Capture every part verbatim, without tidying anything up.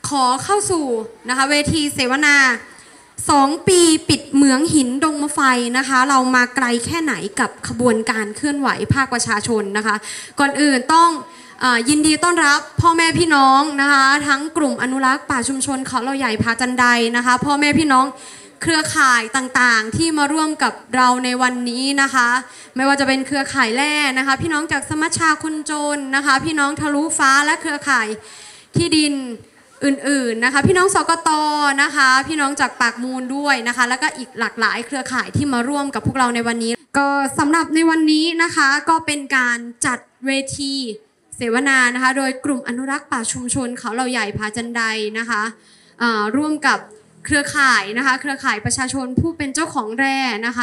ขอเข้าสู่นะคะเวทีเสวนาสองปีปิดเหมืองหินดงมะไฟนะคะเรามาไกลแค่ไหนกับขบวนการเคลื่อนไหวภาคประชาชนนะคะก่อนอื่นต้องยินดีต้อนรับพ่อแม่พี่น้องนะคะทั้งกลุ่มอนุรักษ์ป่าชุมชนเขาเราใหญ่ผาจันไดนะคะพ่อแม่พี่น้องเครือข่ายต่างๆที่มาร่วมกับเราในวันนี้นะคะไม่ว่าจะเป็นเครือข่ายแร่นะคะพี่น้องจากสมัชชาคนจนนะคะพี่น้องทะลุฟ้าและเครือข่ายที่ดินอื่นๆนะคะพี่น้องสกต.นะคะพี่น้องจากปากมูลด้วยนะคะแล้วก็อีกหลากหลายเครือข่ายที่มาร่วมกับพวกเราในวันนี้ก็สำหรับในวันนี้นะคะก็เป็นการจัดเวทีเสวนานะคะโดยกลุ่มอนุรักษ์ป่าชุมชนเขาเราใหญ่ผาจันไดนะคะร่วมกับเครือข่ายนะคะเครือข่ายประชาชนผู้เป็นเจ้าของแร่นะคะ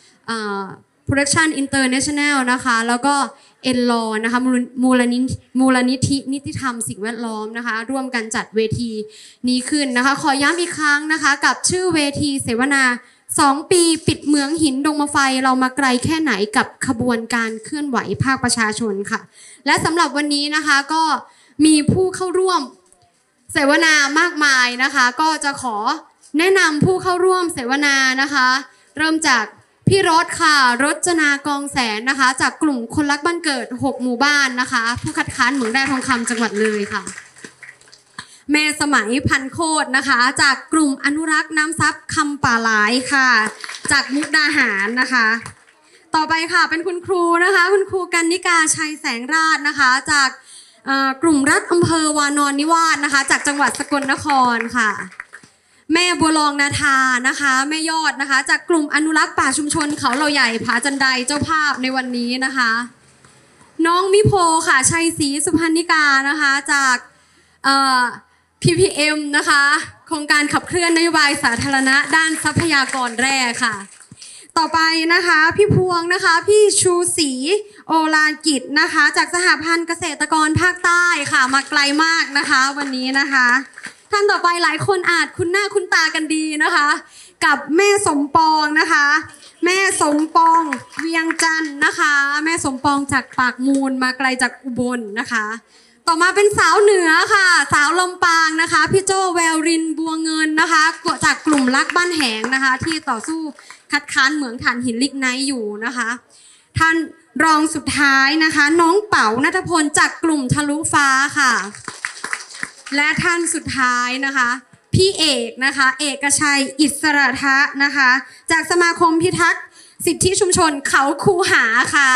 Production International นะคะแล้วก็เอ็นลอนะคะมูลนิธิมูลนิธินิติธรรมสิ่งแวดล้อมนะคะร่วมกันจัดเวทีนี้ขึ้นนะคะขอย้ำอีกครั้งนะคะกับชื่อเวทีเสวนาสองปีปิดเหมืองหินดงมะไฟเรามาไกลแค่ไหนกับขบวนการเคลื่อนไหวภาคประชาชนค่ะและสำหรับวันนี้นะคะก็มีผู้เข้าร่วมเสวนามากมายนะคะก็จะขอแนะนำผู้เข้าร่วมเสวนานะคะเริ่มจากพี่รถค่ะรจนากองแสนนะคะจากกลุ่มคนรักบ้านเกิดหกหมู่บ้านนะคะผู้คัดค้านเหมืองแร่ทองคำจังหวัดเลยค่ะแม่สมัยพันโคตรนะคะจากกลุ่มอนุรักษ์น้ำซับคำป่าหลายค่ะจากมุกดาหารนะคะต่อไปค่ะเป็นคุณครูนะคะคุณครูกันนิกาชัยแสงราชนะคะจากกลุ่มรัฐอำเภอวานอนนิวาสนะคะจากจังหวัดสกลนครค่ะแม่บัวลองนาทานะคะแม่ยอดนะคะจากกลุ่มอนุรักษ์ป่าชุมชนเขาเราใหญ่ผาจันไดเจ้าภาพในวันนี้นะคะน้องมิโพค่ะชัยศรีสุพรรณิกานะคะจากเอ่อ พี พี เอ็ม นะคะโครงการขับเคลื่อนนโยบายสาธารณะด้านทรัพยากรแร่ค่ะต่อไปนะคะพี่พวงนะคะพี่ชูศรีโอลานกิจนะคะจากสหพันธ์เกษตรกรภาคใต้ค่ะมาไกลมากนะคะวันนี้นะคะท่านต่อไปหลายคนอาจคุ้นหน้าคุ้นตากันดีนะคะกับแม่สมปองนะคะแม่สมปองเวียงจันทร์นะคะแม่สมปองจากปากมูลมาไกลจากอุบลนะคะต่อมาเป็นสาวเหนือค่ะสาวลำปางนะคะพี่โจแววรินบัวเงินนะคะจากกลุ่มรักบ้านแหงนะคะที่ต่อสู้คัดค้านเหมืองถ่านหินลิกไนท์อยู่นะคะท่านรองสุดท้ายนะคะน้องเป๋าณัฐพลจากกลุ่มทะลุฟ้าค่ะและท่านสุดท้ายนะคะพี่เอกนะคะเอกชัยอิสระทะนะคะจากสมาคมพิทักษ์สิทธิชุมชนเขาคูหาค่ะ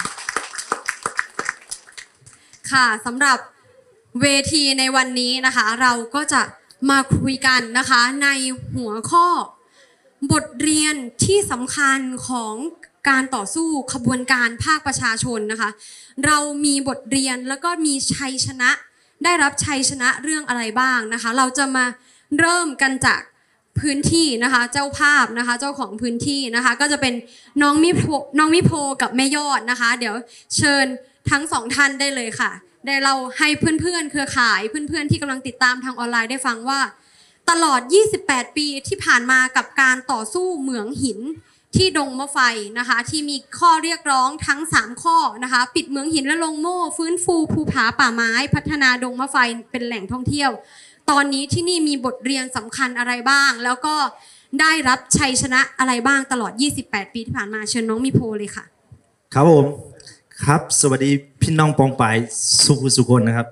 ค่ะสำหรับเวทีในวันนี้นะคะเราก็จะมาคุยกันนะคะในหัวข้อบทเรียนที่สำคัญของการต่อสู้ขบวนการภาคประชาชนนะคะเรามีบทเรียนแล้วก็มีชัยชนะได้รับชัยชนะเรื่องอะไรบ้างนะคะเราจะมาเริ่มกันจากพื้นที่นะคะเจ้าภาพนะคะเจ้าของพื้นที่นะคะก็จะเป็นน้องมิโพน้องมิโพกับแม่ยอดนะคะเดี๋ยวเชิญทั้งสองท่านได้เลยค่ะได้เราให้เพื่อนๆเครือข่ายเพื่อนๆที่กำลังติดตามทางออนไลน์ได้ฟังว่าตลอดยี่สิบแปดปีที่ผ่านมากับการต่อสู้เหมืองหินที่ดงมะไฟนะคะที่มีข้อเรียกร้องทั้งสามข้อนะคะปิดเหมืองหินและลงโม่ฟื้นฟูภูผาป่าไม้พัฒนาดงมะไฟเป็นแหล่งท่องเที่ยวตอนนี้ที่นี่มีบทเรียนสำคัญอะไรบ้างแล้วก็ได้รับชัยชนะอะไรบ้างตลอดยี่สิบแปดปีที่ผ่านมาเชิญน้องมิโพเลยค่ะครับผมครับสวัสดีพี่น้องปองปายสุขสุคนนะครับ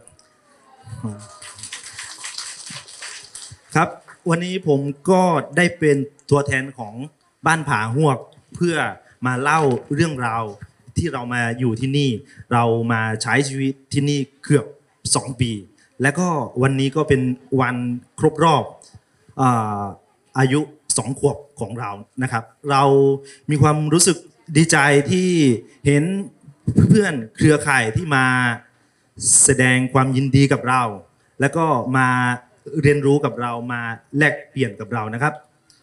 ครับวันนี้ผมก็ได้เป็นตัวแทนของบ้านผาหวกเพื่อมาเล่าเรื่องราวที่เรามาอยู่ที่นี่เรามาใช้ชีวิตที่นี่เกือบสองปีและก็วันนี้ก็เป็นวันครบรอบอ่าอายุสองขวบของเรานะครับเรามีความรู้สึกดีใจที่เห็นเพื่อนเครือข่ายที่มาแสดงความยินดีกับเราแล้วก็มาเรียนรู้กับเรามาแลกเปลี่ยนกับเรานะครับ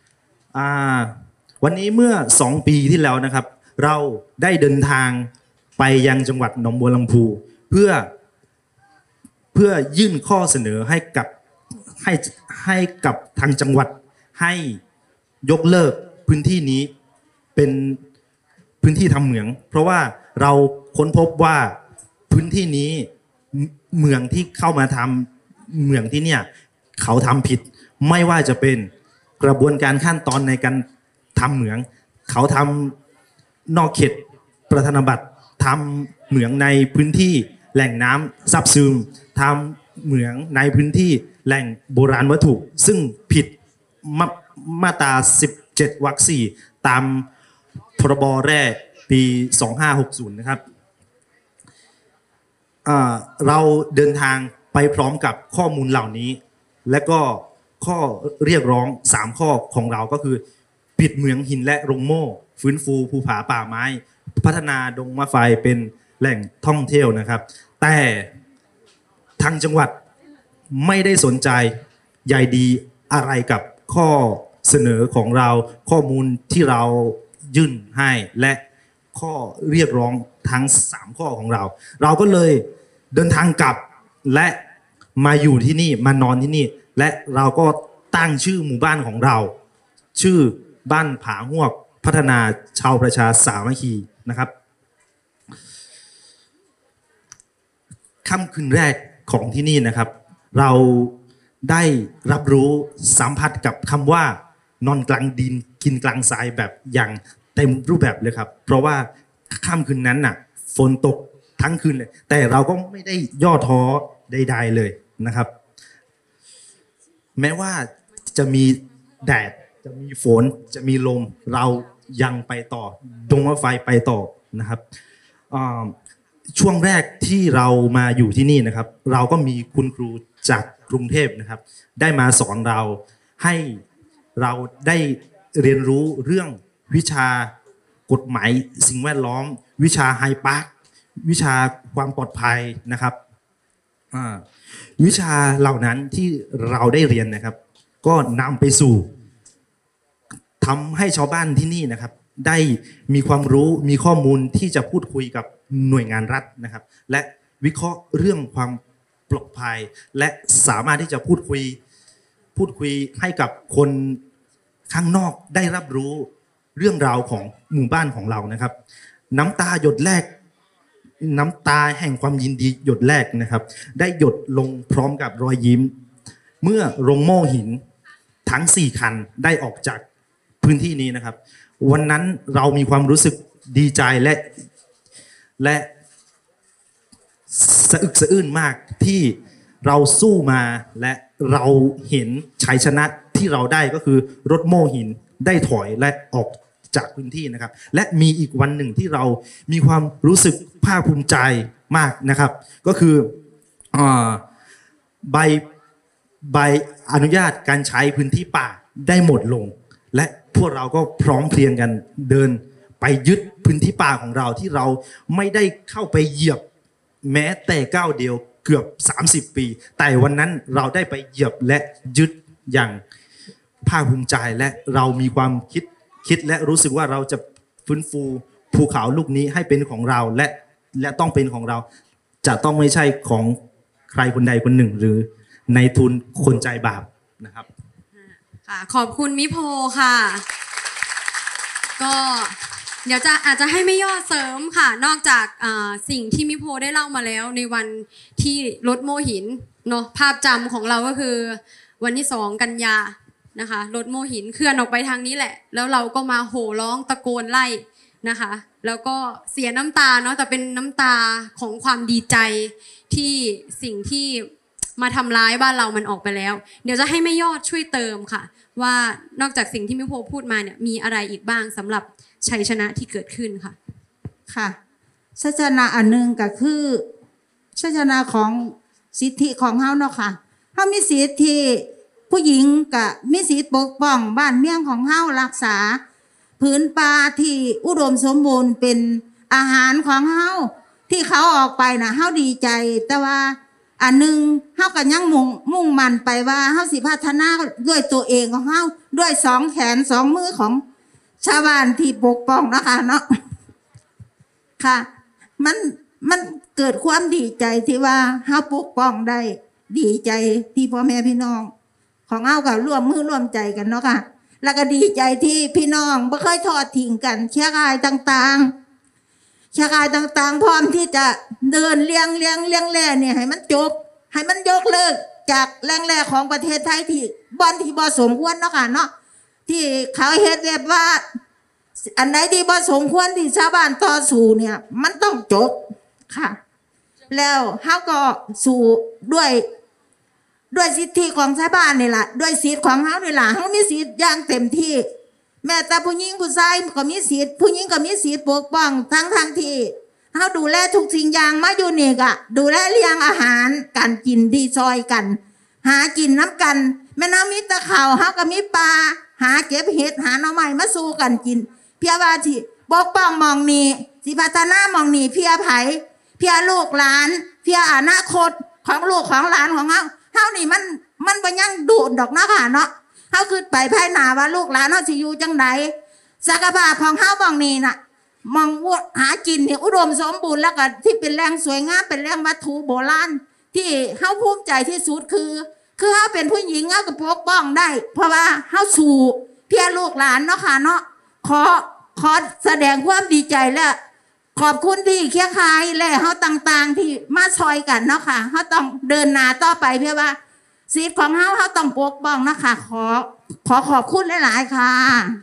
วันนี้เมื่อสองปีที่แล้วนะครับเราได้เดินทางไปยังจังหวัดหนองบัวลำพูเพื่อเพื่อยื่นข้อเสนอให้กับให้ให้กับทางจังหวัดให้ยกเลิกพื้นที่นี้เป็นพื้นที่ทำเหมืองเพราะว่าเราค้นพบว่าพื้นที่นี้เหมืองที่เข้ามาทำเหมืองที่เนี่ยเขาทำผิดไม่ว่าจะเป็นกระบวนการขั้นตอนในการทำเหมืองเขาทำนอกเขตประธานาบัตรทำเหมืองในพื้นที่แหล่งน้ำซับซึมทำเหมืองในพื้นที่แหล่งโบราณวัตถุซึ่งผิดมามาตราสิบเจ็ดวรรคสี่ตามพรบแร่ปีสองห้าหกศูนย์นะครับเราเดินทางไปพร้อมกับข้อมูลเหล่านี้และก็ข้อเรียกร้องสามข้อของเราก็คือปิดเหมืองหินและโรงโม่ฟื้นฟูภูผาป่าไม้พัฒนาดงมะไฟเป็นแหล่งท่องเที่ยวนะครับแต่ทางจังหวัดไม่ได้สนใจใยดีอะไรกับข้อเสนอของเราข้อมูลที่เรายื่นให้และข้อเรียกร้องทั้งสามข้อของเรา เราก็เลยเดินทางกลับและมาอยู่ที่นี่มานอนที่นี่และเราก็ตั้งชื่อหมู่บ้านของเราชื่อบ้านผาหวกพัฒนาชาวประชาสามัคคีนะครับค่ำคืนแรกของที่นี่นะครับเราได้รับรู้สัมผัสกับคำว่านอนกลางดินกินกลางทรายแบบอย่างเต็มรูปแบบเลยครับเพราะว่าค่ำคืนนั้นน่ะฝนตกทั้งคืนเลยแต่เราก็ไม่ได้ย่อท้อใดๆเลยนะครับแม้ว่าจะมีแดดจะมีฝนจะมีลมเรายังไปต่อดงมะไฟไปต่อนะครับช่วงแรกที่เรามาอยู่ที่นี่นะครับเราก็มีคุณครูจากกรุงเทพนะครับได้มาสอนเราให้เราได้เรียนรู้เรื่องวิชากฎหมายสิ่งแวดล้อมวิชาไฮพาร์ควิชาความปลอดภัยนะครับวิชาเหล่านั้นที่เราได้เรียนนะครับก็นำไปสู่ทำให้ชาวบ้านที่นี่นะครับได้มีความรู้มีข้อมูลที่จะพูดคุยกับหน่วยงานรัฐนะครับและวิเคราะห์เรื่องความปลอดภัยและสามารถที่จะพูดคุยพูดคุยให้กับคนข้างนอกได้รับรู้เรื่องราวของหมู่บ้านของเรานะครับน้ำตาหยดแรกน้ำตาแห่งความยินดีหยดแรกนะครับได้หยดลงพร้อมกับรอยยิ้มเมื่อโรงโม่หินทั้งสี่คันได้ออกจากพื้นที่นี้นะครับวันนั้นเรามีความรู้สึกดีใจและและสะอึกสะอื้นมากที่เราสู้มาและเราเห็นชัยชนะที่เราได้ก็คือรถโม่หินได้ถอยและออกจากพื้นที่นะครับและมีอีกวันหนึ่งที่เรามีความรู้สึกภาคภูมิใจมากนะครับก็คือใบใบอนุญาตการใช้พื้นที่ป่าได้หมดลงและพวกเราก็พร้อมเพรียงกันเดินไปยึดพื้นที่ป่าของเราที่เราไม่ได้เข้าไปเหยียบแม้แต่ก้าวเดียวเกือบสามสิบปีแต่วันนั้นเราได้ไปเหยียบและยึดอย่างภาคภูมิใจและเรามีความคิดคิดและรู้สึกว่าเราจะฟื้นฟูภูเขาลูกนี้ให้เป็นของเราและและต้องเป็นของเราจะต้องไม่ใช่ของใครคนใดคนหนึ่งหรือในทุนคนใจบาปนะครับค่ะขอบคุณมิโพค่ะก็เดี๋ยวจะอาจจะให้ไม่ย่อเสริมค่ะนอกจากสิ่งที่มิโพได้เล่ามาแล้วในวันที่รถโม่หินเนาะภาพจำของเราก็คือวันที่สองกันยานะคะรถโม่หินเคลื่อนออกไปทางนี้แหละแล้วเราก็มาโห่ร้องตะโกนไล่นะคะแล้วก็เสียน้ำตาเนาะแต่เป็นน้ำตาของความดีใจที่สิ่งที่มาทำร้ายบ้านเรามันออกไปแล้วเดี๋ยวจะให้แม่ยอดช่วยเติมค่ะว่านอกจากสิ่งที่มิโพพูดมาเนี่ยมีอะไรอีกบ้างสำหรับชัยชนะที่เกิดขึ้นค่ะค่ะชัยชนะอันหนึ่งก็คือชัยชนะของสิทธิของเฮาเนาะค่ะเฮามีสิทธิผู้หญิงก็มีสิทธิปกป้องบ้านเมืองของเฮารักษาผืนป่าที่อุดมสมบูรณ์เป็นอาหารของเฮาที่เขาออกไปนะเฮาดีใจแต่ว่าอันหนึ่งเฮาก็ยังมุ่งมุ่งมั่นไปว่าเฮาสิพัฒนาด้วยตัวเองของเฮาด้วยสองแขนสองมือของชาวบ้านที่ปกป้องนะคะเนาะค่ะมันมันเกิดความดีใจที่ว่าเฮาปกป้องได้ดีใจที่พ่อแม่พี่น้องของเฮาก็ร่วมมือร่วมใจกันเนาะค่ะแล้วก็ดีใจที่พี่น้องไม่เคยทอดทิ้งกันเชื้อข่ายต่างๆเชื้อข่ายต่างๆพร้อมที่จะเดินเลี้ยงเลี้ยงเลี้ยงแล่เนี่ยให้มันจบให้มันยกเลิกจากแหล่งแร่ของประเทศไทยที่บ่อนที่บ่สมควรเนาะค่ะเนาะที่เขาเฮ็ดแบบว่า อันไหนที่บ่สมควรที่ชาวบ้านต่อสู้เนี่ย มันต้องจบค่ะ แล้วเฮาก็สู้ด้วยด้วยสิทธิของชาวบ้านนี่ล่ะด้วยสิทธิของเฮานี่ล่ะเฮามีสิทธิ์อย่างเต็มที่ แม้แต่ผู้หญิงผู้ชายก็มีสิทธิ์ผู้หญิงก็มีสิทธิ์ปกป้องทั้งทางที่เฮาดูแลทุกสิ่งอย่างมาอยู่นี่ก็ดูแลเลี้ยงอาหารการกินดีซอยกัน หากินน้ำกันแม่น้ำมีตะข่าวเฮาก็มีปลาหาเก็บเห็ดหาหน่อไม้มาสู้กันกินเพียว่าที่ปกป้องมองนี่สิพัฒนามองนี่เพียไผเพียลูกหลานเพียอนาคตของลูกของหลานของเฮาเฮานี่มันมันบ่ยังโดดดอกเนาะค่ะเนาะเฮาคือไปภายหน้าว่าลูกหลานเฮาสิอยู่จังไดศักยภาพของเฮามองนี่น่ะมองว่าหากินนี่อุดมสมบูรณ์แล้วก็ที่เป็นแหล่งสวยงามเป็นแหล่งวัตถุโบราณที่เฮาภูมิใจที่สุดคือ คือเฮาเป็นผู้หญิงเฮาก็ปกป้องได้ เพราะว่าเฮาสู้เพื่อลูกหลานเนาะค่ะเนาะขอขอแสดงความดีใจและขอบคุณที่เคียงข่ายและเฮาต่างๆที่มาซอยกันเนาะค่ะเฮาต้องเดินหน้าต่อไปเพื่อว่าสิทธิ์ของเฮาเฮาต้องปกป้องเนาะค่ะขอขอขอบคุณหลายๆค่ะ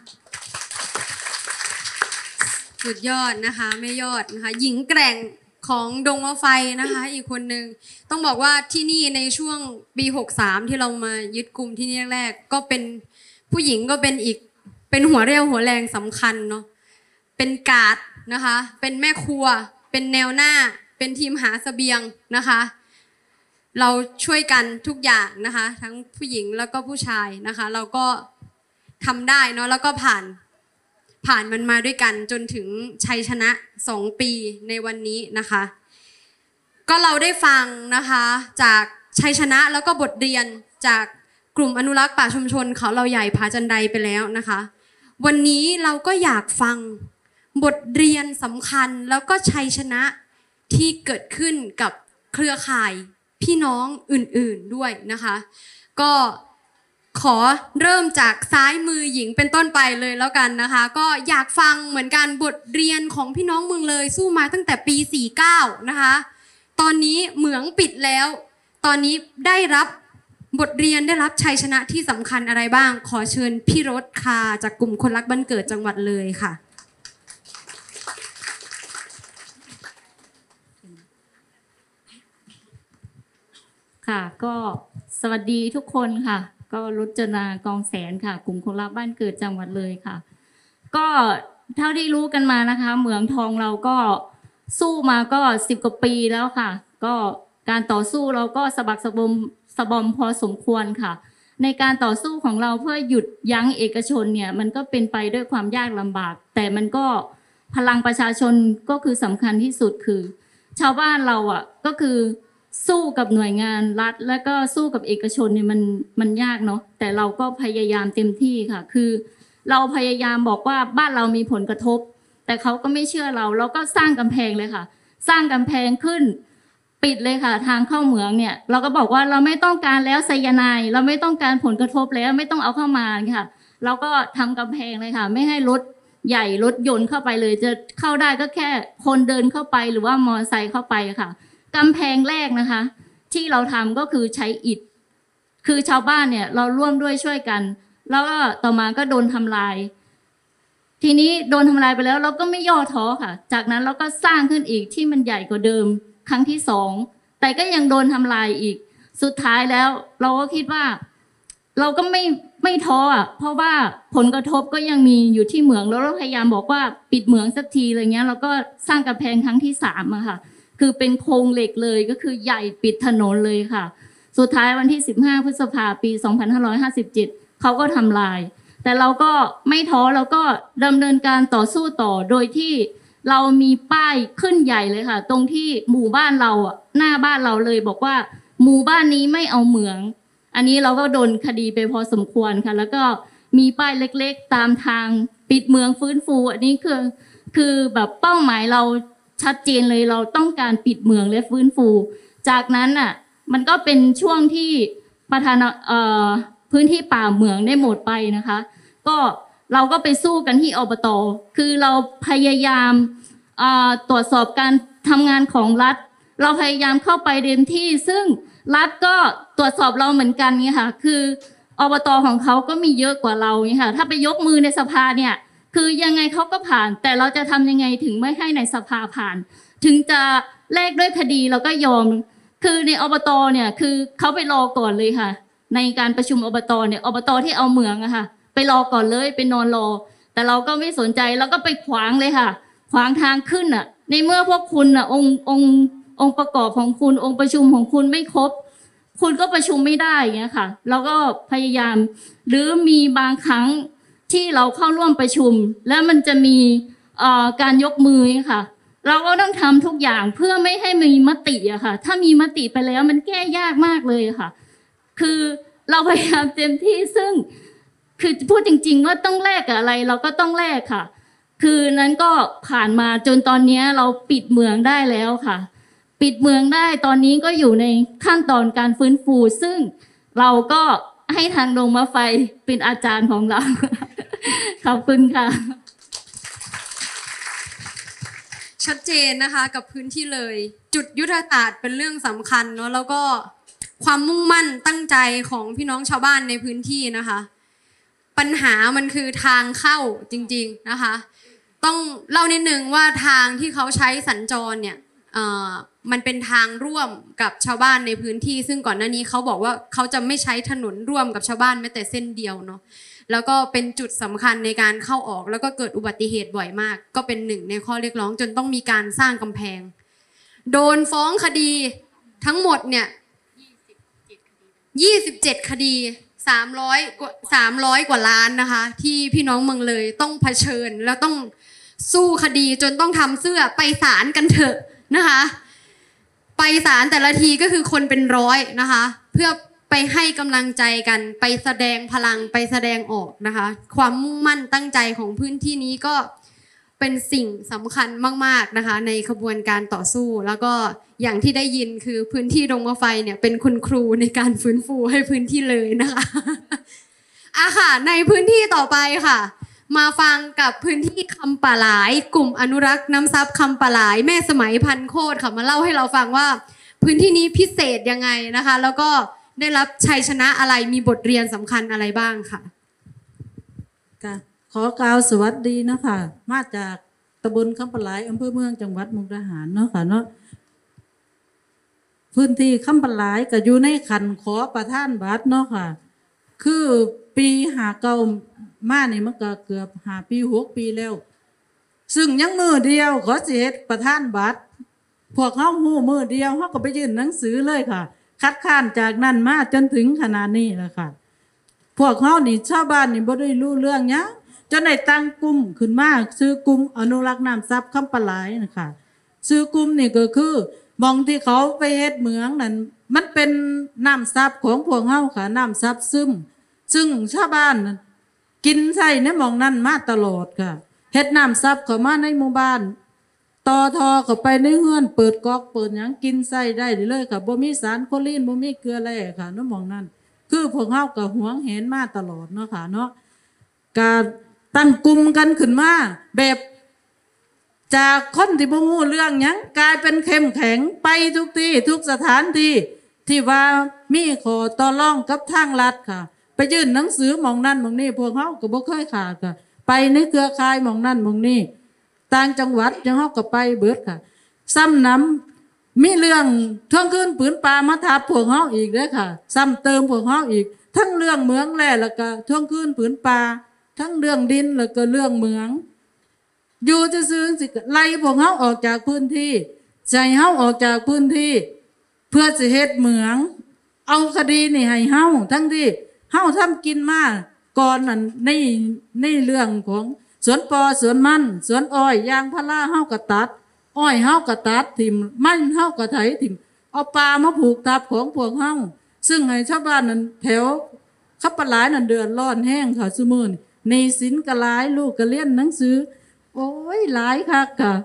สุดยอดนะคะไม่ยอดนะคะหญิงแกร่งของดงมะไฟนะคะอีกคนหนึ่งต้องบอกว่าที่นี่ในช่วงปีหกสามที่เรามายึดกลุ่มที่นี่แรกๆก็เป็นผู้หญิงก็เป็นอีกเป็นหัวเรี่ยวหัวแรงสำคัญเนาะเป็นกาดนะคะเป็นแม่ครัวเป็นแนวหน้าเป็นทีมหาเสบียงนะคะเราช่วยกันทุกอย่างนะคะทั้งผู้หญิงแล้วก็ผู้ชายนะคะเราก็ทำได้เนาะแล้วก็ผ่านผ่านมันมาด้วยกันจนถึงชัยชนะสองปีในวันนี้นะคะก็เราได้ฟังนะคะจากชัยชนะแล้วก็บทเรียนจากกลุ่มอนุรักษ์ป่าชุมชนเขาเราใหญ่ผาจันไดไปแล้วนะคะวันนี้เราก็อยากฟังบทเรียนสำคัญแล้วก็ชัยชนะที่เกิดขึ้นกับเครือข่ายพี่น้องอื่นๆด้วยนะคะก็ขอเริ่มจากซ้ายมือหญิงเป็นต้นไปเลยแล้วกันนะคะก็อยากฟังเหมือนกันบทเรียนของพี่น้องเมืองเลยสู้มาตั้งแต่ปีสี่สิบเก้านะคะตอนนี้เหมืองปิดแล้วตอนนี้ได้รับบทเรียนได้รับชัยชนะที่สำคัญอะไรบ้างขอเชิญพี่รถค่ะจากกลุ่มคนรักบ้านเกิดจังหวัดเลยค่ะค่ะก็สวัสดีทุกคนค่ะก็รจนากองแสนค่ะกลุ่มคนรักบ้านเกิดจังหวัดเลยค่ะก็เท่าที่รู้กันมานะคะเหมืองทองเราก็สู้มาก็สิบกว่าปีแล้วค่ะก็การต่อสู้เราก็สะบักสะบอมสะบอมพอสมควรค่ะในการต่อสู้ของเราเพื่อหยุดยั้งเอกชนเนี่ยมันก็เป็นไปด้วยความยากลำบากแต่มันก็พลังประชาชนก็คือสำคัญที่สุดคือชาวบ้านเราอ่ะก็คือสู้กับหน่วยงานรัฐแล้วก็สู้กับเอกชนเนี่ยมันมันยากเนาะแต่เราก็พยายามเต็มที่ค่ะคือเราพยายามบอกว่าบ้านเรามีผลกระทบแต่เขาก็ไม่เชื่อเราเราก็สร้างกำแพงเลยค่ะสร้างกำแพงขึ้นปิดเลยค่ะทางเข้าเหมืองเนี่ยเราก็บอกว่าเราไม่ต้องการแล้วไซยาไนด์เราไม่ต้องการผลกระทบแล้วไม่ต้องเอาเข้ามาค่ะเราก็ทำกำแพงเลยค่ะไม่ให้รถใหญ่รถยนต์เข้าไปเลยจะเข้าได้ก็แค่คนเดินเข้าไปหรือว่ามอเตอร์ไซค์เข้าไปค่ะกำแพงแรกนะคะที่เราทำก็คือใช้อิฐคือชาวบ้านเนี่ยเราร่วมด้วยช่วยกันแล้วก็ต่อมาก็โดนทำลายทีนี้โดนทำลายไปแล้วเราก็ไม่ย่อท้อค่ะจากนั้นเราก็สร้างขึ้นอีกที่มันใหญ่กว่าเดิมครั้งที่สองแต่ก็ยังโดนทำลายอีกสุดท้ายแล้วเราก็คิดว่าเราก็ไม่ไม่ท้ออ่ะเพราะว่าผลกระทบก็ยังมีอยู่ที่เหมืองแล้วเราพยายามบอกว่าปิดเหมืองสักทีอะไรเงี้ยเราก็สร้างกำแพงครั้งที่สามอะค่ะคือเป็นโครงเหล็กเลยก็คือใหญ่ปิดถนนเลยค่ะสุดท้ายวันที่สิบห้าพฤษภาคมปีสองพันห้าร้อยห้าสิบเจ็ดเขาก็ทำลายแต่เราก็ไม่ท้อเราก็ดำเนินการต่อสู้ต่อโดยที่เรามีป้ายขึ้นใหญ่เลยค่ะตรงที่หมู่บ้านเราอ่ะหน้าบ้านเราเลยบอกว่าหมู่บ้านนี้ไม่เอาเหมืองอันนี้เราก็โดนคดีไปพอสมควรค่ะแล้วก็มีป้ายเล็กๆตามทางปิดเมืองฟื้นฟูอันนี้คือคือแบบเป้าหมายเราชัดเจนเลยเราต้องการปิดเมืองและฟื้นฟูจากนั้นอ่ะมันก็เป็นช่วงที่ประธานเอ่อพื้นที่ป่าเหมืองได้หมดไปนะคะก็เราก็ไปสู้กันที่อบต.คือเราพยายามตรวจสอบการทำงานของรัฐเราพยายามเข้าไปเต็มที่ซึ่งรัฐก็ตรวจสอบเราเหมือนกันไงค่ะคืออบตของเขาก็มีเยอะกว่าเราไงค่ะถ้าไปยกมือในสภาเนี่ยคือยังไงเขาก็ผ่านแต่เราจะทำยังไงถึงไม่ให้ในสภาผ่านถึงจะแลกด้วยคดีเราก็ยอมคือในอบตเนี่ยคือเขาไปรอก่อนเลยค่ะในการประชุมอบตเนี่ยอบตที่เอาเมืองอะค่ะไปรอก่อนเลยไปนอนรอแต่เราก็ไม่สนใจเราก็ไปขวางเลยค่ะขวางทางขึ้นอะในเมื่อพวกคุณอะองค์องค์องค์ประกอบของคุณองค์ประชุมของคุณไม่ครบคุณก็ประชุมไม่ได้อย่างเงี้ยค่ะเราก็พยายามหรือมีบางครั้งที่เราเข้าร่วมประชุมแล้วมันจะมีเอ่อการยกมือค่ะเราก็ต้องทำทุกอย่างเพื่อไม่ให้มีมติอะค่ะถ้ามีมติไปแล้วมันแก้ยากมากเลยค่ะคือเราพยายามเต็มที่ซึ่งคือพูดจริงๆว่าต้องแลกกับอะไรเราก็ต้องแลกค่ะคือนั้นก็ผ่านมาจนตอนนี้เราปิดเมืองได้แล้วค่ะปิดเมืองได้ตอนนี้ก็อยู่ในขั้นตอนการฟื้นฟูซึ่งเราก็ให้ทางโรงมะไฟเป็นอาจารย์ของเรา ขอบคุณค่ะชัดเจนนะคะกับพื้นที่เลยจุดยุทธศาสตร์เป็นเรื่องสำคัญเนาะแล้วก็ความมุ่งมั่นตั้งใจของพี่น้องชาวบ้านในพื้นที่นะคะปัญหามันคือทางเข้าจริงๆนะคะต้องเล่านิดนึงว่าทางที่เขาใช้สัญจรเนี่ยเอ่อมันเป็นทางร่วมกับชาวบ้านในพื้นที่ซึ่งก่อนหน้านี้เขาบอกว่าเขาจะไม่ใช้ถนนร่วมกับชาวบ้านแม้แต่เส้นเดียวเนาะแล้วก็เป็นจุดสำคัญในการเข้าออกแล้วก็เกิดอุบัติเหตุบ่อยมากก็เป็นหนึ่งในข้อเรียกร้องจนต้องมีการสร้างกำแพงโดนฟ้องคดีทั้งหมดเนี่ยยี่สิบเจ็ดคดีสามร้อยกว่าสามร้อยกว่าล้านนะคะที่พี่น้องเมืองเลยต้องเผชิญแล้วต้องสู้คดีจนต้องทำเสื้อไปศาลกันเถอะนะคะไปศาลแต่ละทีก็คือคนเป็นร้อยนะคะเพื่อไปให้กำลังใจกันไปแสดงพลังไปแสดงออกนะคะความมุ่งมั่นตั้งใจของพื้นที่นี้ก็เป็นสิ่งสำคัญมากๆนะคะในขบวนการต่อสู้แล้วก็อย่างที่ได้ยินคือพื้นที่ดงมะไฟเนี่ยเป็นคุณครูในการฟื้นฟูให้พื้นที่เลยนะคะอ่ะค่ะในพื้นที่ต่อไปค่ะมาฟังกับพื้นที่คำป่าหลายกลุ่มอนุรักษ์น้ำซับคำป่าหลายแม่สมัยพันโคตรค่ะมาเล่าให้เราฟังว่าพื้นที่นี้พิเศษยังไงนะคะแล้วก็ได้รับชัยชนะอะไรมีบทเรียนสำคัญอะไรบ้างค่ะค่ะขอกล่าวสวัสดีนะคะมาจากตำบลคำปะหลายอำเภอเมืองจังหวัดมุกดาหารเนาะค่ะเนาะพื้นที่คำปะหลายก็อยู่ในขันขอประท่านบัตรเนาะค่ะคือปีหาเก่ามาเนี่ยมันก็เกือบหาปีหกปีแล้วซึ่งยังมือเดียวขอสิเฮ็ดประท่านบัตรพวกเขาหูมือเดียวเขาก็ไปยื่นหนังสือเลยค่ะคัดค้านจากนั้นมาจนถึงขนาดนี้แหละค่ะพวกเขานี่ชาวบ้านนี่บ่ได้รู้เรื่องเนี้ยจนได้ตั้งกลุ่มขึ้นมาซื้อกลุ่มอนุรักษ์น้ำซับคำปะหลายนะคะซื้อกลุ่มนี่ก็คือมองที่เขาไปเฮ็ดเหมืองนั่นมันเป็นน้ำซับของพวกเขาค่ะน้ำซับซึมซึ่งชาวบ้านกินใส่ในหม่องนั้นมาตลอดค่ะเฮ็ดน้ำซับเข้ามาในหมู่บ้านต่อทอเข้าไปในเฮือนเปิดก๊อกเปิดหยังกินใส่ได้เลยค่ะบ่มีสารโคลีนบ่มีเกลือแร่ค่ะในหม่องนั้นคือพวกเฮาก็หวงแหนมาตลอดเนาะค่ะเนาะการตั้งกลุ่มกันขึ้นมาแบบจากคนที่บ่ฮู้เรื่องหยังกลายเป็นเข้มแข็งไปทุกที่ทุกสถานที่ที่ว่ามีขอต่อรองกับทางรัฐค่ะไปยื่นหนังสือหม่องนั้นหม่องนี้พวกเฮาก็บ่เคยขาดค่ะไปในเครือข่ายหม่องนั้นหม่องนี้ต่างจังหวัดจังเฮาก็ไปเบิดค่ะซ้ำน้ำมีเรื่องทวงคืนผืนป่ามาทับพวกเฮาอีกเด้อค่ะซ้ำเติมพวกเฮาอีกทั้งเรื่องเหมืองแร่แล้วก็ทวงคืนผืนป่าทั้งเรื่องดินแล้วก็เรื่องเหมืองอยู่ซื่อๆสิไล่พวกเฮาออกจากพื้นที่ใจเฮาออกจากพื้นที่เพื่อสิเฮ็ดเหมืองเอาคดีนี่ให้เฮาทั้งที่เฮาทำกินมาก่อนนั่นในในเรื่องของสวนปอสวนมันสวนอ้อยยางพาราเฮาก็ตัดอ้อยเฮาก็ตัดถิ่มมันเฮาก็ไถถิ่มเอาปลามาผูกทับของพวกเฮาซึ่งให้ชาวบ้านนั้นแถวขับปลาหลายนั่นเดือดร้อนแห้งค่ะซุมื้อนี้หนี้สินก็หลายลูกก็เรียนหนังสือโอ้ยหลายคักค่ะ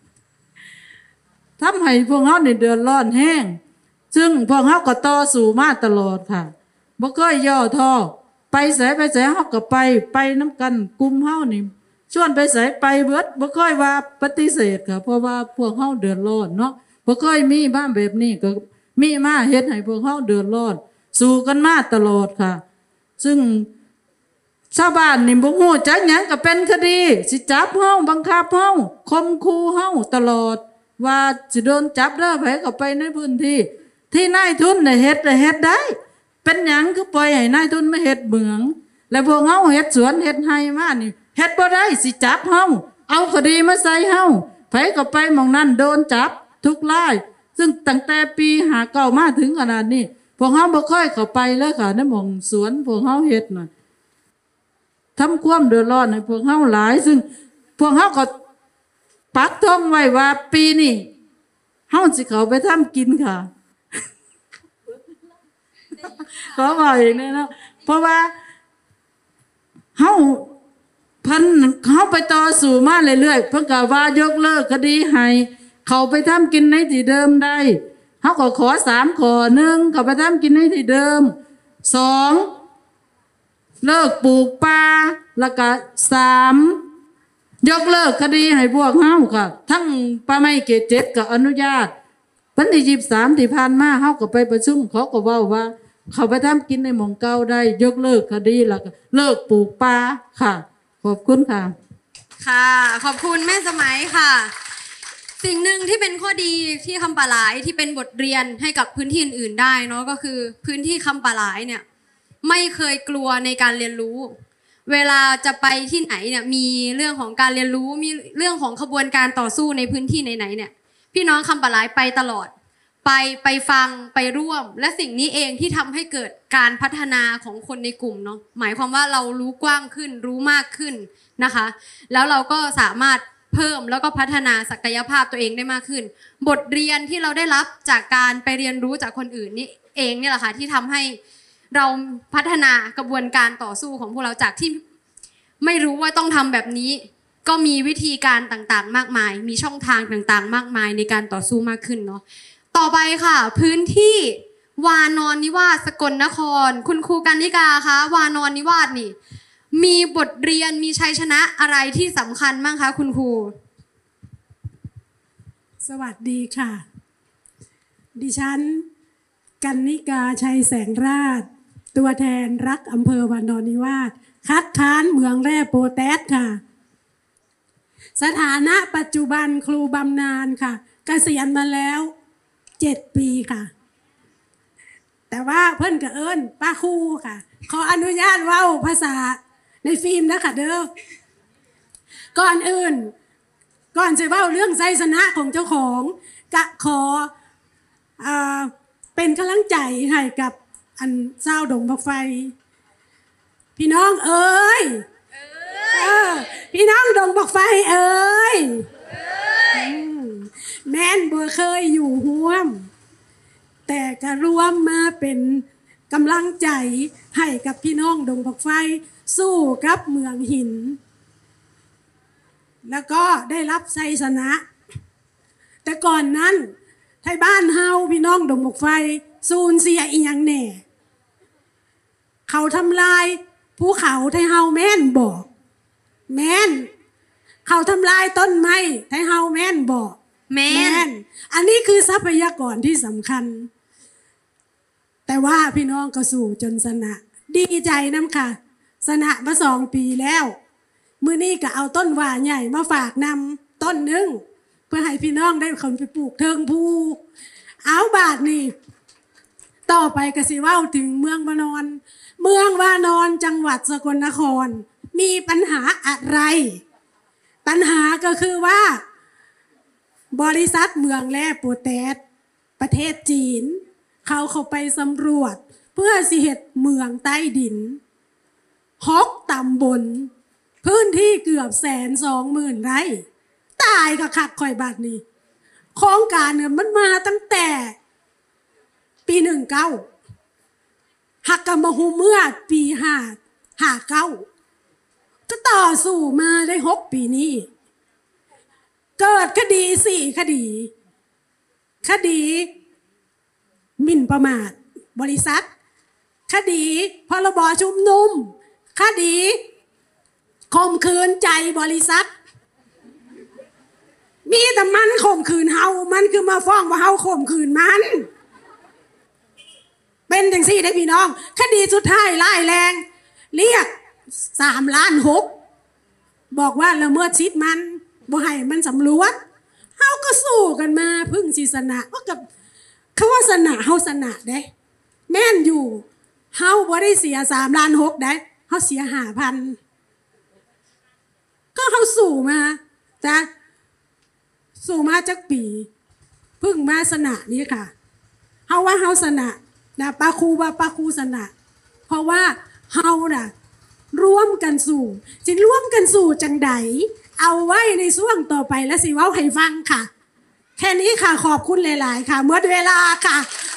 ทำให้พวกเฮานี่เดือดร้อนแห้งซึ่งพวกเฮาก็ต่อสู้มาตลอดค่ะบ่เคยย่อท้อไปไสไปไสเฮาก็ไปไปน้ำกันกลุ่มเฮานี่ชวนไปไสไปเบิดบ่เคยว่าปฏิเสธค่ะเพราะว่าพวกเฮาเดือดร้อนเนาะบ่เคยมีบ้านแบบนี้ก็มีมาเฮ็ดให้พวกเฮาเดือดร้อนสู้กันมาตลอดค่ะ ซึ่งชาวบ้านนี่บ่ฮู้จักหยังก็เป็นคดีสิจับเฮาบังคับเฮาข่มขู่เฮาตลอดว่าสิโดนจับเด้อไผก็ไปในพื้นที่ที่นายทุนน่ะเฮ็ดน่ะเฮ็ดได้เป็นหยังคือปล่อยให้นายทุนมาเฮ็ดเหมืองแล้วพวกเฮาเฮ็ดสวนเฮ็ดไร่มานี่เฮ็ดบ่ได้สิจับเฮาเอาคดีมาใส่เฮาไผก็ไปหม้องนั้นโดนจับทุกรายซึ่งตั้งแต่ปีห้าเก้ามาถึงขนาดนี้พวกเฮาบ่ค่อยเข้าไปเลยค่ะในหม้องสวนพวกเฮาเฮ็ดน่ะทำความเดือดร้อนให้พวกเฮาหลายซึ่งพวกเฮาก็ปักธงไว้ว่าปีนี้เฮาสิเข้าไปทำกินค่ะ ขอบอกอีกนะเนาะเพราะว่าเฮาเพิ่นเฮาไปต่อสู้มาเรื่อยๆเพิ่นก็ว่ายกเลิกคดีให้เขาไปทำกินในที่เดิมได้เฮาก็ขอสามข้อหนึ่งเขาไปทำกินในที่เดิมสองเลิกปลูกป่าแล้วก็สามยกเลิกคดีให้พวกเฮาค่ะทั้งป่าไม้เขตเจ็ดก็อนุญาตวันที่ยี่สิบสามที่ผ่านมาเฮาก็ไปประชุมเขาก็เว้าว่าเขาไปทำกินในหม่องเก่าได้ยกเลิกคดีแล้วก็เลิกปลูกป่าค่ะขอบคุณค่ะค่ะขอบคุณแม่สมัยค่ะสิ่งหนึ่งที่เป็นข้อดีที่คำป่าหลายที่เป็นบทเรียนให้กับพื้นที่อื่นๆได้เนาะก็คือพื้นที่คำป่าหลายเนี่ยไม่เคยกลัวในการเรียนรู้เวลาจะไปที่ไหนเนี่ยมีเรื่องของการเรียนรู้มีเรื่องของขบวนการต่อสู้ในพื้นที่ไหนๆเนี่ยพี่น้องคำป่าหลายไปตลอดไปไปฟังไปร่วมและสิ่งนี้เองที่ทำให้เกิดการพัฒนาของคนในกลุ่มเนาะหมายความว่าเรารู้กว้างขึ้นรู้มากขึ้นนะคะแล้วเราก็สามารถเพิ่มแล้วก็พัฒนาศักยภาพตัวเองได้มากขึ้นบทเรียนที่เราได้รับจากการไปเรียนรู้จากคนอื่นนี่เองเนี่ยแหละค่ะที่ทำให้เราพัฒนากระบวนการต่อสู้ของพวกเราจากที่ไม่รู้ว่าต้องทำแบบนี้ก็มีวิธีการต่างๆมากมายมีช่องทางต่างๆมากมายในการต่อสู้มากขึ้นเนาะต่อไปค่ะพื้นที่วานอนนิวาสสกลนครคุณครูกันนิกาคะวานอนนิวาสนี่มีบทเรียนมีชัยชนะอะไรที่สำคัญบ้างคะคุณครูสวัสดีค่ะดิฉันกันนิกาชัยแสงราชตัวแทนรักอำเภอวานอนนิวาสคัดค้านเหมืองแร่โปแทสค่ะสถานะปัจจุบันครูบำนาญค่ะเกษียณมาแล้วเจ็ดปีค่ะแต่ว่าเพิ่นก็เอิ้นป้าครูค่ะขออนุญาตเว้าภาษาในฟิล์มนะคะเด้อก่อนอื่นก่อนจะเว้าเรื่องไสสนะของเจ้าของกะขออ่าเป็นกำลังใจให้กับอันเจ้าดงบักไฟพี่น้องเอ้ยเออพี่น้องดงบักไฟเอ้ยแม่นบ่เคยอยู่ร่วมแต่ก็ร่วมมาเป็นกำลังใจให้กับพี่น้องดงบักไฟสู้กับเมืองหินแล้วก็ได้รับชัยชนะแต่ก่อนนั้นไทยบ้านเฮาพี่น้องดงบักไฟสูญเสียอีหยังแน่เขาทำลายภูเขาไทยเฮาแม่นบอกแม่นเขาทำลายต้นไม้ไทยเฮาแม่นบอกแม่นอันนี้คือทรัพยากรที่สำคัญแต่ว่าพี่น้องก็สู้จนชนะดีใจน้ำค่ะชนะมาสองปีแล้วมื้อนี้ก็เอาต้นว่าใหญ่มาฝากนำต้นหนึ่งเพื่อให้พี่น้องได้คนไปปลูกเทิงภูเอาบาทนี่ต่อไปก็สิเว้าถึงเมืองวานอนเมืองวานอนจังหวัดสกลนครมีปัญหาอะไรปัญหาก็คือว่าบริษัทเมืองแร่โปแทสประเทศจีนเขาเข้าไปสำรวจเพื่อสิเฮ็ดเมืองใต้ดินหกตำบลพื้นที่เกือบแสนสองหมื่นไร่ตายก็ขัดข่อยบาทนี้โครงการเนี่ยมันมาตั้งแต่ปีหนึ่งเก้าหักกำมะฮูเมื่อปีห้าห้าเก้าก็ต่อสู้มาได้หกปีนี้เกิดคดีสี่คดีคดีหมิ่นประมาทบริษัทคดีพรบชุมนุมคดีข่มขืนใจบริษัทมีแต่มันข่มขืนเฮามันคือมาฟ้องว่าเฮาข่มขืนมันเป็นจังซี่ได้พี่น้องคดีสุดท้ายร้ายแรงเรียกสามล้านหกบอกว่าละเมิดสิทธิ์มันบ่ให้มันสำรวจเฮาก็สู้กันมาพึ่งสิชนะว่ากับเขาว่าชนะเฮาชนะเด้แม่นอยู่เฮาบ่ได้เสียสามล้านหกได้เฮาเสียห้าพันก็เฮาสู้มาจ้ะสู้มาจักปีพึ่งมาชนะนี่ค่ะเฮาว่าเฮาชนะนะปาคูว่าปาคูชนะเพราะว่าเฮาน่ะร่วมกันสู่จิร่วมกันสู่จังใดเอาไว้ในช่วงต่อไปแล้วสิเว้าให้ฟังค่ะแค่นี้ค่ะขอบคุณหลายๆค่ะหมดเวลาค่ะ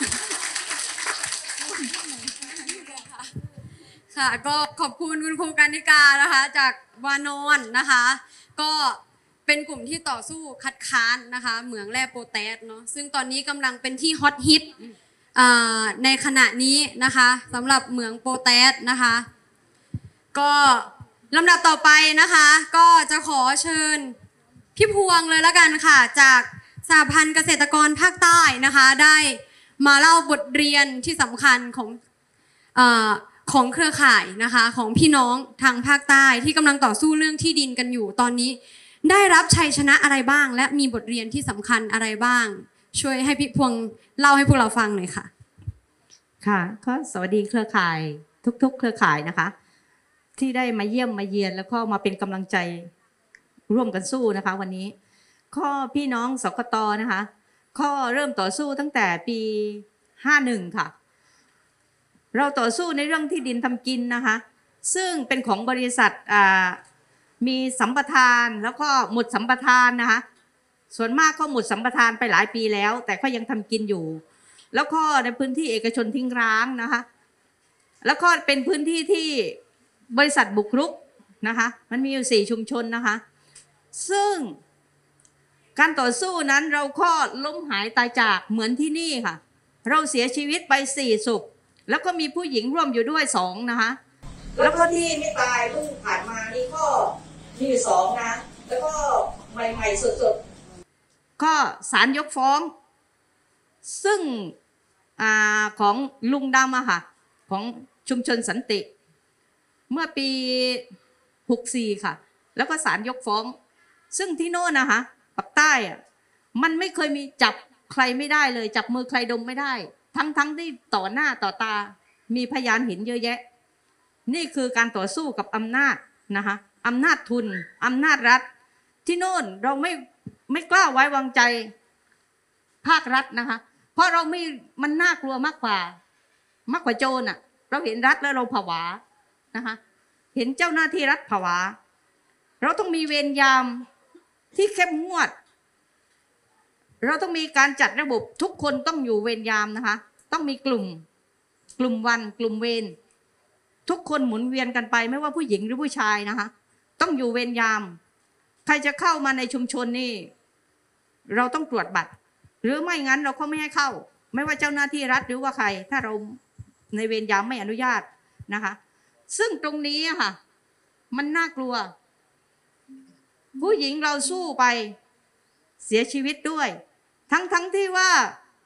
ค่ะก็ขอบคุณคุณครูกานิกานะคะจากวานอนนะคะก็เป็นกลุ่มที่ต่อสู้คัดค้านนะคะเหมืองแร่โปแทสเนาะซึ่งตอนนี้กำลังเป็นที่ฮอตฮิตในขณะนี้นะคะสำหรับเหมืองโปแทสนะคะก็ลำดับต่อไปนะคะก็จะขอเชิญพี่พวงเลยละกันค่ะจากสหพันธ์เกษตรกรภาคใต้นะคะได้มาเล่าบทเรียนที่สำคัญของเอ่อของเครือข่ายนะคะของพี่น้องทางภาคใต้ที่กำลังต่อสู้เรื่องที่ดินกันอยู่ตอนนี้ได้รับชัยชนะอะไรบ้างและมีบทเรียนที่สำคัญอะไรบ้างช่วยให้พี่พวงเล่าให้พวกเราฟังหน่อยค่ะค่ะก็สวัสดีเครือข่ายทุกๆเครือข่ายนะคะที่ได้มาเยี่ยมมาเยียนแล้วก็มาเป็นกำลังใจร่วมกันสู้นะคะวันนี้ข้อพี่น้องสกต.นะคะข้อเริ่มต่อสู้ตั้งแต่ปีห้าสิบเอ็ดค่ะเราต่อสู้ในเรื่องที่ดินทำกินนะคะซึ่งเป็นของบริษัทมีสัมปทานแล้วก็หมดสัมปทานนะคะส่วนมากก็หมดสัมปทานไปหลายปีแล้วแต่ก็ยังทำกินอยู่แล้วก็ในพื้นที่เอกชนทิ้งร้างนะคะแล้วก็เป็นพื้นที่ที่บริษัทบุกรุกนะคะมันมีอยู่สี่ชุมชนนะคะซึ่งการต่อสู้นั้นเราก็ล้มหายตายจากเหมือนที่นี่ค่ะเราเสียชีวิตไปสี่ศพแล้วก็มีผู้หญิงร่วมอยู่ด้วยสองนะคะแล้วก็ที่ไม่ตายเพิ่งผ่านมานี่ก็มีอยู่สองนะแล้วก็ใหม่ๆสดๆก็ศาลยกฟ้องซึ่งอ่าของลุงดำอะค่ะของชุมชนสันติเมื่อปีหกสี่ค่ะแล้วก็ศาลยกฟ้องซึ่งที่โน่นนะคะปากใต้อะมันไม่เคยมีจับใครไม่ได้เลยจับมือใครดมไม่ได้ทั้งทั้งที่ต่อหน้าต่อตามีพยานเห็นเยอะแยะนี่คือการต่อสู้กับอำนาจนะคะอำนาจทุนอำนาจรัฐที่โน่นเราไม่ไม่กล้าไว้วางใจภาครัฐนะคะเพราะเราไม่มันน่ากลัวมากกว่ามากกว่าโจรอ่ะเราเห็นรัฐแล้วเราผวานะคะเห็นเจ้าหน้าที่รัฐผวาเราต้องมีเวรยามที่เข้มงวดเราต้องมีการจัดระบบทุกคนต้องอยู่เวรยามนะคะต้องมีกลุ่มกลุ่มวันกลุ่มเวรทุกคนหมุนเวียนกันไปไม่ว่าผู้หญิงหรือผู้ชายนะคะต้องอยู่เวรยามใครจะเข้ามาในชุมชนนี่เราต้องตรวจบัตรหรือไม่งั้นเราก็ไม่ให้เข้าไม่ว่าเจ้าหน้าที่รัฐหรือว่าใครถ้าเราในเวรยามไม่อนุญาตนะคะซึ่งตรงนี้ค่ะมันน่ากลัวผู้หญิงเราสู้ไปเสียชีวิตด้วยทั้งทั้งที่ว่า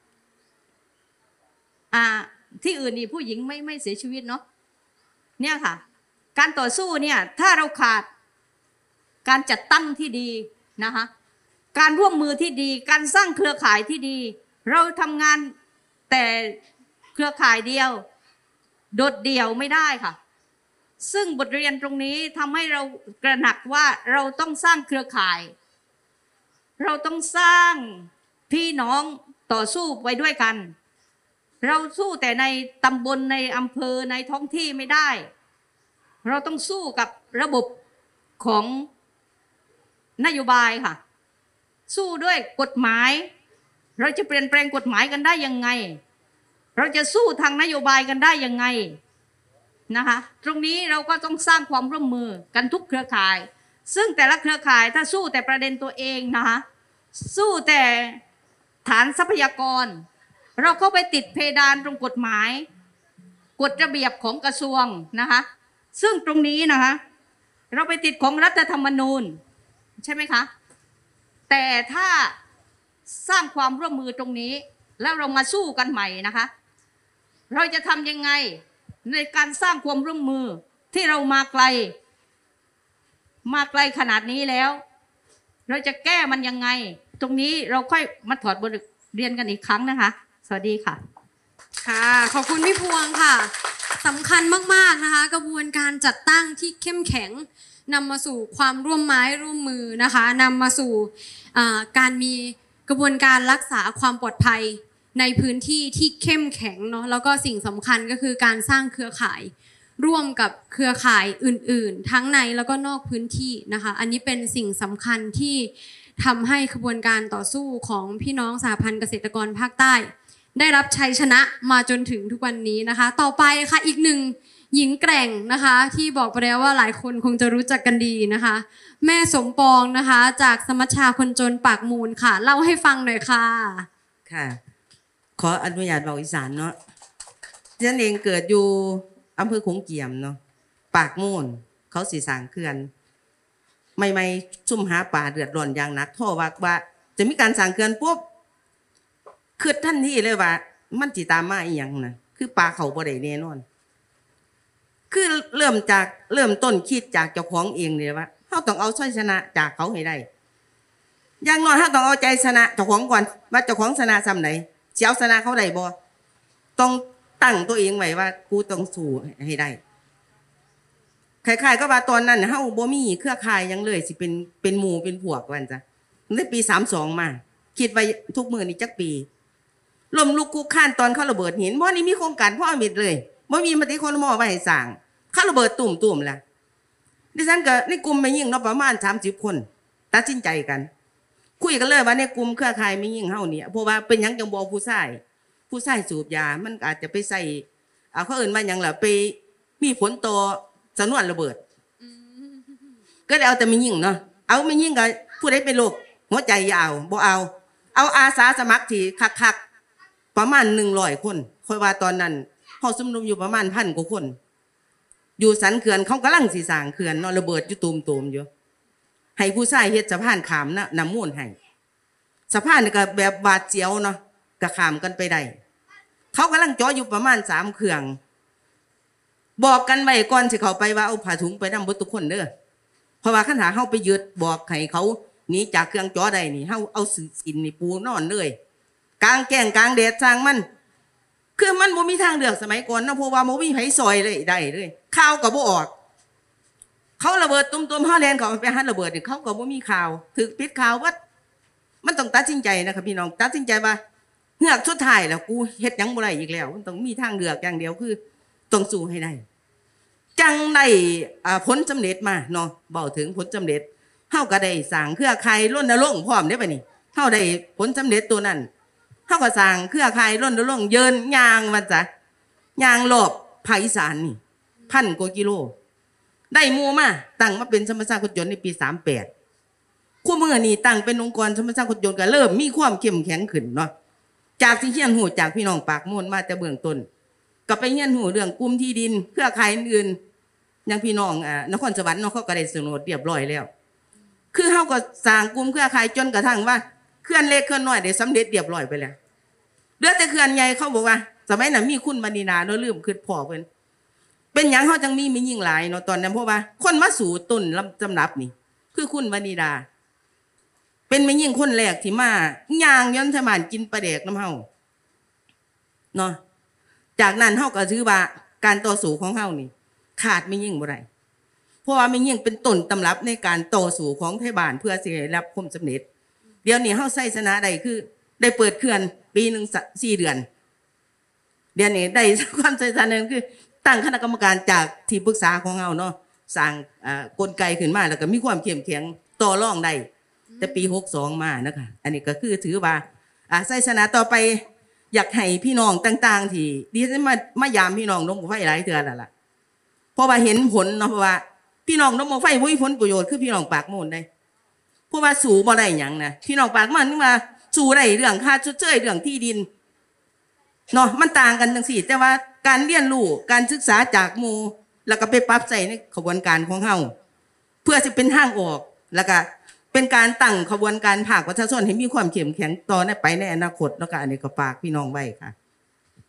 อ่าที่อื่นนี่ผู้หญิงไม่ไม่เสียชีวิตเนาะเนี่ยค่ะการต่อสู้เนี่ยถ้าเราขาดการจัดตั้งที่ดีนะคะการร่วมมือที่ดีการสร้างเครือข่ายที่ดีเราทำงานแต่เครือข่ายเดียวโดดเดี่ยวไม่ได้ค่ะซึ่งบทเรียนตรงนี้ทำให้เรากระหนักว่าเราต้องสร้างเครือข่ายเราต้องสร้างพี่น้องต่อสู้ไปด้วยกันเราสู้แต่ในตำบลในอำเภอในท้องที่ไม่ได้เราต้องสู้กับระบบของนโยบายค่ะสู้ด้วยกฎหมายเราจะเปลี่ยนแปลงกฎหมายกันได้ยังไงเราจะสู้ทางนโยบายกันได้ยังไงนะคะตรงนี้เราก็ต้องสร้างความร่วมมือกันทุกเครือข่ายซึ่งแต่ละเครือข่ายถ้าสู้แต่ประเด็นตัวเองนะคะสู้แต่ฐานทรัพยากรเราก็ไปติดเพดานตรงกฎหมายกฎระเบียบของกระทรวงนะคะซึ่งตรงนี้นะคะเราไปติดของรัฐธรรมนูญใช่ไหมคะแต่ถ้าสร้างความร่วมมือตรงนี้แล้วเรามาสู้กันใหม่นะคะเราจะทำยังไงในการสร้างความร่วมมือที่เรามาไกลมาไกลขนาดนี้แล้ว เราจะแก้มันยังไงตรงนี้เราค่อยมาถอดบทเรียนกันอีกครั้งนะคะสวัสดีค่ะค่ะขอบคุณพี่พวงค่ะสำคัญมากๆนะคะกระบวนการจัดตั้งที่เข้มแข็งนำมาสู่ความร่วมไม้ร่วมมือนะคะนำมาสู่การมีกระบวนการรักษาความปลอดภัยในพื้นที่ที่เข้มแข็งเนาะแล้วก็สิ่งสำคัญก็คือการสร้างเครือข่ายร่วมกับเครือข่ายอื่นๆทั้งในแล้วก็นอกพื้นที่นะคะอันนี้เป็นสิ่งสำคัญที่ทำให้ขบวนการต่อสู้ของพี่น้องสหพันธ์เกษตรกรภาคใต้ได้รับชัยชนะมาจนถึงทุกวันนี้นะคะต่อไปค่ะอีกหนึ่งหญิงแกร่งนะคะที่บอกไปแล้วว่าหลายคนคงจะรู้จักกันดีนะคะแม่สมปองนะคะจากสมัชชาคนจนปากมูลค่ะเล่าให้ฟังหน่อยค่ะค่ะขออนุญาตบอกอีสานเนาะฉันเองเกิดอยู่อำเภอขงเกียมเนาะปากมูลเขาสีสางเขื่อนไม่ไม่ซุ่มหาป่าเดือดร้อนอย่างหนักท่อว่าว่าจะมีการสร้างเขื่อนปุ๊บคือท่านที่เลยว่ามันจิตามมาอีหยังนะคือป่าเขาบ่ได้แน่นอนคือเริ่มจากเริ่มต้นคิดจากเจ้าของเองเลยว่าเขาต้องเอาชัยชนะจากเขาให้ได้อย่างน้อยเขาต้องเอาใจชนะเจ้าของก่อนว่าเจ้าของชนะซ้ำไหนเสียวชนะเขาได้บ่ต้องตั้งตัวเองไว้ว่ากูต้องสู้ให้ได้คล้ายๆก็ว่าตอนนั้นเฮาบ่มีเครือข่ายยังเลยสิเป็นเป็นหมู่เป็นพวกวันจ้ะในปีสามสองมาคิดไว้ทุกมื้อนี่จักปีล้มลุกคุกคานตอนเขาระเบิดหินบ่นี่มีโครงการพ่อมิตรเลยบ่มีมติครม.ไว้ให้สร้างเขาระเบิดตุ่มๆล่ะดิฉันก็ในกลุ่มแม่หญิงเนาะประมาณสามสิบคนตัดสินใจกันคุยกันเลยว่าในกลุ่มเครือข่ายแม่หญิงเฮานี่เพราะว่าเป็นหยังจังบ่ผู้ชายผู้ชายสูบยามันอาจจะไปใส่อ่าเขาเอิ้นว่าหยังล่ะไปมีผลต่อสำนวนระเบิดก็เลยเอาแต่แม่หญิงเนาะเอาแม่หญิงก็ผู้ใดเป็นโรคหัวใจยาวบ่เอาเอาอาสาสมัครที่คักๆประมาณหนึ่งร้อยคนค่อยว่าตอนนั้นเฮาชุมนุมอยู่ประมาณพันกว่าคนอยู่สันเขื่อนเขากำลังสิสร้างเขื่อนเนาะระเบิดอยู่ตูมๆอยู่ให้ผู้ชายเฮ็ดสะพานข้ามนะน้ำมูลให้สะพานนี่ก็แบบบาดเจียวเนาะก็ข้ามกันไปได้เขากำลังจ่ออยู่ประมาณสามเครื่องบอกกันไว้ก่อนสิเขาไปว่าเอาผ้าถุงไปนำบ่ทุกคนเด้อเพราะว่าคันหาเฮาไปยึดบอกให้เขาหนีจากเครื่องจ่อได้นี่เฮาเอาสินนี่ปูนอนเลยกลางแก้งกลางแดดสร้างมันคือมันบ่มีทางเลือกสมัยก่อนเนาะเพราะว่าบ่มีไผซอยเลยได้เลยข่าวก็บ่ออกเขาระเบิดตุ้มๆเฮาแลนเขาไปหันระเบิดนี่เขาก็บ่มีข่าวถูกปิดข่าววัดมันต้องตัดสินใจนะครับพี่น้องตัดสินใจว่าเฮือกสุดท้ายแล้วกูเฮ็ดหยังบ่ได้อีกแล้วมันต้องมีทางเลือกอย่างเดียวคือต้องสู้ให้ได้จังได้ผลสำเร็จมาเนาะเว้าถึงผลสำเร็จเฮาก็ได้สร้างเครือข่ายรณรงค์พร้อมได้ป่ะนี่เฮาได้ผลสำเร็จตัวนั้นเฮาก็สร้างเครือข่ายรณรงค์เยินย่างว่าจ้ะย่างรอบภาคอีสานนี่พันกว่ากิโลได้หมู่มาตั้งมาเป็นสมัชชาคนจนในปีสามแปดคู่มือนี่ตั้งเป็นองค์กรสมัชชาคนจนก็เริ่มมีความเข้มแข็งขึ้นเนาะจากที่เฮียนหูจากพี่น้องปากมูลมาแต่เบื้องต้นก็ไปเฮียนหูเรื่องกลุ่มที่ดินเครือข่ายอื่นๆอย่างพี่น้องอ่านครสวรรค์เนาะเขาก็ได้โฉนดเรียบร้อยแล้วคือเฮาก็สร้างกลุ่มเครือข่ายจนกระทั่งว่าเคลื่อนเล็กเคลื่อนน้อยได้สำเร็จเรียบร้อยไปแล้วเหลือแต่เคลื่อนใหญ่เขาบอกว่าสมัยนั้นมีคุณมณีนาเนาะลืมคิดพ่อเพิ่นเป็นหยังเฮาจังมีมียิ่งหลายเนาะตอนนั้นเพราะว่าคนมาสู่ต้นลำรับนี่คือคุณมณีนาเป็นแม่หญิงคนแรกที่มาย่างย้อนสมานกินปลาแดกน้ำเฮาเนาะจากนั้นเฮาก็ถือว่าการต่อสู้ของเฮานี่ขาดแม่หญิงบ่ได้เพราะว่าแม่หญิงเป็นต้นตำรับในการต่อสู้ของไทบ้านเพื่อสิได้รับความสำเร็จเดี๋ยวนี้เฮาใช้ชนะได้คือได้เปิดเขื่อนปีหนึ่งสี่เดือนเดี๋ยวนี้ได้ความชัยชนะนึงคือตั้งคณะกรรมการจากที่ปรึกษาของเฮาเนาะสร้างกลไกขึ้นมาแล้วก็มีความเข้มแข็งต่อรองได้แต่ปีหกสองมานะคะอันนี้ก็คือถือว่าอ่าชัยชนะต่อไปอยากให้พี่น้องต่างๆที่ดิฉันมามายามพี่น้องน้องไฟหลายเทื่อแล้วล่ะเพราะว่าเห็นผลเนาะเพราะว่าพี่น้องน้องไฟบ่มีผลประโยชน์คือพี่น้องปากมูลได้เพราะว่าสู้บ่ได้หยังนะพี่น้องปากมันนึกว่าสู้ได้เรื่องค่าชดเชยเรื่องที่ดินเนาะมันต่างกันจังซี่แต่ว่าการเรียนรู้การศึกษาจากหมู่แล้วก็ไปปรับใส่ในขบวนการของเฮาเพื่อจะเป็นทางออกแล้วก็เป็นการตั้งขบวนการภาคประชาชนให้มีความเข้มแข็งต่อไปในอนาคตแล้วก็อันนี้ก็ฝากพี่น้องไว้ค่ะ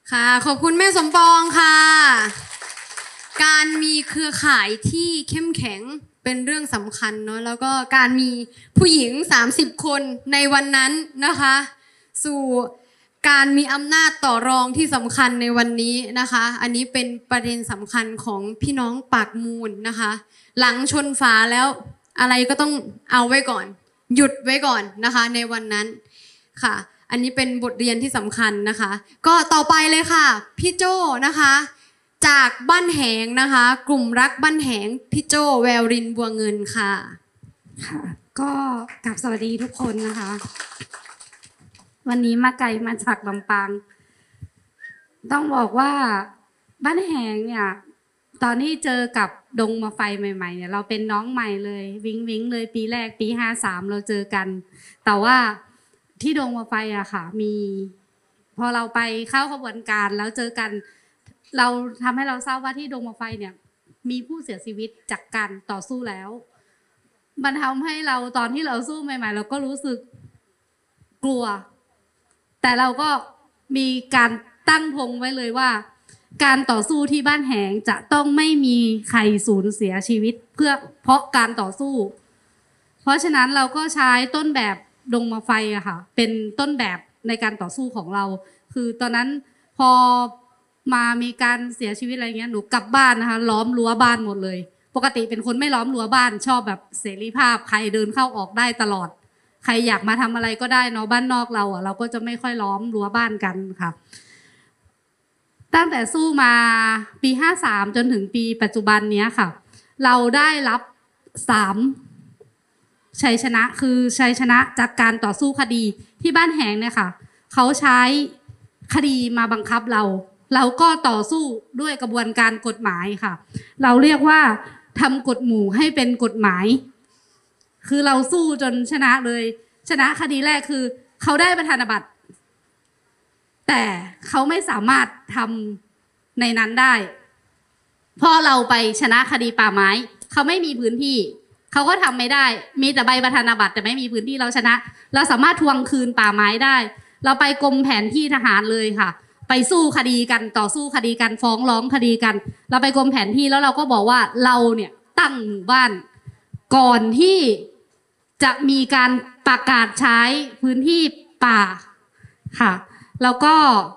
ค่ะขอบคุณแม่สมปองค่ะ การมีเครือข่ายที่เข้มแข็งเป็นเรื่องสำคัญเนาะแล้วก็การมีผู้หญิงสามสิบคนในวันนั้นนะคะ สู่การมีอำนาจต่อรองที่สำคัญในวันนี้นะคะ อันนี้เป็นประเด็นสำคัญของพี่น้องปากมูลนะคะ หลังชนฝาแล้วอะไรก็ต้องเอาไว้ก่อน หยุดไว้ก่อนนะคะในวันนั้นค่ะ อันนี้เป็นบทเรียนที่สำคัญนะคะ ก็ต่อไปเลยค่ะพี่โจ้นะคะ จากบ้านแหงนะคะ กลุ่มรักบ้านแหงพี่โจ้แววรินบัวเงินค่ะค่ะก็กลับสวัสดีทุกคนนะคะ วันนี้มาไกลมาจากลำปางต้องบอกว่าบ้านแหงเนี่ยตอนที่เจอกับดงมาไฟใหม่ๆเนี่ยเราเป็นน้องใหม่เลยวิงวิงเลยปีแรกปีห้าสามเราเจอกันแต่ว่าที่ดงมาไฟอะค่ะมีพอเราไปเข้าขบวนการแล้วเจอกันเราทำให้เราทราบว่าที่ดงมาไฟเนี่ยมีผู้เสียชีวิตจากการต่อสู้แล้วมันทำให้เราตอนที่เราสู้ใหม่ๆเราก็รู้สึกกลัวแต่เราก็มีการตั้งธงไว้เลยว่าการต่อสู้ที่บ้านแหงจะต้องไม่มีใครสูญเสียชีวิตเพื่อเพราะการต่อสู้เพราะฉะนั้นเราก็ใช้ต้นแบบดงมาไฟอะค่ะเป็นต้นแบบในการต่อสู้ของเราคือตอนนั้นพอมามีการเสียชีวิตอะไรเงี้ยหนูกลับบ้านนะคะล้อมรั้วบ้านหมดเลยปกติเป็นคนไม่ล้อมรั้วบ้านชอบแบบเสรีภาพใครเดินเข้าออกได้ตลอดใครอยากมาทำอะไรก็ได้เนาะบ้านนอกเราอ่ะเราก็จะไม่ค่อยล้อมรั้วบ้านกันค่ะตั้งแต่สู้มาปีห้าสามจนถึงปีปัจจุบันเนี้ยค่ะเราได้รับสามชัยชนะคือชัยชนะจากการต่อสู้คดีที่บ้านแหงเนี่ยค่ะเขาใช้คดีมาบังคับเราเราก็ต่อสู้ด้วยกระบวนการกฎหมายค่ะเราเรียกว่าทำกฎหมู่ให้เป็นกฎหมายคือเราสู้จนชนะเลยชนะคดีแรกคือเขาได้ประธานบัตรแต่เขาไม่สามารถทำในนั้นได้พอเราไปชนะคดีป่าไม้เขาไม่มีพื้นที่เขาก็ทำไม่ได้มีแต่ใบประธานบัตรแต่ไม่มีพื้นที่เราชนะเราสามารถทวงคืนป่าไม้ได้เราไปกรมแผนที่ทหารเลยค่ะไปสู้คดีกันต่อสู้คดีกันฟ้องร้องคดีกันเราไปกรมแผนที่แล้วเราก็บอกว่าเราเนี่ยตั้งหมู่บ้านก่อนที่จะมีการประกาศใช้พื้นที่ป่าค่ะแล้วก็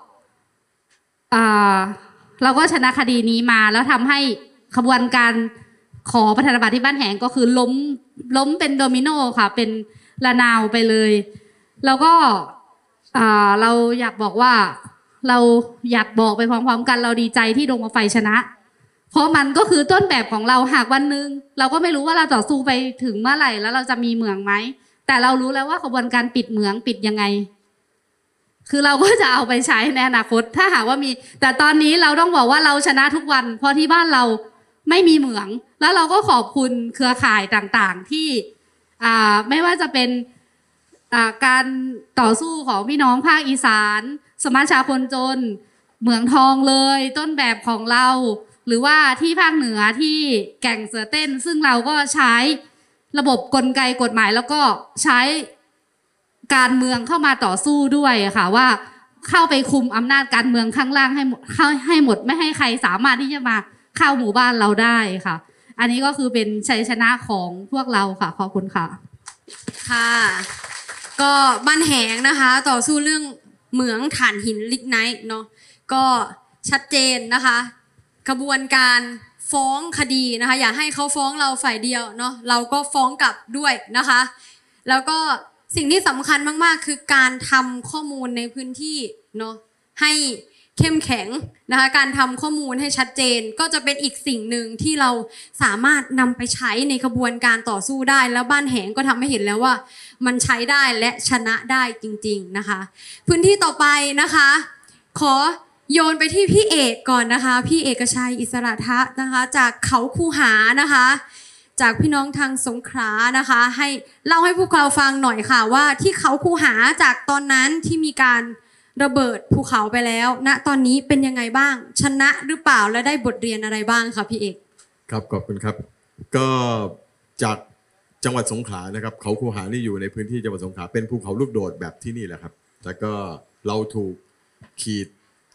เราก็ชนะคดีนี้มาแล้วทำให้ขบวนการขอประธานบัตรที่บ้านแหงก็คือล้มล้มเป็นโดมิโนค่ะเป็นระนาวไปเลยแล้วก็เราอยากบอกว่าเราอยากบอกไปพร้อมๆกันเราดีใจที่ดงมาไฟชนะเพราะมันก็คือต้นแบบของเราหากวันนึงเราก็ไม่รู้ว่าเราต่อสู้ไปถึงเมื่อไหร่แล้วเราจะมีเหมืองไหมแต่เรารู้แล้วว่าขบวนการปิดเหมืองปิดยังไงคือเราก็จะเอาไปใช้ในอนาคตถ้าหากว่ามีแต่ตอนนี้เราต้องบอกว่าเราชนะทุกวันเพราะที่บ้านเราไม่มีเหมืองแล้วเราก็ขอบคุณเครือข่ายต่างๆที่ไม่ว่าจะเป็นการต่อสู้ของพี่น้องภาคอีสานสมาชาคนจนเหมืองทองเลยต้นแบบของเราหรือว่าที่ภาคเหนือที่แก่งเสือเต้นซึ่งเราก็ใช้ระบบกลไกกฎหมายแล้วก็ใช้การเมืองเข้ามาต่อสู้ด้วยค่ะว่าเข้าไปคุมอำนาจการเมืองข้างล่างให้ให้หมดไม่ให้ใครสามารถที่จะมาเข้าหมู่บ้านเราได้ค่ะอันนี้ก็คือเป็นชัยชนะของพวกเราค่ะขอบคุณค่ะค่ะก็บ้านแหงนะคะต่อสู้เรื่องเหมืองถ่านหินลิกไนท์เนาะก็ชัดเจนนะคะกระบวนการฟ้องคดีนะคะอย่าให้เขาฟ้องเราฝ่ายเดียวเนาะเราก็ฟ้องกลับด้วยนะคะแล้วก็สิ่งที่สำคัญมากๆคือการทำข้อมูลในพื้นที่เนาะให้เข้มแข็งนะคะการทำข้อมูลให้ชัดเจนก็จะเป็นอีกสิ่งหนึ่งที่เราสามารถนำไปใช้ในกระบวนการต่อสู้ได้แล้วบ้านแหงก็ทำให้เห็นแล้วว่ามันใช้ได้และชนะได้จริงๆนะคะพื้นที่ต่อไปนะคะขอโยนไปที่พี่เอกก่อนนะคะพี่เอกชัยอิสระทะนะคะจากเขาคูหานะคะจากพี่น้องทางสงขลานะคะให้เล่าให้พวกเราฟังหน่อยค่ะว่าที่เขาคูหาจากตอนนั้นที่มีการระเบิดภูเขาไปแล้วณตอนนี้เป็นยังไงบ้างชนะหรือเปล่าและได้บทเรียนอะไรบ้างคะพี่เอกครับขอบคุณครับก็จากจังหวัดสงขลานะครับเขาคูหานี่อยู่ในพื้นที่จังหวัดสงขลาเป็นภูเขาลูกโดดแบบที่นี่แหละครับแล้วก็เราถูกขีด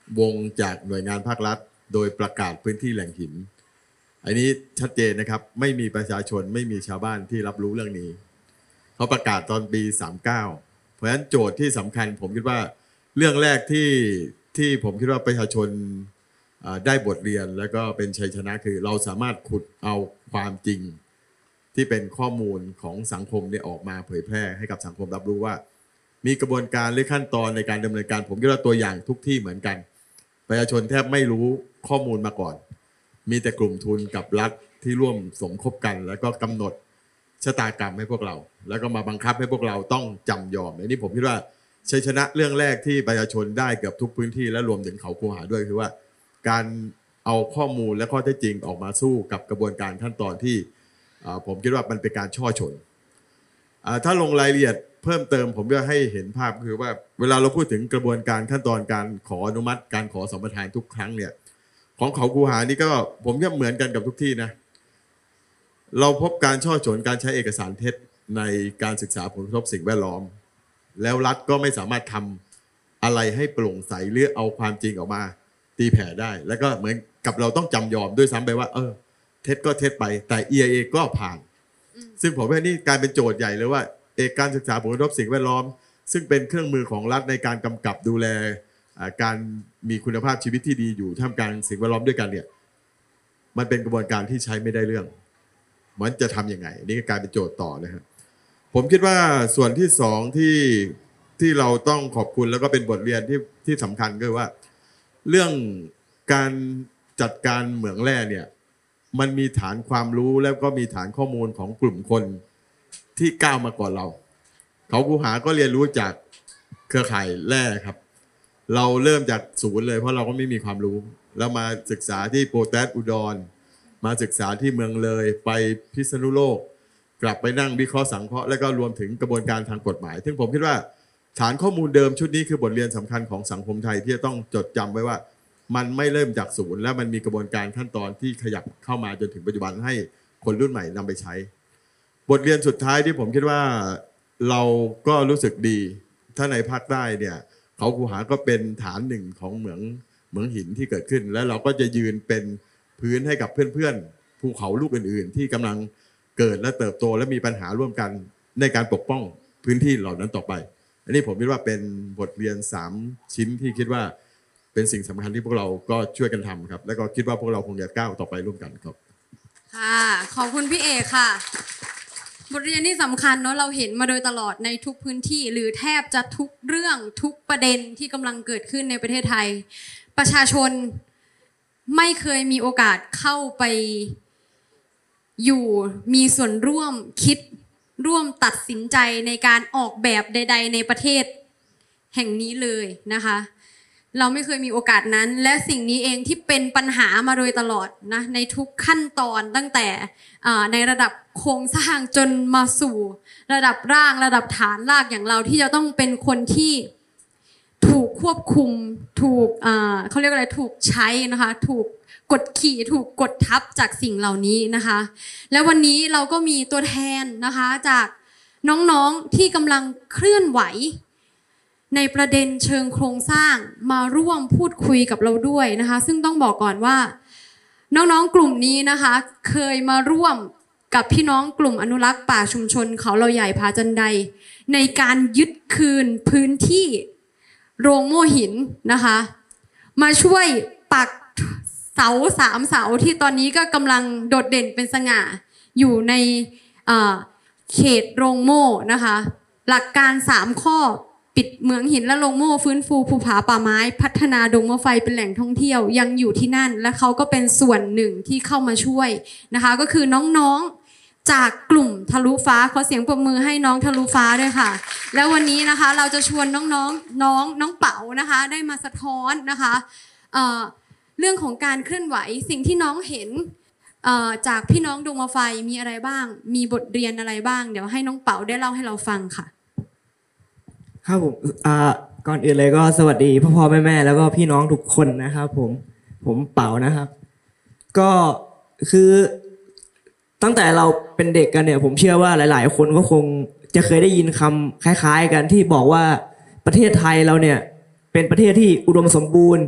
วงจากหน่วยงานภาครัฐ โดยประกาศพื้นที่แหล่งหินอันนี้ชัดเจนนะครับไม่มีประชาชนไม่มีชาวบ้านที่รับรู้เรื่องนี้เขาประกาศตอนปีสามสิบเก้าเพราะฉะนั้นโจทย์ที่สำคัญผมคิดว่าเรื่องแรกที่ที่ผมคิดว่าประชาชนได้บทเรียนแล้วก็เป็นชัยชนะคือเราสามารถขุดเอาความจริงที่เป็นข้อมูลของสังคมเนี่ยออกมาเผยแพร่ให้กับสังคมรับรู้ว่ามีกระบวนการหรือขั้นตอนในการดำเนินการผมคิดว่าตัวอย่างทุกที่เหมือนกันประชาชนแทบไม่รู้ข้อมูลมาก่อนมีแต่กลุ่มทุนกับรัฐที่ร่วมสมคบกันแล้วก็กำหนดชะตากรรมให้พวกเราแล้วก็มาบังคับให้พวกเราต้องจำยอมอันนี้ผมคิดว่าชัยชนะเรื่องแรกที่ประชาชนได้เกือบทุกพื้นที่และรวมถึงเขาคูหาด้วยคือว่าการเอาข้อมูลและข้อเท็จจริงออกมาสู้กับกระบวนการขั้นตอนที่ผมคิดว่ามันเป็นการช่อชนถ้าลงรายละเอียดเพิ่มเติมผมจะให้เห็นภาพคือว่าเวลาเราพูดถึงกระบวนการขั้นตอนการขออนุมัติการขอสัมปทานทุกครั้งเนี่ยของเขาคูหานี่ก็ผมก็เหมือนกันกับทุกที่นะเราพบการช่อฉนการใช้เอกสารเท็จในการศึกษาผลกระทบสิ่งแวดล้อมแล้วรัฐก็ไม่สามารถทำอะไรให้โปร่งใสหรือเอาความจริงออกมาตีแผ่ได้แล้วก็เหมือนกับเราต้องจำยอมด้วยซ้ำไปว่าเออเท็จก็เท็จไปแต่ อี ไอ เอ ก็ผ่านซึ่งผมว่านี่กลายเป็นโจทย์ใหญ่เลยว่าเอกการศึกษาผลกระทบสิ่งแวดล้อมซึ่งเป็นเครื่องมือของรัฐในการกำกับดูแลการมีคุณภาพชีวิตที่ดีอยู่ท่ามกลางสิ่งแวดล้อมด้วยกันเนี่ยมันเป็นกระบวนการที่ใช้ไม่ได้เรื่องมันจะทำยังไงนี่ก็กลายเป็นโจทย์ต่อนะฮะผมคิดว่าส่วนที่สองที่ที่เราต้องขอบคุณแล้วก็เป็นบทเรียนที่ที่สำคัญก็คือว่าเรื่องการจัดการเหมืองแร่เนี่ยมันมีฐานความรู้แล้วก็มีฐานข้อมูลของกลุ่มคนที่ก้าวมาก่อนเราเขาคูหาก็เรียนรู้จากเครือข่ายแร่ครับเราเริ่มจากศูนย์เลยเพราะเราก็ไม่มีความรู้แล้วมาศึกษาที่โปรแตสอุดรมาศึกษาที่เมืองเลยไปพิษณุโลกกลับไปนั่งวิเคราะห์สังเคราะห์แล้วก็รวมถึงกระบวนการทางกฎหมายซึ่งผมคิดว่าฐานข้อมูลเดิมชุดนี้คือบทเรียนสำคัญของสังคมไทยที่จะต้องจดจำไว้ว่ามันไม่เริ่มจากศูนย์และมันมีกระบวนการขั้นตอนที่ขยับเข้ามาจนถึงปัจจุบันให้คนรุ่นใหม่นำไปใช้บทเรียนสุดท้ายที่ผมคิดว่าเราก็รู้สึกดีถ้าในภาคใต้เนี่ยเขาคูหาก็เป็นฐานหนึ่งของเหมืองเหมืองหินที่เกิดขึ้นแล้วเราก็จะยืนเป็นพื้นให้กับเพื่อนๆภูเขาลูกอื่นๆที่กำลังเกิดและเติบโตและมีปัญหาร่วมกันในการปกป้องพื้นที่เหล่านั้นต่อไปอันนี้ผมคิดว่าเป็นบทเรียนสามชิ้นที่คิดว่าเป็นสิ่งสำคัญที่พวกเราก็ช่วยกันทำครับแล้วก็คิดว่าพวกเราคงจะก้าวต่อไปร่วมกันครับค่ะขอบคุณพี่เอกค่ะบทเรียนที่สำคัญเนาะเราเห็นมาโดยตลอดในทุกพื้นที่หรือแทบจะทุกเรื่องทุกประเด็นที่กำลังเกิดขึ้นในประเทศไทยประชาชนไม่เคยมีโอกาสเข้าไปอยู่มีส่วนร่วมคิดร่วมตัดสินใจในการออกแบบใดๆในประเทศแห่งนี้เลยนะคะเราไม่เคยมีโอกาสนั้นและสิ่งนี้เองที่เป็นปัญหามาโดยตลอดนะในทุกขั้นตอนตั้งแต่ในระดับโครงสร้างจนมาสู่ระดับร่างระดับฐานรากอย่างเราที่จะต้องเป็นคนที่ถูกควบคุมถูกเขาเรียกอะไรถูกใช้นะคะถูกกดขี่ถูกกดทับจากสิ่งเหล่านี้นะคะและวันนี้เราก็มีตัวแทนนะคะจากน้องๆที่กำลังเคลื่อนไหวในประเด็นเชิงโครงสร้างมาร่วมพูดคุยกับเราด้วยนะคะซึ่งต้องบอกก่อนว่าน้องๆกลุ่มนี้นะคะเคยมาร่วมกับพี่น้องกลุ่มอนุรักษ์ป่าชุมชนเขาเราใหญ่ผาจันไดในการยึดคืนพื้นที่โรงโม่หินนะคะมาช่วยปักเสาสามเสาที่ตอนนี้ก็กำลังโดดเด่นเป็นสง่าอยู่ในเขตโรงโม่นะคะหลักการสามข้อปิดเหมืองหินและโรงโม่ฟื้นฟูภูผาป่าไม้พัฒนาดงมะไฟเป็นแหล่งท่องเที่ยวยังอยู่ที่นั่นและเขาก็เป็นส่วนหนึ่งที่เข้ามาช่วยนะคะก็คือน้องๆจากกลุ่มทะลุฟ้าขอเสียงปรบมือให้น้องทะลุฟ้าด้วยค่ะแล้ววันนี้นะคะเราจะชวนน้องๆน้องน้องเป๋านะคะได้มาสะท้อนนะคะเอ่อเรื่องของการเคลื่อนไหวสิ่งที่น้องเห็นจากพี่น้องดงมะไฟมีอะไรบ้างมีบทเรียนอะไรบ้างเดี๋ยวให้น้องเป๋าได้เล่าให้เราฟังค่ะครับผมอ่าก่อนอื่นเลยก็สวัสดีพ่อพ่อแม่แม่แล้วก็พี่น้องทุกคนนะครับผมผมเป๋านะครับก็คือตั้งแต่เราเป็นเด็กกันเนี่ยผมเชื่อว่าหลายๆคนก็คงจะเคยได้ยินคำคล้ายๆกันที่บอกว่าประเทศไทยเราเนี่ยเป็นประเทศที่อุดมสมบูรณ์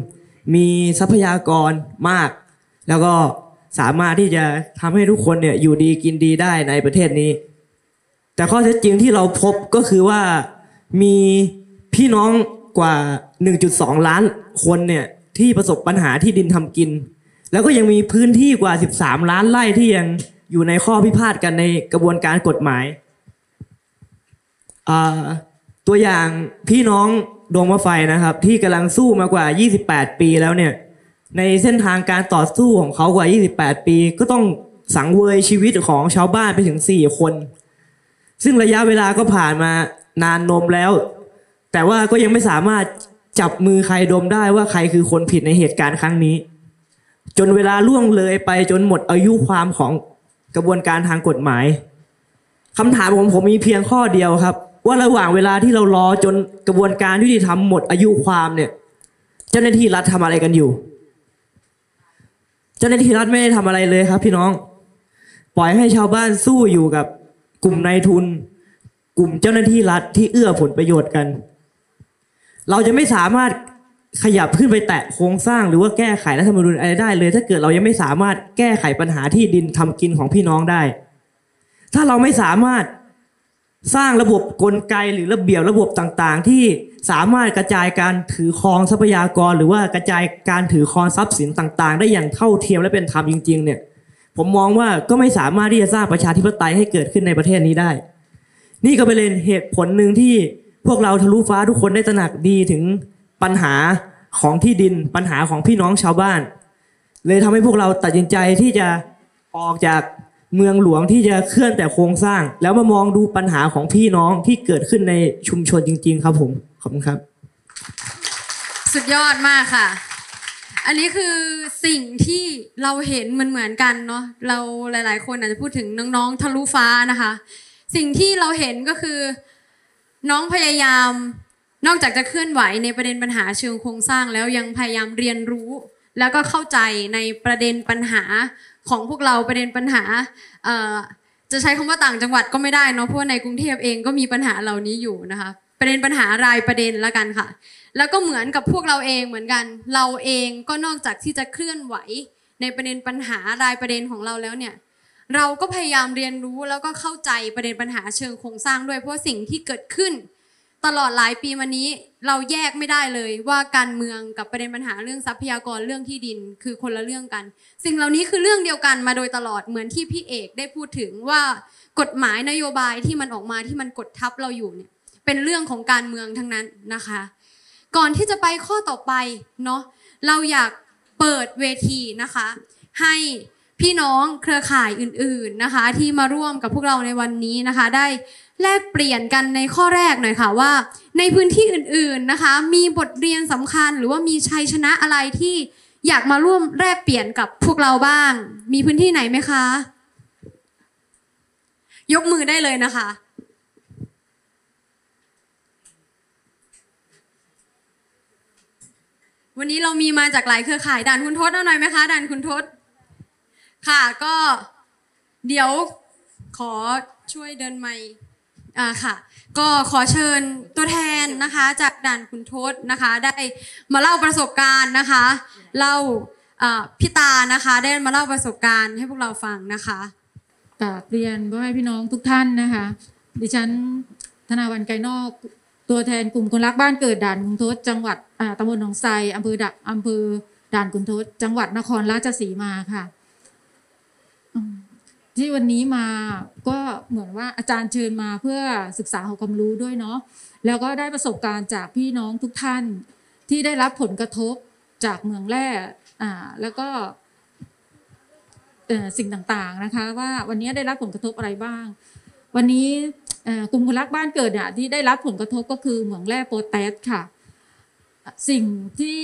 มีทรัพยากรมาก แล้วก็สามารถที่จะทำให้ทุกคนเนี่ยอยู่ดีกินดีได้ในประเทศนี้ แต่ข้อเท็จจริงที่เราพบก็คือว่ามีพี่น้องกว่า หนึ่งจุดสอง ล้านคนเนี่ยที่ประสบปัญหาที่ดินทำกิน แล้วก็ยังมีพื้นที่กว่าสิบสามล้านไร่ที่ยังอยู่ในข้อพิพาทกันในกระบวนการกฎหมายตัวอย่างพี่น้องดวงมะไฟนะครับที่กำลังสู้มากว่ายี่สิบแปดปีแล้วเนี่ยในเส้นทางการต่อสู้ของเขากว่ายี่สิบแปดปีก็ต้องสังเวยชีวิตของชาวบ้านไปถึงสี่คนซึ่งระยะเวลาก็ผ่านมานานนมแล้วแต่ว่าก็ยังไม่สามารถจับมือใครดมได้ว่าใครคือคนผิดในเหตุการณ์ครั้งนี้จนเวลาล่วงเลยไปจนหมดอายุความของกระบวนการทางกฎหมายคำถามของผมมีเพียงข้อเดียวครับว่าระหว่างเวลาที่เรารอจนกระบวนการยุติธรรมหมดอายุความเนี่ยเจ้าหน้าที่รัฐทำอะไรกันอยู่เจ้าหน้าที่รัฐไม่ได้ทำอะไรเลยครับพี่น้องปล่อยให้ชาวบ้านสู้อยู่กับกลุ่มนายทุนกลุ่มเจ้าหน้าที่รัฐที่เอื้อผลประโยชน์กันเราจะไม่สามารถขยับขึ้นไปแตะโครงสร้างหรือว่าแก้ไขรัฐธรรมนูญอะไรได้เลยถ้าเกิดเรายังไม่สามารถแก้ไขปัญหาที่ดินทำกินของพี่น้องได้ถ้าเราไม่สามารถสร้างระบบกลไกหรือระเบียบระบบต่างๆที่สามารถกระจายการถือครองทรัพยากรหรือว่ากระจายการถือครองทรัพย์สินต่างๆได้อย่างเท่าเทียมและเป็นธรรมจริงๆเนี่ยผมมองว่าก็ไม่สามารถที่จะสร้างประชาธิปไตยให้เกิดขึ้นในประเทศนี้ได้นี่ก็เป็นเหตุผลหนึ่งที่พวกเราทะลุฟ้าทุกคนได้ตระหนักดีถึงปัญหาของที่ดินปัญหาของพี่น้องชาวบ้านเลยทำให้พวกเราตัดสินใจที่จะออกจากเมืองหลวงที่จะเคลื่อนแต่โครงสร้างแล้วมามองดูปัญหาของพี่น้องที่เกิดขึ้นในชุมชนจริงๆครับผมขอบคุณครับสุดยอดมากค่ะอันนี้คือสิ่งที่เราเห็นเหมือนเหมือนกันเนาะเราหลายๆคนอาจจะพูดถึงน้องๆทะลุฟ้านะคะสิ่งที่เราเห็นก็คือน้องพยายามนอกจากจะเคลื่อนไหวในประเด็นปัญหาเชิงโครงสร้างแล้วยังพยายามเรียนรู้แล้วก็เข้าใจในประเด็นปัญหาของพวกเราประเด็นปัญหาจะใช้คำว่าต่างจังหวัดก็ไม่ได้เนาะเพราะว่าในกรุงเทพเองก็มีปัญหาเหล่านี้อยู่นะคะประเด็นปัญหารายประเด็นละกันค่ะแล้วก็เหมือนกับพวกเราเองเหมือนกันเราเองก็นอกจากที่จะเคลื่อนไหวในประเด็นปัญหารายประเด็นของเราแล้วเนี่ยเราก็พยายามเรียนรู้แล้วก็เข้าใจประเด็นปัญหาเชิงโครงสร้างด้วยเพราะสิ่งที่เกิดขึ้นตลอดหลายปีมานี้เราแยกไม่ได้เลยว่าการเมืองกับประเด็นปัญหาเรื่องทรัพยากรเรื่องที่ดินคือคนละเรื่องกันสิ่งเหล่านี้คือเรื่องเดียวกันมาโดยตลอดเหมือนที่พี่เอกได้พูดถึงว่ากฎหมายนโยบายที่มันออกมาที่มันกดทับเราอยู่เนี่ยเป็นเรื่องของการเมืองทั้งนั้นนะคะก่อนที่จะไปข้อต่อไปเนาะเราอยากเปิดเวทีนะคะให้พี่น้องเครือข่ายอื่นๆนะคะที่มาร่วมกับพวกเราในวันนี้นะคะได้แลกเปลี่ยนกันในข้อแรกหน่อยค่ะว่าในพื้นที่อื่นๆนะคะมีบทเรียนสำคัญหรือว่ามีชัยชนะอะไรที่อยากมาร่วมแลกเปลี่ยนกับพวกเราบ้างมีพื้นที่ไหนไหมคะยกมือได้เลยนะคะวันนี้เรามีมาจากหลายเครือข่ายด่านคุณทศเอาหน่อยไหมคะด่านคุณทศค่ะก็เดี๋ยวขอช่วยเดินไมค์อ่าค่ะก็ขอเชิญตัวแทนนะคะจากด่านคุณทศนะคะได้มาเล่าประสบการณ์นะคะเล่าพี่ตานะคะได้มาเล่าประสบการณ์ให้พวกเราฟังนะคะกราบเรียนพ่อแม่พี่น้องทุกท่านนะคะดิฉันธนาวันไกรนอกตัวแทนกลุ่มคนรักบ้านเกิดด่านคุณทศจังหวัดตำบลหนองไทรอำเภอดะอำเภอด่านคุณทศจังหวัดนครราชสีมาค่ะที่วันนี้มาก็เหมือนว่าอาจารย์เชิญมาเพื่อศึกษาหาความรู้ด้วยเนาะแล้วก็ได้ประสบการณ์จากพี่น้องทุกท่านที่ได้รับผลกระทบจากเมืองแร่อ่าแล้วก็สิ่งต่างๆนะคะว่าวันนี้ได้รับผลกระทบอะไรบ้างวันนี้กลุ่มคนรักบ้านเกิดเนี่ยที่ได้รับผลกระทบก็คือเหมืองแร่โปแทสค่ะสิ่งที่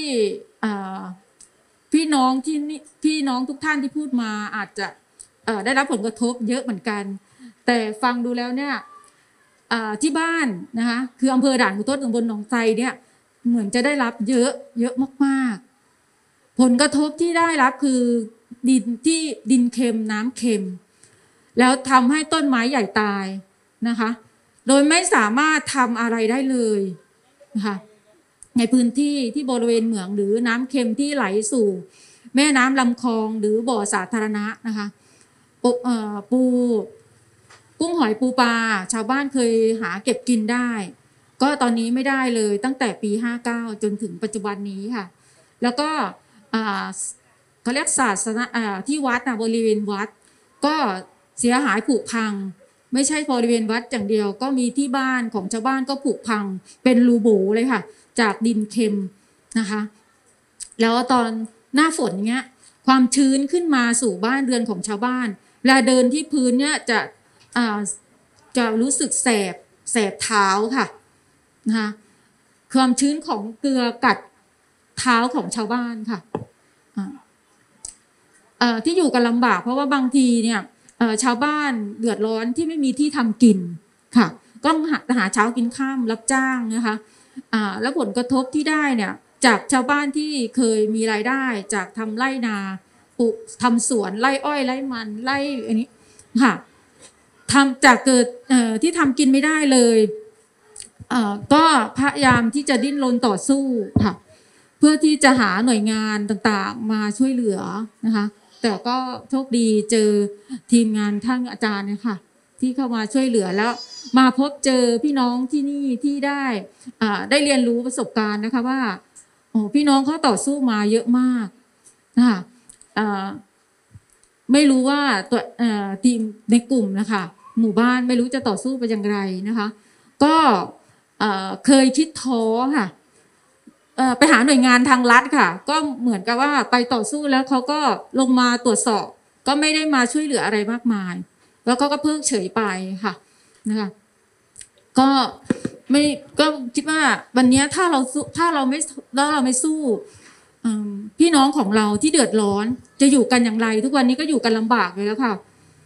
พี่น้องที่พี่น้องทุกท่านที่พูดมาอาจจะได้รับผลกระทบเยอะเหมือนกันแต่ฟังดูแล้วเนี่ยที่บ้านนะคะคืออำเภอด่านขุนทดตำบลหนองไทรเนี่ยเหมือนจะได้รับเยอะเยอะมากๆผลกระทบที่ได้รับคือดินที่ดินเค็มน้ำเค็มแล้วทำให้ต้นไม้ใหญ่ตายนะคะโดยไม่สามารถทำอะไรได้เลยนะคะในพื้นที่ที่บริเวณเหมืองหรือน้ำเค็มที่ไหลสู่แม่น้ำลำคลองหรือบ่อสาธารณะนะคะปูเอ่อปูกุ้งหอยปูปลาชาวบ้านเคยหาเก็บกินได้ก็ตอนนี้ไม่ได้เลยตั้งแต่ปีห้าเก้าจนถึงปัจจุบันนี้ค่ะแล้วก็เขาเรียกศาสนาที่วัดนะบริเวณวัดก็เสียหายผุพังไม่ใช่บริเวณวัดอย่างเดียวก็มีที่บ้านของชาวบ้านก็ผุพังเป็นรูโบเลยค่ะจากดินเค็มนะคะแล้วตอนหน้าฝนเงี้ยความชื้นขึ้นมาสู่บ้านเรือนของชาวบ้านเวลาเดินที่พื้นเนี่ยจะจะรู้สึกแสบแสบเท้าค่ะนะคะความชื้นของเกลือกัดเท้าของชาวบ้านค่ะที่อยู่กันลำบากเพราะว่าบางทีเนี่ยชาวบ้านเดือดร้อนที่ไม่มีที่ทำกินค่ะก็หาหาเช้ากินข้ามรับจ้างนะคะแล้วผลกระทบที่ได้เนี่ยจากชาวบ้านที่เคยมีรายได้จากทำไร่นาปลูกทำสวนไร่อ้อยไร่มันไร่อันนี้ค่ะทำจากเกิดที่ทำกินไม่ได้เลยก็พยายามที่จะดิ้นรนต่อสู้ค่ะเพื่อที่จะหาหน่วยงานต่างๆมาช่วยเหลือนะคะแต่ก็โชคดีเจอทีมงานท่านอาจารย์เนี่ยค่ะที่เข้ามาช่วยเหลือแล้วมาพบเจอพี่น้องที่นี่ที่ได้ได้เรียนรู้ประสบการณ์นะคะว่าโอ้พี่น้องเขาต่อสู้มาเยอะมากนะคะไม่รู้ว่าตัวทีมในกลุ่มนะคะหมู่บ้านไม่รู้จะต่อสู้ไปอย่างไรนะคะก็เคยคิดท้อค่ะไปหาหน่วยงานทางรัฐค่ะก็เหมือนกับว่าไปต่อสู้แล้วเขาก็ลงมาตรวจสอบก็ไม่ได้มาช่วยเหลืออะไรมากมายแล้วก็ก็เพิกเฉยไปค่ะนะคะก็ไม่ก็คิดว่าวันนี้ถ้าเราถ้าเราไม่ถ้าเราไม่สู้พี่น้องของเราที่เดือดร้อนจะอยู่กันอย่างไรทุกวันนี้ก็อยู่กันลำบากเลยแล้วค่ะ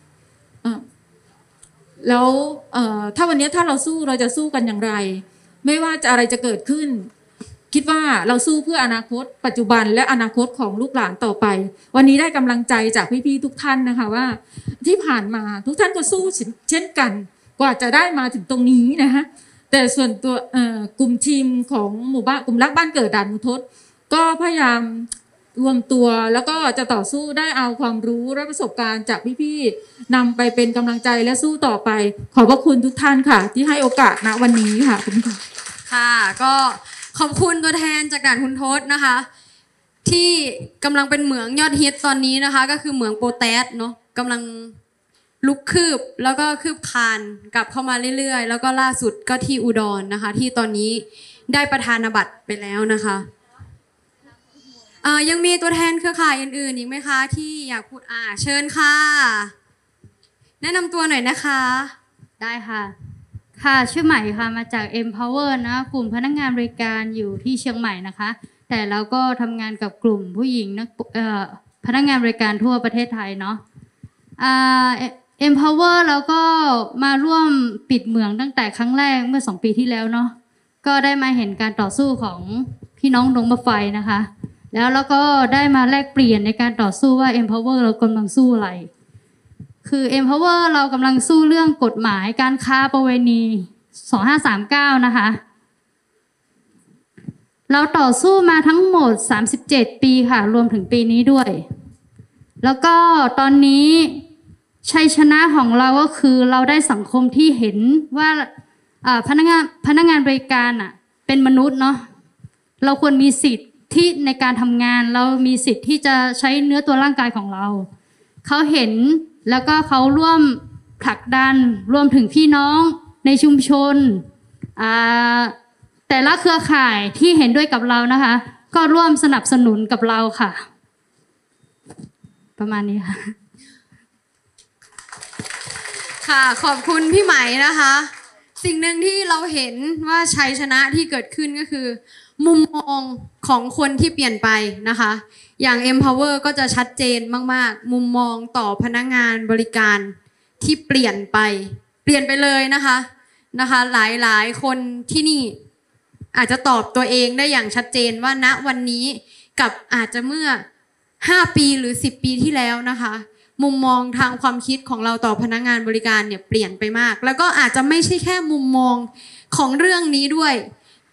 แล้วถ้าวันนี้ถ้าเราสู้เราจะสู้กันอย่างไรไม่ว่าจะอะไรจะเกิดขึ้นคิดว่าเราสู้เพื่ออนาคตปัจจุบันและอนาคตของลูกหลานต่อไปวันนี้ได้กำลังใจจากพี่ๆทุกท่านนะคะว่าที่ผ่านมาทุกท่านก็สู้เช่นกันกว่าจะได้มาถึงตรงนี้นะคะแต่ส่วนตัวกลุ่มทีมของหมู่บ้านกลุ่มรักบ้านเกิดด่านมุทศก็พยายามรวมตัวแล้วก็จะต่อสู้ได้เอาความรู้และประสบการณ์จากพี่ๆนำไปเป็นกำลังใจและสู้ต่อไปขอบพระคุณทุกท่านค่ะที่ให้โอกาสณวันนี้ค่ะขอบคุณค่ะค่ะก็ขอบคุณตัวแทนจากด่านคุณทศนะคะที่กำลังเป็นเหมืองยอดฮิตตอนนี้นะคะก็คือเหมืองโปแตสเนาะกำลังลุกคืบแล้วก็คืบคานกลับเข้ามาเรื่อยๆแล้วก็ล่าสุดก็ที่อุดรนะคะที่ตอนนี้ได้ประธานบัตรไปแล้วนะคะอ่ายังมีตัวแทนเครือข่ายอื่นๆอีกไหมคะที่อยากพูดอ่าเชิญค่ะแนะนำตัวหน่อยนะคะได้ค่ะค่ะชื่อใหม่ค่ะมาจาก Empower นะกลุ่มพนักงานบริการอยู่ที่เชียงใหม่นะคะแต่เราก็ทำงานกับกลุ่มผู้หญิงนักพนักงานบริการทั่วประเทศไทยเนาะอ่า Empower เราก็มาร่วมปิดเหมืองตั้งแต่ครั้งแรกเมื่อสองปีที่แล้วเนาะก็ได้มาเห็นการต่อสู้ของพี่น้องดงมะไฟนะคะแล้วเราก็ได้มาแลกเปลี่ยนในการต่อสู้ว่า Empower เรากำลังสู้อะไรคือ Empower เรากำลังสู้เรื่องกฎหมายการค้าประเวณีสองห้าสามเก้านะคะเราต่อสู้มาทั้งหมดสามสิบเจ็ดปีค่ะรวมถึงปีนี้ด้วยแล้วก็ตอนนี้ชัยชนะของเราก็คือเราได้สังคมที่เห็นว่าพนักงานพนักงานบริการอ่ะเป็นมนุษย์เนาะเราควรมีสิทธิ์ที่ในการทำงานเรามีสิทธิ์ที่จะใช้เนื้อตัวร่างกายของเราเขาเห็นแล้วก็เขาร่วมผลักดันรวมถึงพี่น้องในชุมชนแต่ละเครือข่ายที่เห็นด้วยกับเรานะคะก็ร่วมสนับสนุนกับเราค่ะประมาณนี้ค่ะค่ะขอบคุณพี่ไหมนะคะสิ่งหนึ่งที่เราเห็นว่าชัยชนะที่เกิดขึ้นก็คือมุมมองของคนที่เปลี่ยนไปนะคะอย่าง Empower ก็จะชัดเจนมากๆมุมมองต่อพนักงานบริการที่เปลี่ยนไปเปลี่ยนไปเลยนะคะนะคะหลายๆคนที่นี่อาจจะตอบตัวเองได้อย่างชัดเจนว่าณวันนี้กับอาจจะเมื่อห้าปีหรือสิบปีที่แล้วนะคะมุมมองทางความคิดของเราต่อพนักงานบริการเนี่ยเปลี่ยนไปมากแล้วก็อาจจะไม่ใช่แค่มุมมองของเรื่องนี้ด้วย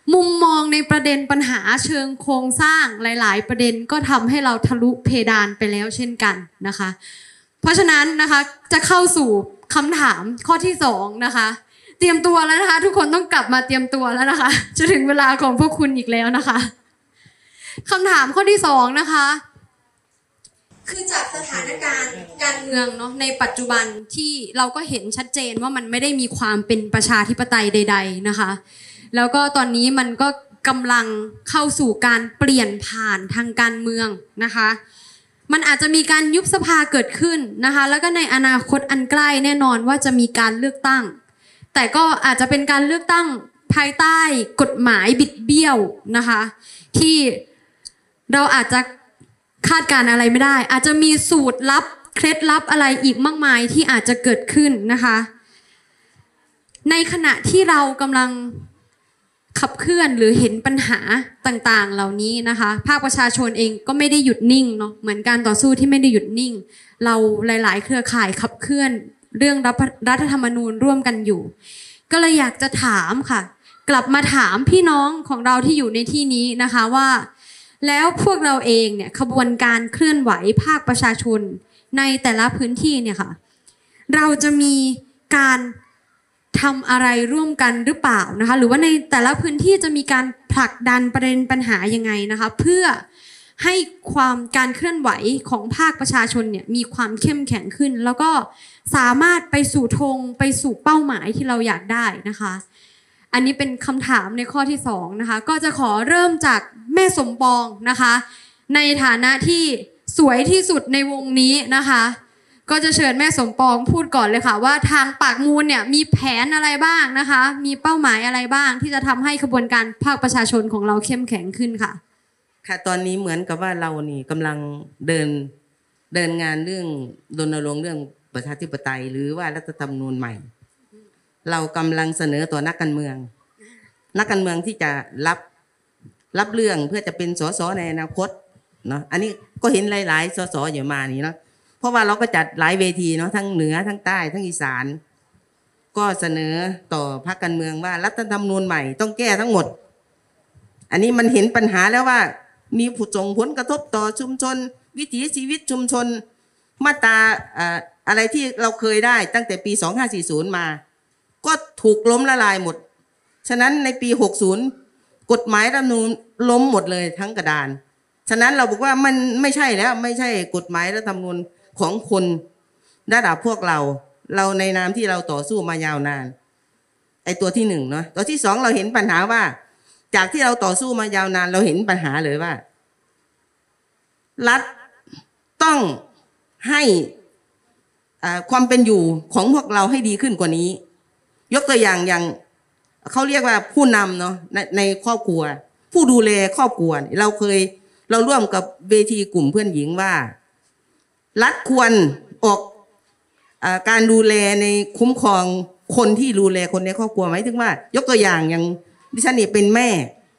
มุมมองในประเด็นปัญหาเชิงโครงสร้างหลาย ๆ ประเด็นก็ทำให้เราทะลุเพดานไปแล้วเช่นกันนะคะเพราะฉะนั้นนะคะจะเข้าสู่คำถามข้อที่สองนะคะเตรียมตัวแล้วนะคะทุกคนต้องกลับมาเตรียมตัวแล้วนะคะจะถึงเวลาของพวกคุณอีกแล้วนะคะคำถามข้อที่สองนะคะคือจากสถานการณ์การเมืองเนาะในปัจจุบันที่เราก็เห็นชัดเจนว่ามันไม่ได้มีความเป็นประชาธิปไตยใดๆนะคะแล้วก็ตอนนี้มันก็กำลังเข้าสู่การเปลี่ยนผ่านทางการเมืองนะคะมันอาจจะมีการยุบสภาเกิดขึ้นนะคะแล้วก็ในอนาคตอันใกล้แน่นอนว่าจะมีการเลือกตั้งแต่ก็อาจจะเป็นการเลือกตั้งภายใต้กฎหมายบิดเบี้ยวนะคะที่เราอาจจะคาดการอะไรไม่ได้อาจจะมีสูตรลับเคล็ดลับอะไรอีกมากมายที่อาจจะเกิดขึ้นนะคะในขณะที่เรากำลังขับเคลื่อนหรือเห็นปัญหาต่างๆเหล่านี้นะคะภาคประชาชนเองก็ไม่ได้หยุดนิ่งเนาะเหมือนการต่อสู้ที่ไม่ได้หยุดนิ่งเราหลายๆเครือข่ายขับเคลื่อนเรื่องรัฐธรรมนูญร่วมกันอยู่ก็เลยอยากจะถามค่ะกลับมาถามพี่น้องของเราที่อยู่ในที่นี้นะคะว่าแล้วพวกเราเองเนี่ยขบวนการเคลื่อนไหวภาคประชาชนในแต่ละพื้นที่เนี่ยค่ะเราจะมีการทำอะไรร่วมกันหรือเปล่านะคะหรือว่าในแต่ละพื้นที่จะมีการผลักดันประเด็นปัญหายังไงนะคะเพื่อให้ความการเคลื่อนไหวของภาคประชาชนเนี่ยมีความเข้มแข็งขึ้นแล้วก็สามารถไปสู่ธงไปสู่เป้าหมายที่เราอยากได้นะคะอันนี้เป็นคำถามในข้อที่สองนะคะก็จะขอเริ่มจากแม่สมปองนะคะในฐานะที่สวยที่สุดในวงนี้นะคะก็จะเชิญแม่สมปองพูดก่อนเลยค่ะว่าทางปากมูลเนี่ยมีแผนอะไรบ้างนะคะมีเป้าหมายอะไรบ้างที่จะทำให้ขบวนการภาคประชาชนของเราเข้มแข็งขึ้นค่ะค่ะตอนนี้เหมือนกับว่าเรานี่กำลังเดินเดินงานเรื่องรณรงค์เรื่องประชาธิปไตยหรือว่ารัฐธรรมนูญใหม่เรากำลังเสนอต่อนักการเมืองนักการเมืองที่จะรับรับเรื่องเพื่อจะเป็นสสในอนาคตเนาะอันนี้ก็เห็นหลายๆสสอยู่มานี่เนาะเพราะว่าเราก็จัดหลายเวทีเนาะทั้งเหนือทั้งใต้ทั้งอีสานก็เสนอต่อพรรคการเมืองว่ารัฐธรรมนูญใหม่ต้องแก้ทั้งหมดอันนี้มันเห็นปัญหาแล้วว่ามีผลส่งผลกระทบต่อชุมชนวิถีชีวิตชุมชนมาตราอะไรที่เราเคยได้ตั้งแต่ปีสองห้าสี่ศูนย์มาก็ถูกล้มละลายหมดฉะนั้นในปีหกสิบกฎหมายรัฐธรรมนูญล้มหมดเลยทั้งกระดานฉะนั้นเราบอกว่ามันไม่ใช่แล้วไม่ใช่กฎหมายรัฐธรรมนูญของคนระดับพวกเราเราในนามที่เราต่อสู้มายาวนานไอ้ตัวที่หนึ่งเนาะตัวที่สองเราเห็นปัญหาว่าจากที่เราต่อสู้มายาวนานเราเห็นปัญหาเลยว่ารัฐต้องให้ความเป็นอยู่ของพวกเราให้ดีขึ้นกว่านี้ยกตัวอย่างอย่างเขาเรียกว่าผู้นำเนาะในในครอบครัวผู้ดูแลครอบครัวเราเคยเราร่วมกับเวทีกลุ่มเพื่อนหญิงว่ารัฐควรออกอ่าการดูแลในคุ้มครองคนที่ดูแลคนในครอบครัวหมายถึงว่ายกตัวอย่างอย่างดิฉันนี่เป็นแม่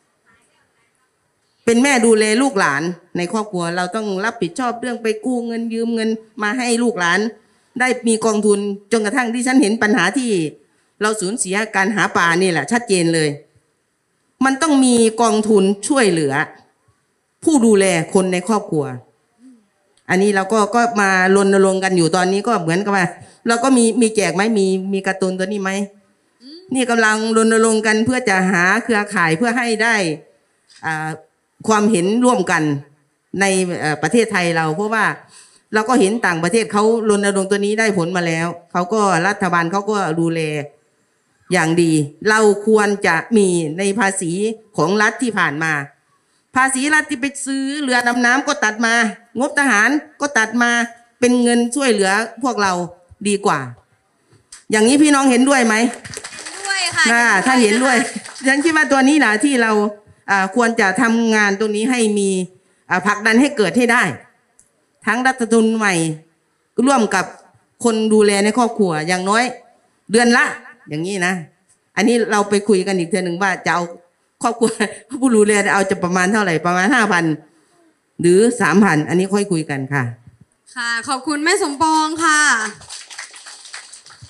เป็นแม่ดูแลลูกหลานในครอบครัวเราต้องรับผิดชอบเรื่องไปกู้เงินยืมเงินมาให้ลูกหลานได้มีกองทุนจนกระทั่งที่ฉันเห็นปัญหาที่เราสูญเสียการหาปลานี่แหละชัดเจนเลยมันต้องมีกองทุนช่วยเหลือผู้ดูแลคนในครอบครัวอันนี้เราก็ก็มารณรงค์กันอยู่ตอนนี้ก็เหมือนกับว่าเราก็มีมีแจกไหมมีมีการ์ตูนตัวนี้ไหมนี่กำลังรณรงค์กันเพื่อจะหาเครือข่ายเพื่อให้ได้อ่าความเห็นร่วมกันในประเทศไทยเราเพราะว่าเราก็เห็นต่างประเทศเขารณรงค์ตัวนี้ได้ผลมาแล้วเขาก็รัฐบาลเขาก็ดูแลอย่างดีเราควรจะมีในภาษีของรัฐที่ผ่านมาภาษีรัฐที่ไปซื้อเรือดำน้ำก็ตัดมางบทหารก็ตัดมาเป็นเงินช่วยเหลือพวกเราดีกว่าอย่างนี้พี่น้องเห็นด้วยไหมด้วยค่ะถ้าเห็นด้วยฉันคิดว่าตัวนี้แหละที่เราควรจะทำงานตรงนี้ให้มีผลักดันให้เกิดให้ได้ทั้งรัฐธรรมนูญใหม่ร่วมกับคนดูแลในครอบครัวอย่างน้อยเดือนละอย่างนี้นะอันนี้เราไปคุยกันอีกเทื่อหนึ่งว่าจะเอาครอบครัวผู้ดูแลเอาจะประมาณเท่าไหร่ประมาณห้าพันหรือสามพันอันนี้ค่อยคุยกันค่ะค่ะขอบคุณแม่สมปองค่ะ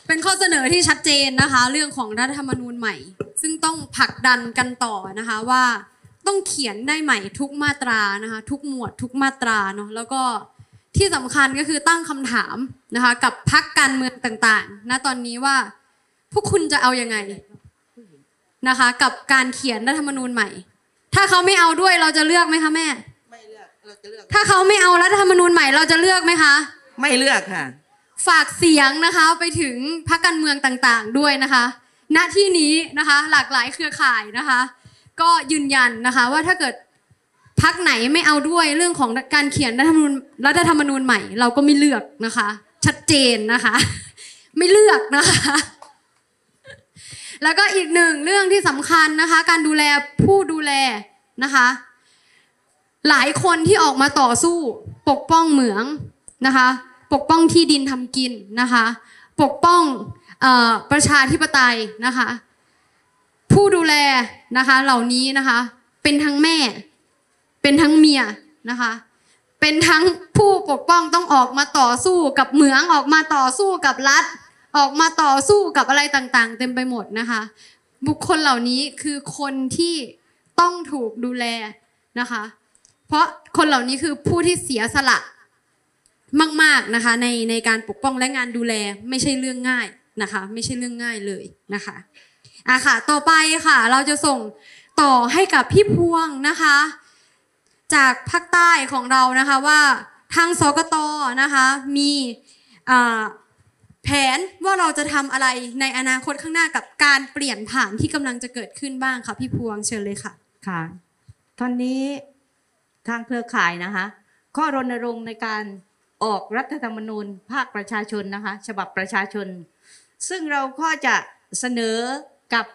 เป็นข้อเสนอที่ชัดเจนนะคะ เรื่องของรัฐธรรมนูญใหม่ ซึ่งต้องผลักดันกันต่อนะคะว่าต้องเขียนได้ใหม่ทุกมาตรานะคะทุกหมวดทุกมาตราเนาะแล้วก็ที่สำคัญก็คือตั้งคำถามนะคะกับพรรคการเมืองต่างๆณตอนนี้ว่าพวกคุณจะเอายังไงนะคะกับการเขียนรัฐธรรมนูญใหม่ถ้าเขาไม่เอาด้วยเราจะเลือกไหมคะแม่ไม่เลือกเราจะเลือกถ้าเขาไม่เอารัฐธรรมนูญใหม่เราจะเลือกไหมคะไม่เลือกค่ะฝากเสียงนะคะไปถึงพรรคการเมืองต่างๆด้วยนะคะณที่นี้นะคะหลากหลายเครือข่ายนะคะก็ยืนยันนะคะว่าถ้าเกิดพรรคไหนไม่เอาด้วยเรื่องของการเขียนรัฐธรรมนูญรัฐธรรมนูญใหม่เราก็ไม่เลือกนะคะชัดเจนนะคะไม่เลือกนะคะแล้วก็อีกหนึ่งเรื่องที่สำคัญนะคะการดูแลผู้ดูแลนะคะหลายคนที่ออกมาต่อสู้ปกป้องเหมืองนะคะปกป้องที่ดินทำกินนะคะปกป้องเอ่อประชาธิปไตยนะคะผู้ดูแลนะคะเหล่านี้นะคะเป็นทั้งแม่เป็นทั้งเมียนะคะเป็นทั้งผู้ปกป้องต้องออกมาต่อสู้กับเหมืองออกมาต่อสู้กับรัฐออกมาต่อสู้กับอะไรต่างๆเต็มไปหมดนะคะบุคคลเหล่านี้คือคนที่ต้องถูกดูแลนะคะเพราะคนเหล่านี้คือผู้ที่เสียสละมากๆนะคะในในการปกป้องและงานดูแลไม่ใช่เรื่องง่ายนะคะไม่ใช่เรื่องง่ายเลยนะคะอ่ะค่ะต่อไปค่ะเราจะส่งต่อให้กับพี่พวงนะคะจากภาคใต้ของเรานะคะว่าทางสกต.นะคะมีแผนว่าเราจะทำอะไรในอนาคตข้างหน้ากับการเปลี่ยนผ่านที่กำลังจะเกิดขึ้นบ้างค่ะพี่พวงเชิญเลยค่ะค่ะตอนนี้ทางเครือข่ายนะคะข้อรณรงค์ในการออกรัฐธรรมนูญภาคประชาชนนะคะฉบับประชาชนซึ่งเราก็จะเสนอกับ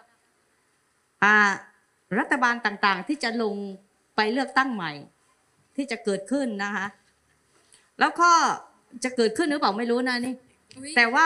รัฐบาลต่างๆที่จะลงไปเลือกตั้งใหม่ที่จะเกิดขึ้นนะคะแล้วก็จะเกิดขึ้นหรือเปล่าไม่รู้นะนี่แต่ว่า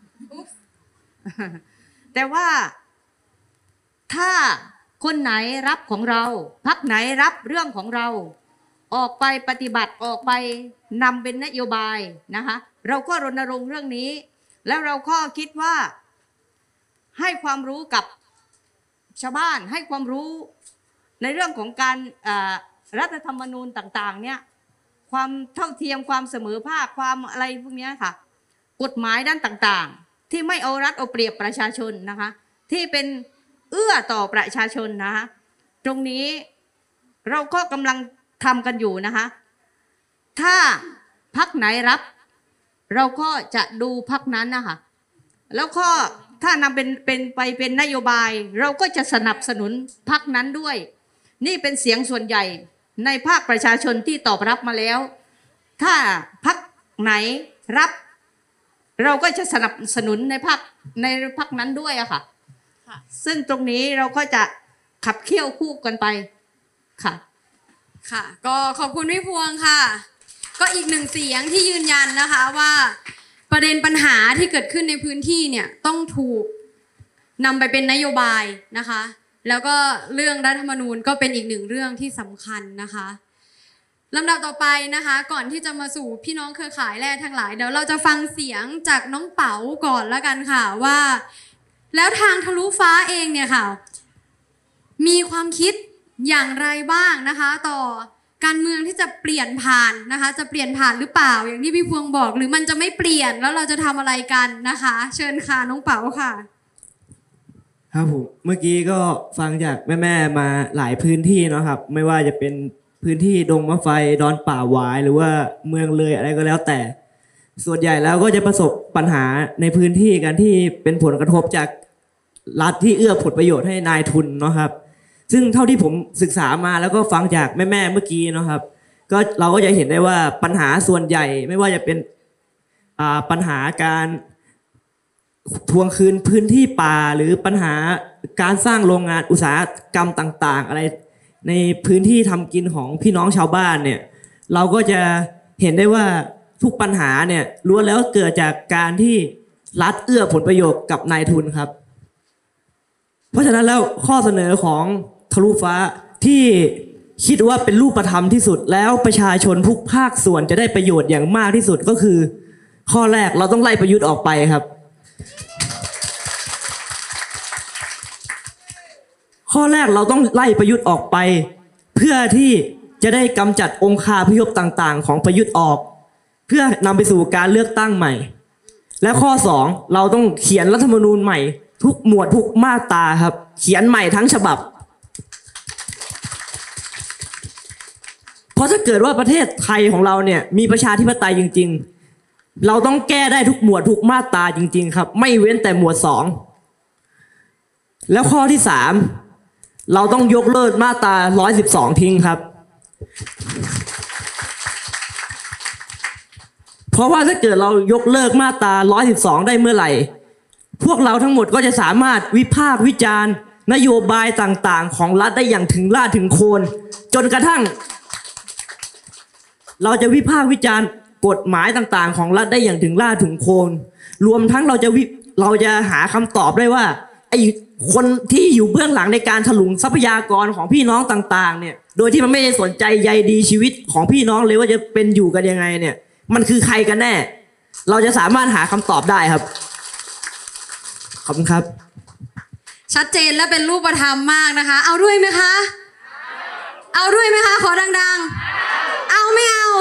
แต่ว่าถ้าคนไหนรับของเราพรรคไหนรับเรื่องของเราออกไปปฏิบัติออกไปนำเป็นนโยบายนะคะเราก็รณรงค์เรื่องนี้แล้วเราก็คิดว่าให้ความรู้กับชาวบ้านให้ความรู้ในเรื่องของการรัฐธรรมนูญต่างๆเนี่ยความเท่าเทียมความเสมอภาคความอะไรพวกนี้ค่ะกฎหมายด้านต่างๆที่ไม่เอารัดเอาเปรียบประชาชนนะคะที่เป็นเอื้อต่อประชาชนนะคะตรงนี้เราก็กำลังทำกันอยู่นะคะถ้าพรรคไหนรับเราก็จะดูพรรคนั้นนะคะแล้วก็ถ้านำเป็นเป็นไปเป็นนโยบายเราก็จะสนับสนุนพรรคนั้นด้วยนี่เป็นเสียงส่วนใหญ่ในภาคประชาชนที่ตอบรับมาแล้วถ้าพรรคไหนรับเราก็จะสนับสนุนในพรรคในพรรคนั้นด้วยอะค่ะซึ่งตรงนี้เราก็จะขับเคี่ยวคู่กันไปค่ะค่ะก็ขอบคุณพี่พวงค่ะก็อีกหนึ่งเสียงที่ยืนยันนะคะว่าประเด็นปัญหาที่เกิดขึ้นในพื้นที่เนี่ยต้องถูกนำไปเป็นนโยบายนะคะแล้วก็เรื่องรัฐธรรมนูญก็เป็นอีกหนึ่งเรื่องที่สำคัญนะคะลำดับต่อไปนะคะก่อนที่จะมาสู่พี่น้องเครือข่ายแร่ทั้งหลายเดี๋ยวเราจะฟังเสียงจากน้องเป๋าก่อนแล้วกันค่ะว่าแล้วทางทะลุฟ้าเองเนี่ยค่ะมีความคิดอย่างไรบ้างนะคะต่อการเมืองที่จะเปลี่ยนผ่านนะคะจะเปลี่ยนผ่านหรือเปล่าอย่างที่พี่พวงบอกหรือมันจะไม่เปลี่ยนแล้วเราจะทำอะไรกันนะคะเชิญค่ะน้องเป๋าค่ะครับผมเมื่อกี้ก็ฟังจากแม่ๆมาหลายพื้นที่เนาะครับไม่ว่าจะเป็นพื้นที่ดงมะไฟดอนป่าหวายหรือว่าเมืองเลยอะไรก็แล้วแต่ส่วนใหญ่แล้วก็จะประสบปัญหาในพื้นที่กันที่เป็นผลกระทบจากรัฐที่เอื้อผลประโยชน์ให้นายทุนเนาะครับซึ่งเท่าที่ผมศึกษามาแล้วก็ฟังจากแม่ๆเมื่อกี้เนาะครับก็เราก็จะเห็นได้ว่าปัญหาส่วนใหญ่ไม่ว่าจะเป็นปัญหาการทวงคืนพื้นที่ป่าหรือปัญหาการสร้างโรงงานอุตสาหกรรมต่างๆอะไรในพื้นที่ทำกินของพี่น้องชาวบ้านเนี่ยเราก็จะเห็นได้ว่าทุกปัญหาเนี่ยล้วนแล้วเกิดจากการที่รัฐเอื้อผลประโยชน์กับนายทุนครับเพราะฉะนั้นแล้วข้อเสนอของทะลุฟ้าที่คิดว่าเป็นรูปธรรมที่สุดแล้วประชาชนทุกภาคส่วนจะได้ประโยชน์อย่างมากที่สุดก็คือข้อแรกเราต้องไล่ประยุทธ์ออกไปครับข้อแรกเราต้องไล่ประยุทธ์ออกไป เพื่อที่จะได้กำจัดองคาพยพต่างๆ ของประยุทธ์ออก เพื่อนำไปสู่การเลือกตั้งใหม่ และข้อสองเราต้องเขียนรัฐธรรมนูญใหม่ทุกหมวดทุกมาตราครับเขียนใหม่ทั้งฉบับ เพราะถ้าเกิดว่าประเทศไทยของเราเนี่ยมีประชาธิปไตยจริงๆเราต้องแก้ได้ทุกหมวดทุกมาตราจริงๆครับไม่เว้นแต่หมวดสองแล้วข้อที่สามเราต้องยกเลิกมาตราหนึ่งร้อยสิบสองทิ้งครับเพราะว่าถ้าเกิดเรายกเลิกมาตราหนึ่งร้อยสิบสองได้เมื่อไหร่พวกเราทั้งหมดก็จะสามารถวิพากษ์วิจารณ์นโยบายต่างๆของรัฐได้อย่างถึงรากถึงโคนจนกระทั่งเราจะวิพากษ์วิจารณ์กฎหมายต่างๆของรัฐได้อย่างถึงรากถึงโคนรวมทั้งเราจะวิเราจะหาคำตอบได้ว่าไอ้คนที่อยู่เบื้องหลังในการถลุงทรัพยากรของพี่น้องต่างๆเนี่ยโดยที่มันไม่ได้สนใจใยดีชีวิตของพี่น้องเลยว่าจะเป็นอยู่กันยังไงเนี่ยมันคือใครกันแน่เราจะสามารถหาคำตอบได้ครับขอบคุณครับชัดเจนและเป็นรูปธรรมมากนะคะเอาด้วยไหมคะเอาด้วยไหมคะขอดังๆเอาไม่เอา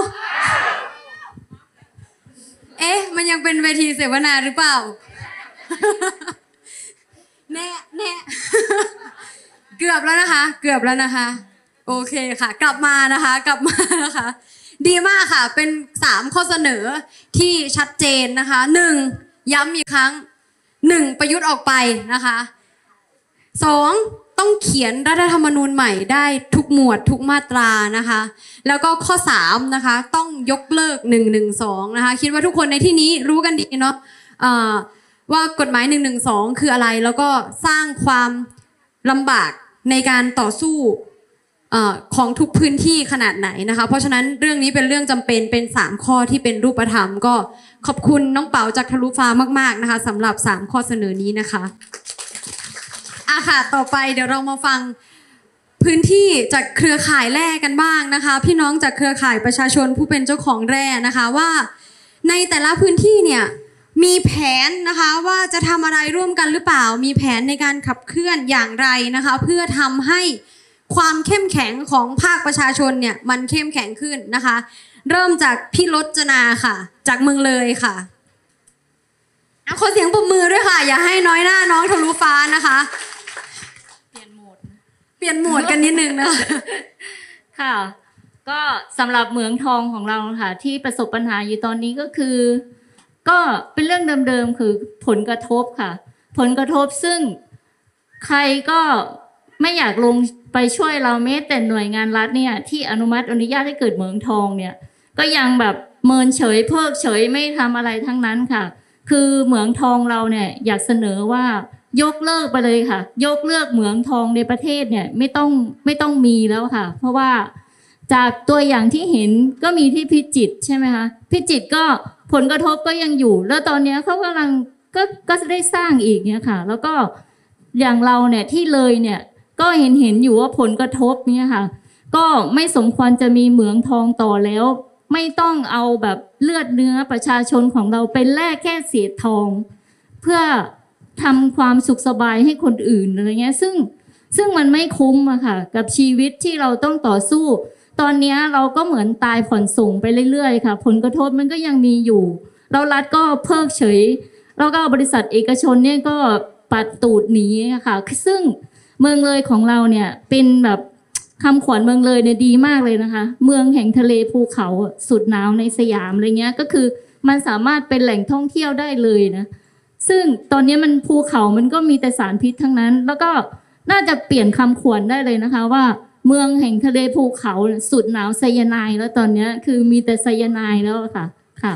เอ๊ะมันยังเป็นเวทีเสวนาหรือเปล่าแน่แน่เกือบแล้วนะคะเกือบแล้วนะคะโอเคค่ะกลับมานะคะกลับมานะคะดีมากค่ะเป็นสามข้อเสนอที่ชัดเจนนะคะหนึ่งย้ำอีกครั้งหนึ่งประยุทธ์ออกไปนะคะสองต้องเขียนรัฐธรรมนูญใหม่ได้ทุกหมวดทุกมาตรานะคะแล้วก็ข้อสามนะคะต้องยกเลิกหนึ่งหนึ่งสองนะคะคิดว่าทุกคนในที่นี้รู้กันดีเนาะว่ากฎหมายหนึ่งหนึ่งสองคืออะไรแล้วก็สร้างความลำบากในการต่อสู้ของทุกพื้นที่ขนาดไหนนะคะเพราะฉะนั้นเรื่องนี้เป็นเรื่องจำเป็นเป็นสามข้อที่เป็นรูปธรรมก็ขอบคุณน้องเป๋าจากทะลุฟ้ามากๆนะคะสำหรับสามข้อเสนอนี้นะคะอ่ะค่ะต่อไปเดี๋ยวเรามาฟังพื้นที่จากเครือข่ายแร่กันบ้างนะคะพี่น้องจากเครือข่ายประชาชนผู้เป็นเจ้าของแร่นะคะว่าในแต่ละพื้นที่เนี่ยมีแผนนะคะว่าจะทำอะไรร่วมกันหรือเปล่ามีแผนในการขับเคลื่อนอย่างไรนะคะเพื่อทำให้ความเข้มแข็งของภาคประชาชนเนี่ยมันเข้มแข็งขึ้นนะคะเริ่มจากพี่รจนาค่ะจากเมืองเลยค่ะขอเสียงปรบมือด้วยค่ะอย่าให้น้อยหน้าน้องทะลุฟ้านะคะเปลี่ยนโหมดเปลี่ยนโหมดกันนิดนึงนะคะค่ะก็สำหรับเหมืองทองของเราค่ะที่ประสบปัญหาอยู่ตอนนี้ก็คือก็เป็นเรื่องเดิมๆคือผลกระทบค่ะผลกระทบซึ่งใครก็ไม่อยากลงไปช่วยเราแม้แต่หน่วยงานรัฐเนี่ยที่อนุมัติอนุญาตให้เกิดเหมืองทองเนี่ยก็ยังแบบเมินเฉยเพิกเฉยไม่ทำอะไรทั้งนั้นค่ะคือเหมืองทองเราเนี่ยอยากเสนอว่ายกเลิกไปเลยค่ะยกเลิกเหมืองทองในประเทศเนี่ยไม่ต้องไม่ต้องมีแล้วค่ะเพราะว่าจากตัวอย่างที่เห็นก็มีที่พิจิตรใช่ไหมคะพิจิตรก็ผลกระทบก็ยังอยู่แล้วตอนนี้เขากำลังก็ก็ได้สร้างอีกเนี่ยค่ะแล้วก็อย่างเราเนี่ยที่เลยเนี่ยก็เห็นเห็นอยู่ว่าผลกระทบเนี่ยค่ะก็ไม่สมควรจะมีเหมืองทองต่อแล้วไม่ต้องเอาแบบเลือดเนื้อประชาชนของเราไปแลกแค่เศษทองเพื่อทำความสุขสบายให้คนอื่นอะไรเงี้ยซึ่งซึ่งมันไม่คุ้มอะค่ะกับชีวิตที่เราต้องต่อสู้ตอนนี้เราก็เหมือนตายผ่อนส่งไปเรื่อยๆค่ะผลกระทบมันก็ยังมีอยู่แล้วรัฐก็เพิกเฉยแล้วก็บริษัทเอกชนเนี่ยก็ปัดตูดหนีค่ะซึ่งเมืองเลยของเราเนี่ยเป็นแบบคำขวัญเมืองเลยเนี่ยดีมากเลยนะคะเมืองแห่งทะเลภูเขาสุดหนาวในสยามอะไรเงี้ยก็คือมันสามารถเป็นแหล่งท่องเที่ยวได้เลยนะซึ่งตอนนี้มันภูเขามันก็มีแต่สารพิษทั้งนั้นแล้วก็น่าจะเปลี่ยนคำขวัญได้เลยนะคะว่าเมืองแห่งทะเลภูเขาสุดหนาวไซยาไนด์แล้วตอนนี้คือมีแต่ไซยาไนด์แล้วค่ะค่ะ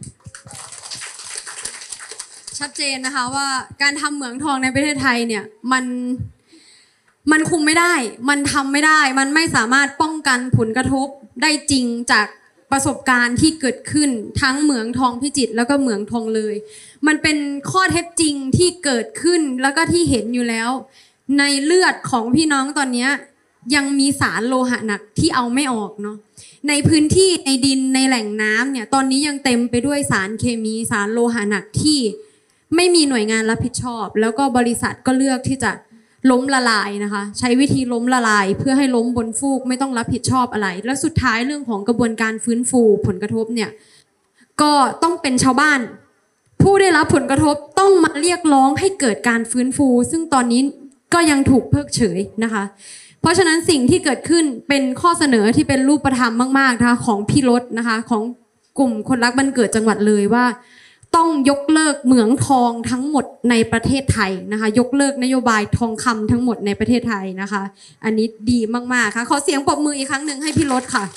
ชัดเจนนะคะว่าการทำเหมืองทองในประเทศไทยเนี่ยมันมันคุมไม่ได้มันทำไม่ได้มันไม่สามารถป้องกันผลกระทบได้จริงจากประสบการณ์ที่เกิดขึ้นทั้งเหมืองทองพิจิตรแล้วก็เหมืองทองเลยมันเป็นข้อเท็จจริงที่เกิดขึ้นแล้วก็ที่เห็นอยู่แล้วในเลือดของพี่น้องตอนนี้ยังมีสารโลหะหนักที่เอาไม่ออกเนาะในพื้นที่ในดินในแหล่งน้ำเนี่ยตอนนี้ยังเต็มไปด้วยสารเคมีสารโลหะหนักที่ไม่มีหน่วยงานรับผิดชอบแล้วก็บริษัทก็เลือกที่จะล้มละลายนะคะ ใช้วิธีล้มละลาย เพื่อให้ล้มบนฟูกไม่ต้องรับผิดชอบอะไร แล้วสุดท้ายเรื่องของกระบวนการฟื้นฟูผลกระทบเนี่ยก็ต้องเป็นชาวบ้าน ผู้ได้รับผลกระทบต้องมาเรียกร้องให้เกิดการฟื้นฟู ซึ่งตอนนี้ก็ยังถูกเพิกเฉยนะคะ เพราะฉะนั้นสิ่งที่เกิดขึ้นเป็นข้อเสนอที่เป็นรูปธรรมมากๆนะคะของพี่รถนะคะของกลุ่มคนรักบ้านเกิดจังหวัดเลยว่าต้องยกเลิกเหมืองทองทั้งหมดในประเทศไทยนะคะยกเลิกนโยบายทองคำทั้งหมดในประเทศไทยนะคะอันนี้ดีมากๆค่ะขอเสียงปรบมืออีกครั้งหนึ่งให้พี่รถค่ะ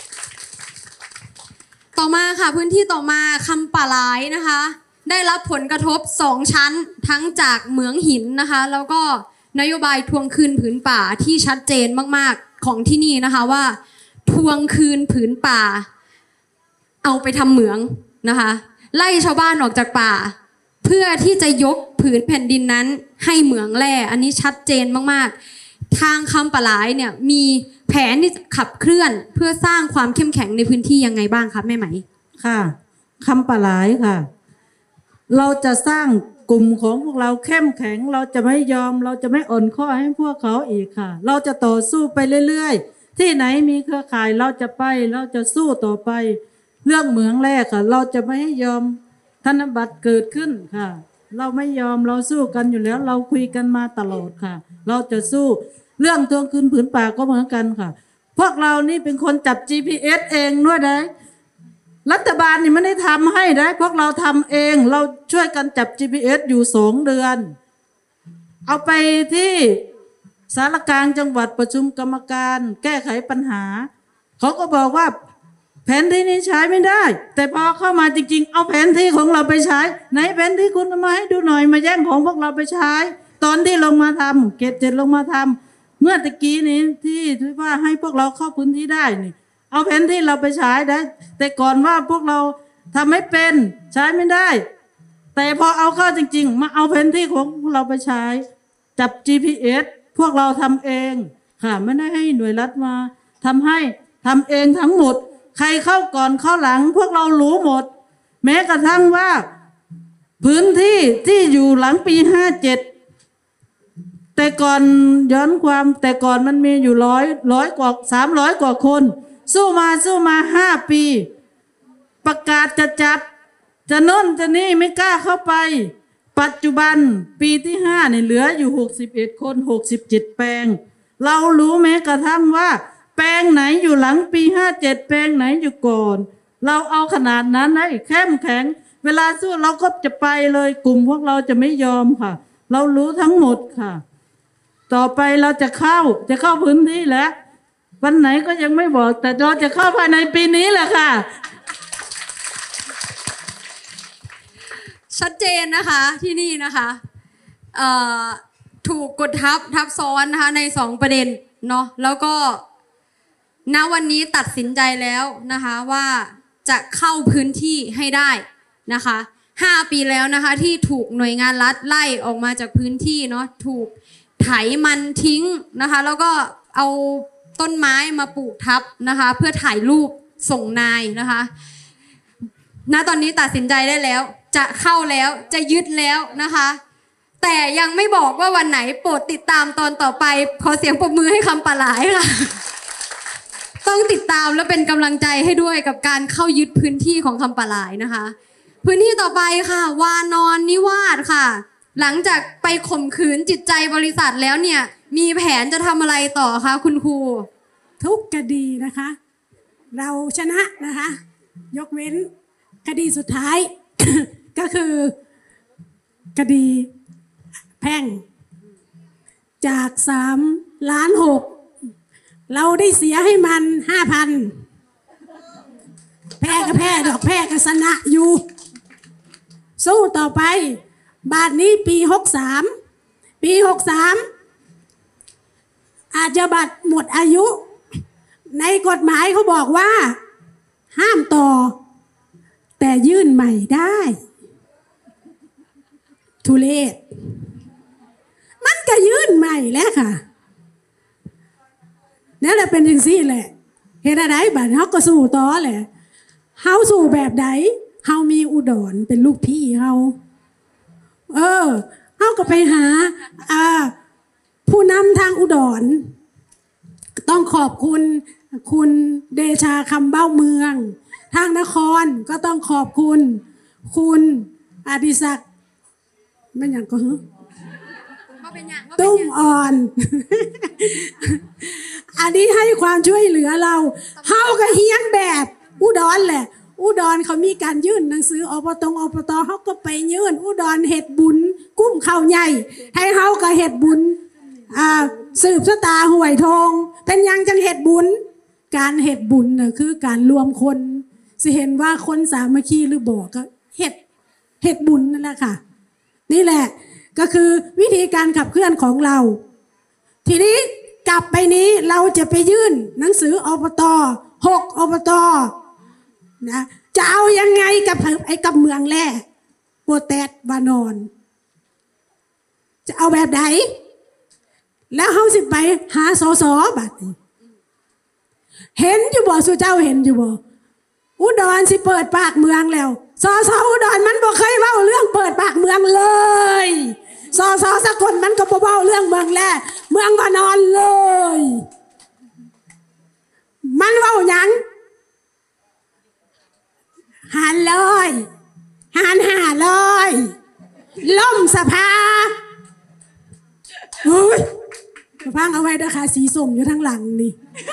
ต่อมาค่ะพื้นที่ต่อมาคำป่าหลายนะคะได้รับผลกระทบสองชั้นทั้งจากเหมืองหินนะคะแล้วก็นโยบายทวงคืนผืนป่าที่ชัดเจนมากๆของที่นี่นะคะว่าทวงคืนผืนป่าเอาไปทำเหมืองนะคะไล่ชาวบ้านออกจากป่าเพื่อที่จะยกผืนแผ่นดินนั้นให้เหมืองแร่อันนี้ชัดเจนมากๆทางคำป่าหลายเนี่ยมีแผนที่จะขับเคลื่อนเพื่อสร้างความเข้มแข็งในพื้นที่ยังไงบ้างคะแม่ไหมค่ะคำป่าหลายค่ะเราจะสร้างกลุ่มของพวกเราเข้มแข็งเราจะไม่ยอมเราจะไม่อ่อนข้อให้พวกเขาอีกค่ะเราจะต่อสู้ไปเรื่อยๆที่ไหนมีเครือข่ายเราจะไปเราจะสู้ต่อไปเรื่องเหมืองแรกค่ะเราจะไม่ให้ยอมธนบัตรเกิดขึ้นค่ะเราไม่ยอมเราสู้กันอยู่แล้วเราคุยกันมาตลอดค่ะเราจะสู้เรื่องทวงคืนผืนป่าก็เหมือนกันค่ะพวกเรานี่เป็นคนจับ จี พี เอส เองด้วยนะรัฐบาลนี่ไม่ได้ทำให้นะพวกเราทำเองเราช่วยกันจับ จี พี เอส อยู่สองเดือนเอาไปที่สารกลางจังหวัดประชุมกรรมการแก้ไขปัญหาเขาก็บอกว่าแผนที่นี้ใช้ไม่ได้แต่พอเข้ามาจริงๆเอาแผนที่ของเราไปใช้ไหนแผนที่คุณเอามาให้ดูหน่อยมาแย่งของพวกเราไปใช้ตอนที่ลงมาทำเกตเจ็ดลงมาทำเมื่อตะกี้นี้ที่ที่ว่าให้พวกเราเข้าพื้นที่ได้นี่เอาแผนที่เราไปใช้ได้แต่ก่อนว่าพวกเราทำไม่เป็นใช้ไม่ได้แต่พอเอาเข้าจริงๆมาเอาแผนที่ของพวกเราไปใช้จับ จี พี เอส พวกเราทำเองค่ะไม่ได้ให้หน่วยรัฐมาทำให้ทำเองทั้งหมดใครเข้าก่อนเข้าหลังพวกเรารู้หมดแม้กระทั่งว่าพื้นที่ที่อยู่หลังปีห้าเจ็ดแต่ก่อนย้อนความแต่ก่อนมันมีอยู่ร้อยร้อยกว่าสามร้อยกว่าคนสู้มาสู้มาห้าปีประกาศจะจับจะโน่นจะนี่ไม่กล้าเข้าไปปัจจุบันปีที่ห้าเนี่ยเหลืออยู่หกสิบเอ็ดคนหกสิบเจ็ดแปลงเรารู้แม้กระทั่งว่าแปลงไหนอยู่หลังปีห้าเจ็ดแปลงไหนอยู่ก่อนเราเอาขนาดนั้นให้เข้มแข็งเวลาสู้เราก็จะไปเลยกลุ่มพวกเราจะไม่ยอมค่ะเรารู้ทั้งหมดค่ะต่อไปเราจะเข้าจะเข้าพื้นที่แล้ววันไหนก็ยังไม่บอกแต่เราจะเข้าภายในปีนี้แหละค่ะชัดเจนนะคะที่นี่นะคะถูกกดทับทับซ้อนนะคะในสองประเด็นเนาะแล้วก็ณวันนี้ตัดสินใจแล้วนะคะว่าจะเข้าพื้นที่ให้ได้นะคะห้าปีแล้วนะคะที่ถูกหน่วยงานรัฐไล่ออกมาจากพื้นที่เนาะถูกไถมันทิ้งนะคะแล้วก็เอาต้นไม้มาปลูกทับนะคะเพื่อถ่ายรูปส่งนายนะคะณตอนนี้ตัดสินใจได้แล้วจะเข้าแล้วจะยึดแล้วนะคะแต่ยังไม่บอกว่าวันไหนโปรดติดตามตอนต่อไปขอเสียงปรบมือให้คำป่าหลายค่ะต้องติดตามและเป็นกำลังใจให้ด้วยกับการเข้ายึดพื้นที่ของคำป่าหลายนะคะพื้นที่ต่อไปค่ะวานอนนิวาสค่ะหลังจากไปข่มขืนจิตใจบริษัทแล้วเนี่ยมีแผนจะทำอะไรต่อคะคุณครูทุกคดีนะคะเราชนะนะคะยกเว้นคดีสุดท้าย ก็คือคดีแพ่งจากสามล้านหกเราได้เสียให้มันห้าพันแพ้ก็แพ้ดอกแพ้ก็ชนะอยู่สู้ต่อไปบาทนี้ปีหกสามปีหกสามอาจจะบัตรหมดอายุในกฎหมายเขาบอกว่าห้ามต่อแต่ยื่นใหม่ได้ทุเรศมันก็ยื่นใหม่แล้วค่ะนั่นแหละเป็นอย่างซี่แหละเห็นอะไรบัดเขาก็สู้ต่อแหละเฮาสู้แบบใดเฮามีอุดรเป็นลูกพี่เฮาเออเฮาก็ไปหาอ่าผู้นำทางอุดรต้องขอบคุณคุณเดชาคำเบ้าเมืองทางนครก็ต้องขอบคุณคุณอดิศักดิ์ไม่อย่างก็ฮึตุ้มอ่อน อันนี้ให้ความช่วยเหลือเราเฮาก็เฮียนแบบอุดรแหละอุดรเขามีการยื่นหนังสืออบตอบตเขาก็ไปยื่นอุดรเฮ็ดบุญกุ้มข้าวใหญ่ให้เฮาก็เฮ็ดบุญอ่าสืบชะตาหวยทองเป็นยังจังเฮ็ดบุญการเฮ็ดบุญน่ะคือการรวมคนสิเห็นว่าคนสามัคคีหรือบ่ก็เฮ็ดเฮ็ดบุญนั่นแหละค่ะนี่แหละก็คือวิธีการขับเคลื่อนของเราทีนี้กลับไปนี้เราจะไปยื่นหนังสืออบตหกอบตนะจะเอายังไงกับไอ้กับเมืองแร่โปรแตดวานอน จะเอาแบบไหนแล้วเฮาสิไปหาสสบัดนี้เห็นอยู่บ่สู่เจ้าเห็นอยู่บ่อุดรสิเปิดปากเมืองแล้วสสอุดรมันบ่เคยเว้าเรื่องเปิดปากเมืองเลยสสสกลมันก็บ่เว้าเรื่องเมืองแร่เมืองวานอนเลยมันเว้าหยังหารลอยหารห้าร้อยล่มสภาโอ้ยฟังเอาไว้เด้อค่ะสีส้มอยู่ทั้งหลังนี่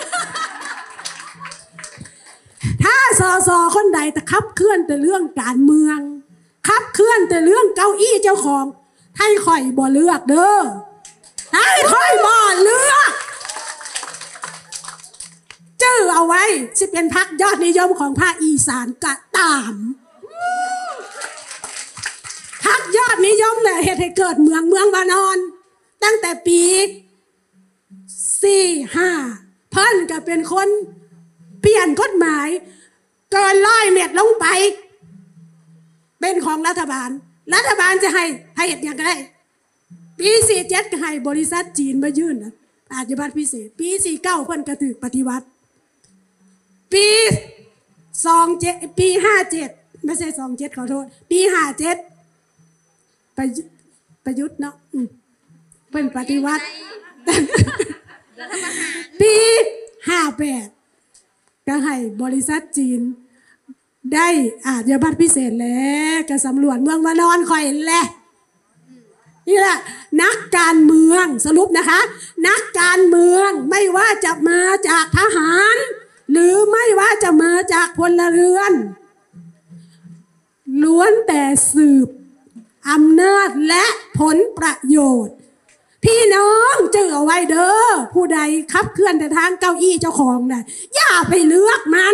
ถ้าสสคนใดแต่ขับเคลื่อนแต่เรื่องการเมืองขับเคลื่อนแต่เรื่องเก้าอี้เจ้าของให้ข่อยบ่เลือกเด้อให้ข่อยบ่เลือกจื้อเอาไว้สิเป็นพรรคยอดนิยมของภาคอีสานกะตามพรรคยอดนิยมเนี่ยเหตุให้เกิดเมืองเมืองวานอนตั้งแต่ปีสี่ห้าเพิ่นก็เป็นคนเปลี่ยนกฎหมายเกินร้อยเมตรลงไปเป็นของรัฐบาลรัฐบาลจะให้ให้เหตุอย่างไรปีสี่เจ็ดก็ให้บริษัทจีนมายื่นนะอาญาบัตรพิเศษปีสี่เก้าเพิ่นก็ถือปฏิวัติปีสองเจ็ดปีห้าเจ็ดไม่ใช่สองเจ็ดขอโทษปีห้าเจ็ดไปประยุทธ์เนาะเป็นปฏิวัติปีห้าแปดก็ให้บริษัทจีนได้อาญาบัตรพิเศษแล้วก็สำรวจเมืองวานอนคอยแหละนี่แหละนักการเมืองสรุปนะคะนักการเมืองไม่ว่าจะมาจากทหารหรือไม่ว่าจะมาจากพลเรือนล้วนแต่สืบอำนาจและผลประโยชน์พี่น้องเจอเอาไว้เด้อผู้ใดขับเคลื่อนแต่ทางเก้าอี้เจ้าของน่ะอย่าไปเลือกมัน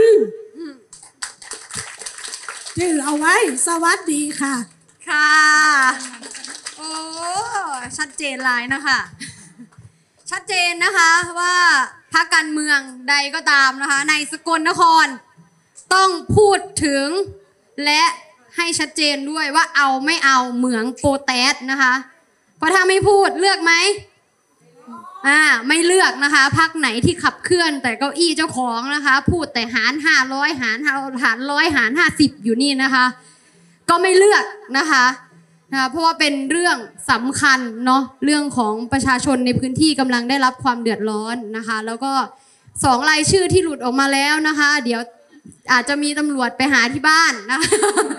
เจอเอาไว้สวัสดีค่ะค่ะโอ้ชัดเจนหลายนะคะชัดเจนนะคะว่าพรรคการเมืองใดก็ตามนะคะในสกลนครต้องพูดถึงและให้ชัดเจนด้วยว่าเอาไม่เอาเหมืองโปรแตสนะคะเพราะถ้าไม่พูดเลือกไหมอ่าไม่เลือกนะคะพรรคไหนที่ขับเคลื่อนแต่เก้าอี้เจ้าของนะคะพูดแต่หารห้าร้อยหารหารร้อยหารห้าสิบอยู่นี่นะคะก็ไม่เลือกนะคะนะเพราะว่าเป็นเรื่องสำคัญเนาะเรื่องของประชาชนในพื้นที่กำลังได้รับความเดือดร้อนนะคะแล้วก็สองรายชื่อที่หลุดออกมาแล้วนะคะเดี๋ยวอาจจะมีตำรวจไปหาที่บ้านนะคะ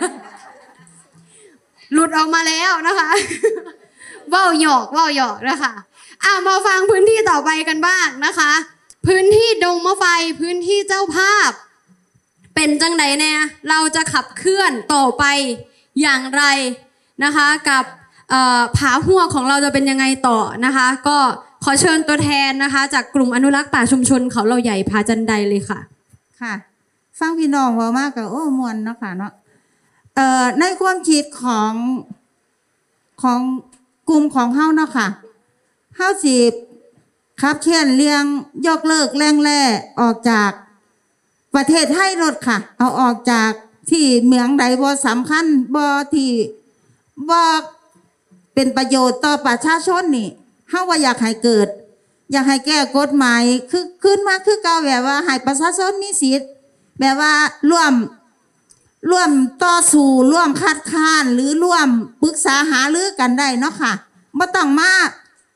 หลุดออกมาแล้วนะคะว่าวหยอกว่าวหยอกนะคะอ่ะมาฟังพื้นที่ต่อไปกันบ้างนะคะพื้นที่ดงมะไฟพื้นที่เจ้าภาพเป็นจังไหนแน่เราจะขับเคลื่อนต่อไปอย่างไรนะคะกับผาหัวของเราจะเป็นยังไงต่อนะคะก็ขอเชิญตัวแทนนะคะจากกลุ่มอนุรักษ์ป่าชุมชนเขาเราใหญ่ผาจันไดเลยค่ะค่ะฟังพี่น้องเว้ามากกับโอ้มวนเนาะค่ะเนาะเอ่อในความคิดของของกลุ่มของเฮาเนาะค่ะเฮาสิครับเช่นเรื่องยกเลิกแรงแร่ออกจากประเทศไทยรถค่ะเอาออกจากที่เมืองใดบ่สำคัญบ่ที่บ่เป็นประโยชน์ต่อประชาชนนี่เฮาว่าอยากให้เกิดอยากให้แก้กฎหมายคือขึ้นมาคือเก่าแบบว่าให้ประชาชนมีสิทธิ์แบบว่าร่วมร่วมต่อสู้ร่วมคัดค้านหรือร่วมปรึกษาหารือกันได้เนาะค่ะบ่ต้องมาก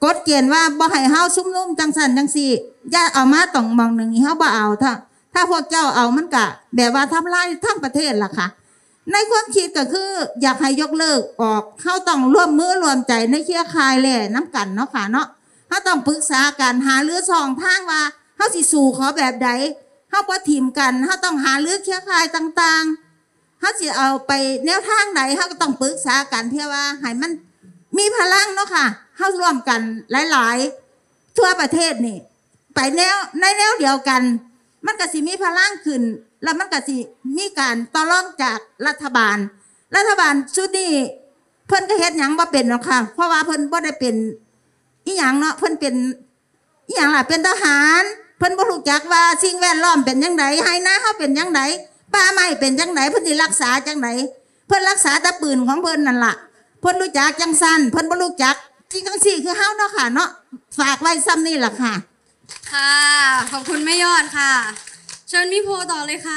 กฎเกณฑ์ว่าบ่ให้เฮาชุมนุมจังซั่นจังซี่อย่าเอามาต้องมองหนึ่งนี้เฮาบ่เอาถ้าถ้าพวกเจ้าเอามันก็แบบว่าทำลายทั้งประเทศล่ะค่ะในความคิดก็คืออยากให้ยกเลิกออกเฮาต้องร่วมมือร่วมใจในเครือข่ายแหล่น้ำกันเนาะค่ะเนาะเฮาต้องปรึกษากันหารือสองทางว่าเฮาสิสู่ขอแบบใดเฮาบ่ทิมกันเฮาต้องหารือเครือข่ายต่างๆเฮาสิเอาไปแนวทางไหนเฮาก็ต้องปรึกษากันเพื่อว่าให้มันมีพลังเนาะค่ะเฮาร่วมกันหลายๆทั่วประเทศนี่ไปแนวในแนวเดียวกันมันก็สิมีพลังขึ้นแล้วมันก็สิมีการต่อรองจากรัฐบาลรัฐบาลชุดนี้เพิ่นก็เฮ็ดหยังบ่เป็นหรอกค่ะเพราะว่าเพิ่นบ่ได้เป็นอีหยังเนาะเพิ่นเป็นอีหยังล่ะเป็นทหารเพิ่นบ่รู้จักว่าสิ่งแวดล้อมเป็นจังไดให้นาเฮาเป็นจังไดป่าไม้เป็นจังไดเพิ่นสิรักษาจังไดเพิ่นรักษาแต่ปืนของเพิ่นนั่นล่ะเพิ่นรู้จักจังซั่นเพิ่นบ่รู้จักจริงจังซี่คือเฮาเนาะค่ะเนาะฝากไว้ซ้ำนี่ล่ะค่ะค่ะขอบคุณแม่ยอดค่ะเชิญมิโพต่อเลยค่ะ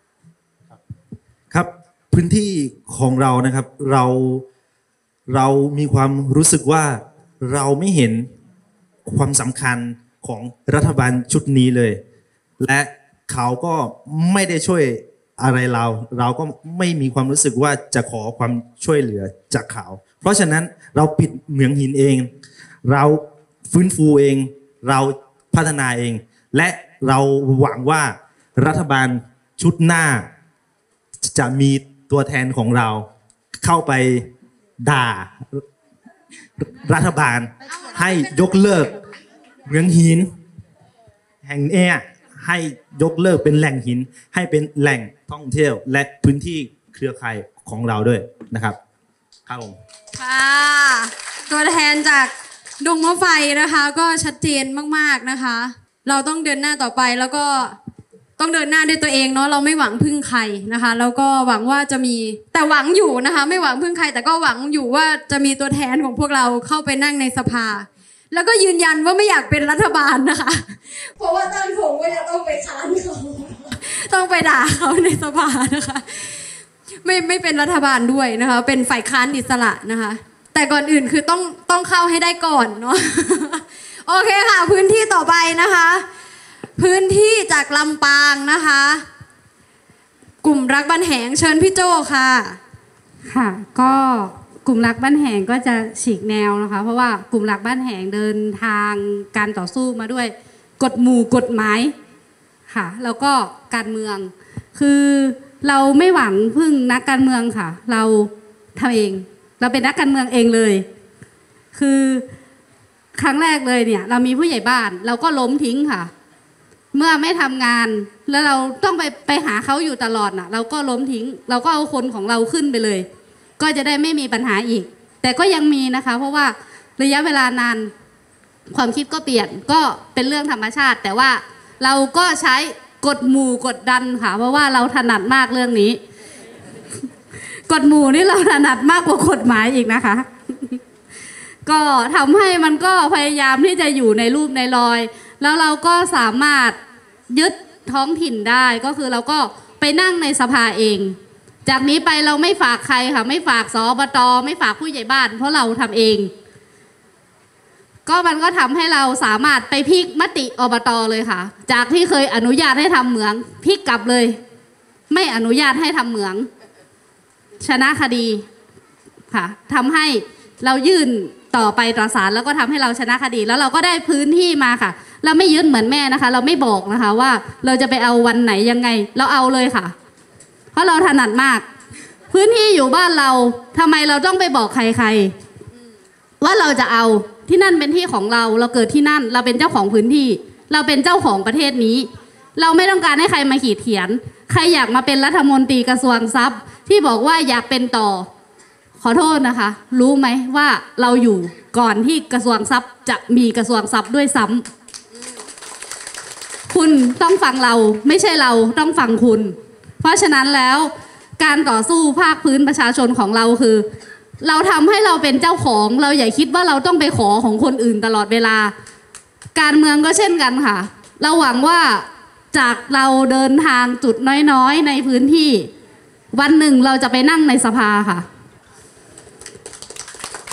ครับพื้นที่ของเรานะครับเราเรามีความรู้สึกว่าเราไม่เห็นความสำคัญของรัฐบาลชุดนี้เลยและเขาก็ไม่ได้ช่วยอะไรเราเราก็ไม่มีความรู้สึกว่าจะขอความช่วยเหลือจากเขาเพราะฉะนั้นเราปิดเหมืองหินเองเราฟื้นฟูเองเราพัฒนาเองและเราหวังว่ารัฐบาลชุดหน้าจะมีตัวแทนของเราเข้าไปด่ารัฐบาลให้ยกเลิกเหมืองหินแห่งนี้ให้ยกเลิกเป็นแหล่งหินให้เป็นแหล่งท่องเที่ยวและพื้นที่เครือข่ายของเราด้วยนะครับครับผมค่ะตัวแทนจากดงมะไฟนะคะก็ชัดเจนมากๆนะคะเราต้องเดินหน้าต่อไปแล้วก็ต้องเดินหน้าด้วยตัวเองเนาะเราไม่หวังพึ่งใครนะคะแล้วก็หวังว่าจะมีแต่หวังอยู่นะคะไม่หวังพึ่งใครแต่ก็หวังอยู่ว่าจะมีตัวแทนของพวกเราเข้าไปนั่งในสภาแล้วก็ยืนยันว่าไม่อยากเป็นรัฐบาลนะคะเพราะว่าตั้งผมว่าจะต้องไปค้านเขาต้องไปด่าเขาในสภานะคะไม่ไม่เป็นรัฐบาลด้วยนะคะเป็นฝ่ายค้านอิสระนะคะแต่ก่อนอื่นคือต้องต้องเข้าให้ได้ก่อนเนาะโอเคค่ะพื้นที่ต่อไปนะคะพื้นที่จากลำปางนะคะกลุ่มรักบ้านแหงเชิญพี่โจค่ะค่ะก็กลุ่มรักบ้านแหงก็จะฉีกแนวนะคะเพราะว่ากลุ่มรักบ้านแหงเดินทางการต่อสู้มาด้วยกฎหมู่กฎหมายค่ะแล้วก็การเมืองคือเราไม่หวังพึ่งนักการเมืองค่ะเราทำเองเราเป็นนักการเมืองเองเลยคือครั้งแรกเลยเนี่ยเรามีผู้ใหญ่บ้านเราก็ล้มทิ้งค่ะเมื่อไม่ทำงานแล้วเราต้องไปไปหาเขาอยู่ตลอดน่ะเราก็ล้มทิ้งเราก็เอาคนของเราขึ้นไปเลยก็จะได้ไม่มีปัญหาอีกแต่ก็ยังมีนะคะเพราะว่าระยะเวลานานความคิดก็เปลี่ยนก็เป็นเรื่องธรรมชาติแต่ว่าเราก็ใช้กฎหมู่กดดันค่ะเพราะว่าเราถนัดมากเรื่องนี้กฎหมู่นี่เราถนัดมากกว่ากฎหมายอีกนะคะก็ทำให้มันก็พยายามที่จะอยู่ในรูปในรอยแล้วเราก็สามารถยึดท้องถิ่นได้ก็คือเราก็ไปนั่งในสภาเองจากนี้ไปเราไม่ฝากใครค่ะไม่ฝากสอบต.ไม่ฝากผู้ใหญ่บ้านเพราะเราทำเองก็มันก็ทำให้เราสามารถไปพลิกมติอบต.เลยค่ะจากที่เคยอนุญาตให้ทำเหมืองพลิกกลับเลยไม่อนุญาตให้ทำเหมืองชนะคดีค่ะทำให้เรายื่นต่อไปต่อศาลแล้วก็ทำให้เราชนะคดีแล้วเราก็ได้พื้นที่มาค่ะเราไม่ยึดเหมือนแม่นะคะเราไม่บอกนะคะว่าเราจะไปเอาวันไหนยังไงเราเอาเลยค่ะเพราะเราถนัดมากพื้นที่อยู่บ้านเราทำไมเราต้องไปบอกใครๆว่าเราจะเอาที่นั่นเป็นที่ของเราเราเกิดที่นั่นเราเป็นเจ้าของพื้นที่เราเป็นเจ้าของประเทศนี้เราไม่ต้องการให้ใครมาขีดเขียนใครอยากมาเป็นรัฐมนตรีกระทรวงทรัพย์ที่บอกว่าอยากเป็นต่อขอโทษนะคะรู้ไหมว่าเราอยู่ก่อนที่กระทรวงทรัพย์จะมีกระทรวงทรัพย์ด้วยซ้ำคุณต้องฟังเราไม่ใช่เราต้องฟังคุณเพราะฉะนั้นแล้วการต่อสู้ภาคพื้นประชาชนของเราคือเราทำให้เราเป็นเจ้าของเราอย่าคิดว่าเราต้องไปขอของคนอื่นตลอดเวลาการเมืองก็เช่นกันค่ะเราหวังว่าจากเราเดินทางจุดน้อยๆในพื้นที่วันหนึ่งเราจะไปนั่งในสภาค่ะ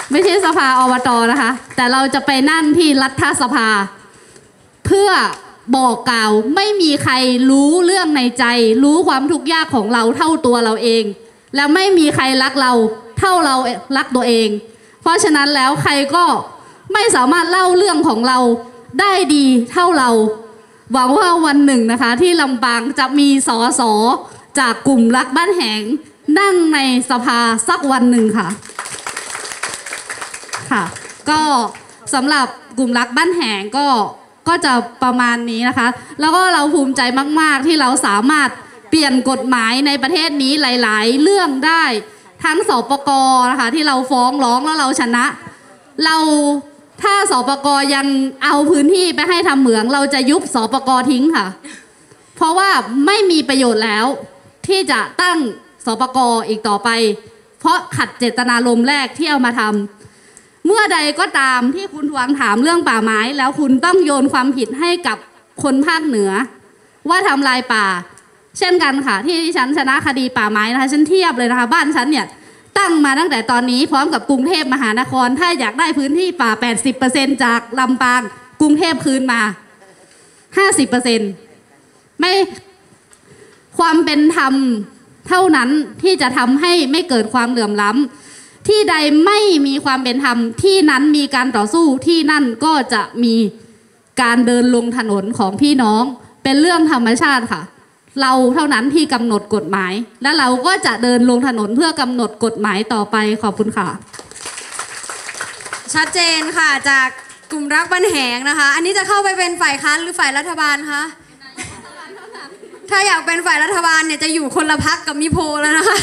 ไม่ใช่สภาอบตนะคะแต่เราจะไปนั่งที่รัฐสภาเพื่อบอกกล่าวไม่มีใครรู้เรื่องในใจรู้ความทุกข์ยากของเราเท่าตัวเราเองแล้วไม่มีใครรักเราเท่าเรารักตัวเองเพราะฉะนั้นแล้วใครก็ไม่สามารถเล่าเรื่องของเราได้ดีเท่าเราหวังว่าวันหนึ่งนะคะที่ลำปางจะมีสสจากกลุ่มรักบ้านแหงนั่งในสภาสักวันหนึ่งค่ะค่ะก็สำหรับกลุ่มรักบ้านแหงก็ก็จะประมาณนี้นะคะแล้วก็เราภูมิใจมากๆที่เราสามารถเปลี่ยนกฎหมายในประเทศนี้หลายๆเรื่องได้ทั้งสปก.นะคะที่เราฟ้องร้องแล้วเราชนะเราถ้าสปก.ยังเอาพื้นที่ไปให้ทำเหมืองเราจะยุบสปก.ทิ้งค่ะเพราะว่าไม่มีประโยชน์แล้วที่จะตั้งสปก.อีกต่อไปเพราะขัดเจตนารมณ์แรกที่เอามาทำเมื่อใดก็ตามที่คุณทวงถามเรื่องป่าไม้แล้วคุณต้องโยนความผิดให้กับคนภาคเหนือว่าทำลายป่าเช่นกันค่ะที่ฉันชนะคดีป่าไม้นะคะฉันเทียบเลยนะคะบ้านฉันเนี่ยตั้งมาตั้งแต่ตอนนี้พร้อมกับกรุงเทพมหานครถ้าอยากได้พื้นที่ป่า แปดสิบเปอร์เซ็นต์ จากลำปางกรุงเทพคืนมา ห้าสิบเปอร์เซ็นต์ ไม่ความเป็นธรรมเท่านั้นที่จะทำให้ไม่เกิดความเหลื่อมล้ำที่ใดไม่มีความเป็นธรรมที่นั้นมีการต่อสู้ที่นั่นก็จะมีการเดินลงถนนของพี่น้องเป็นเรื่องธรรมชาติค่ะเราเท่านั้นที่กำหนดกฎหมายและเราก็จะเดินลงถนนเพื่อกำหนดกฎหมายต่อไปขอบคุณค่ะชัดเจนค่ะจากกลุ่มรักบ้านแหงนะคะอันนี้จะเข้าไปเป็นฝ่ายค้านหรือฝ่ายรัฐบาลคะถ้าอยากเป็นฝ่ายรัฐบาลเนี่ยจะอยู่คนละพรรคกับมิโพแล้วนะคะ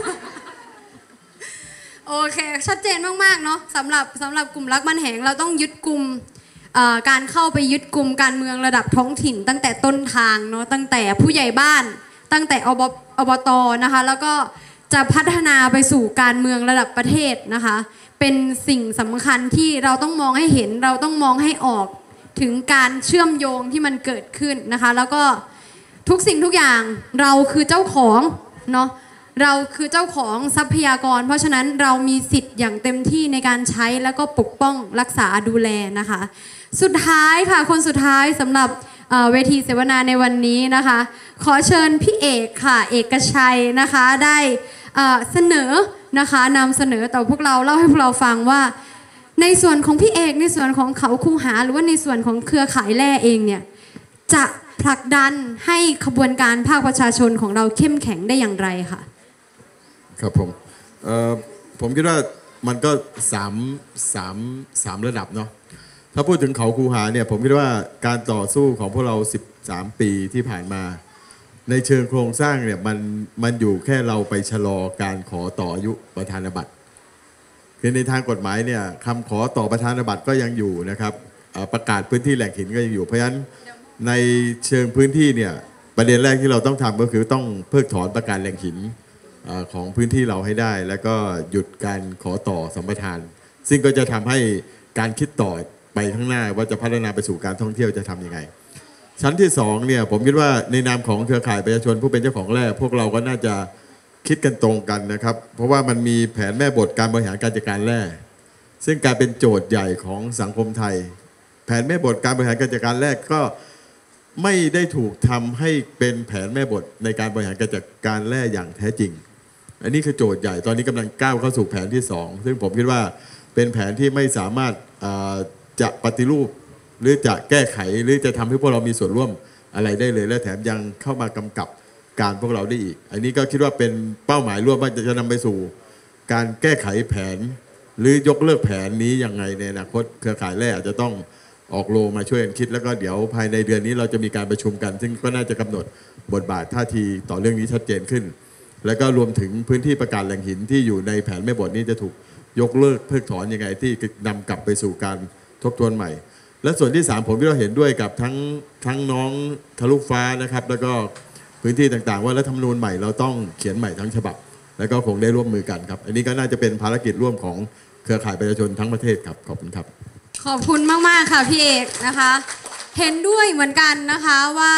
โอเคชัดเจนมากๆเนาะสำหรับสำหรับกลุ่มรักบ้านแหงเราต้องยึดกลุ่มการเข้าไปยึดกลุ่มการเมืองระดับท้องถิ่นตั้งแต่ต้นทางเนาะตั้งแต่ผู้ใหญ่บ้านตั้งแต่อบอบตนะคะแล้วก็จะพัฒนาไปสู่การเมืองระดับประเทศนะคะเป็นสิ่งสำคัญที่เราต้องมองให้เห็นเราต้องมองให้ออกถึงการเชื่อมโยงที่มันเกิดขึ้นนะคะแล้วก็ทุกสิ่งทุกอย่างเราคือเจ้าของเนาะเราคือเจ้าของทรัพยากรเพราะฉะนั้นเรามีสิทธิ์อย่างเต็มที่ในการใช้แล้วก็ปกป้องรักษาดูแลนะคะสุดท้ายค่ะคนสุดท้ายสำหรับเวทีเสวนาในวันนี้นะคะขอเชิญพี่เอกค่ะเอกชัยนะคะได้เสนอนะคะนำเสนอต่อพวกเราเล่าให้พวกเราฟังว่าในส่วนของพี่เอกในส่วนของเขาคูหาหรือว่าในส่วนของเครือข่ายแร่เองเนี่ยจะผลักดันให้ขบวนการภาคประชาชนของเราเข้มแข็งได้อย่างไรค่ะครับผมเอ่อผมคิดว่ามันก็สามสามสามระดับเนาะถ้าพูดถึงเขาคูหาเนี่ยผมคิดว่าการต่อสู้ของพวกเราสิบสามปีที่ผ่านมาในเชิงโครงสร้างเนี่ยมันมันอยู่แค่เราไปชะลอการขอต่ออายุประธานบัตรคือในทางกฎหมายเนี่ยคำขอต่อประธานบัตรก็ยังอยู่นะครับประกาศพื้นที่แหล่งหินก็ยังอยู่เพราะฉะนั้นในเชิงพื้นที่เนี่ยประเด็นแรกที่เราต้องทำก็คือต้องเพิกถอนประกาศแหล่งหินของพื้นที่เราให้ได้แล้วก็หยุดการขอต่อสัมปทานซึ่งก็จะทำให้การคิดต่อไปข้างหน้าว่าจะพัฒนาไปสู่การท่องเที่ยวจะทำยังไงชั้นที่สองเนี่ยผมคิดว่าในนามของเครือข่ายประชาชนผู้เป็นเจ้าของแร่พวกเราก็น่าจะคิดกันตรงกันนะครับเพราะว่ามันมีแผนแม่บทการบริหารการจัดการแร่ซึ่งการเป็นโจทย์ใหญ่ของสังคมไทยแผนแม่บทการบริหารการจัดการแร่ก็ไม่ได้ถูกทำให้เป็นแผนแม่บทในการบริหารการจัดการแร่อย่างแท้จริงอันนี้คือโจทย์ใหญ่ตอนนี้กำลังก้าวเข้าสู่แผนที่สองซึ่งผมคิดว่าเป็นแผนที่ไม่สามารถจะปฏิรูปหรือจะแก้ไขหรือจะทำให้พวกเรามีส่วนร่วมอะไรได้เลยและแถมยังเข้ามากำกับการพวกเราได้อีกอันนี้ก็คิดว่าเป็นเป้าหมายร่วมว่าจะนำไปสู่การแก้ไขแผนหรือยกเลิกแผนนี้ยังไงในอนาคตเครือข่ายแร่อาจจะต้องออกโลมาช่วยกันคิดแล้วก็เดี๋ยวภายในเดือนนี้เราจะมีการประชุมกันซึ่งก็น่าจะกำหนดบทบาทท่าทีต่อเรื่องนี้ชัดเจนขึ้นแล้วก็รวมถึงพื้นที่ประกาศแหล่งหินที่อยู่ในแผนแม่บทนี้จะถูกยกเลิกเพิกถอนยังไงที่นำกลับไปสู่การทบทวนใหม่และส่วนที่สามผมก็เห็นด้วยกับทั้งทั้งน้องทะลุฟ้านะครับแล้วก็พื้นที่ต่างๆว่ารัฐธรรมนูญใหม่เราต้องเขียนใหม่ทั้งฉบับแล้วก็คงได้ร่วมมือกันครับอันนี้ก็น่าจะเป็นภารกิจร่วมของเครือข่ายประชาชนทั้งประเทศครับขอบคุณครับขอบคุณมากๆค่ะพี่เอกนะคะเห็นด้วยเหมือนกันนะคะว่า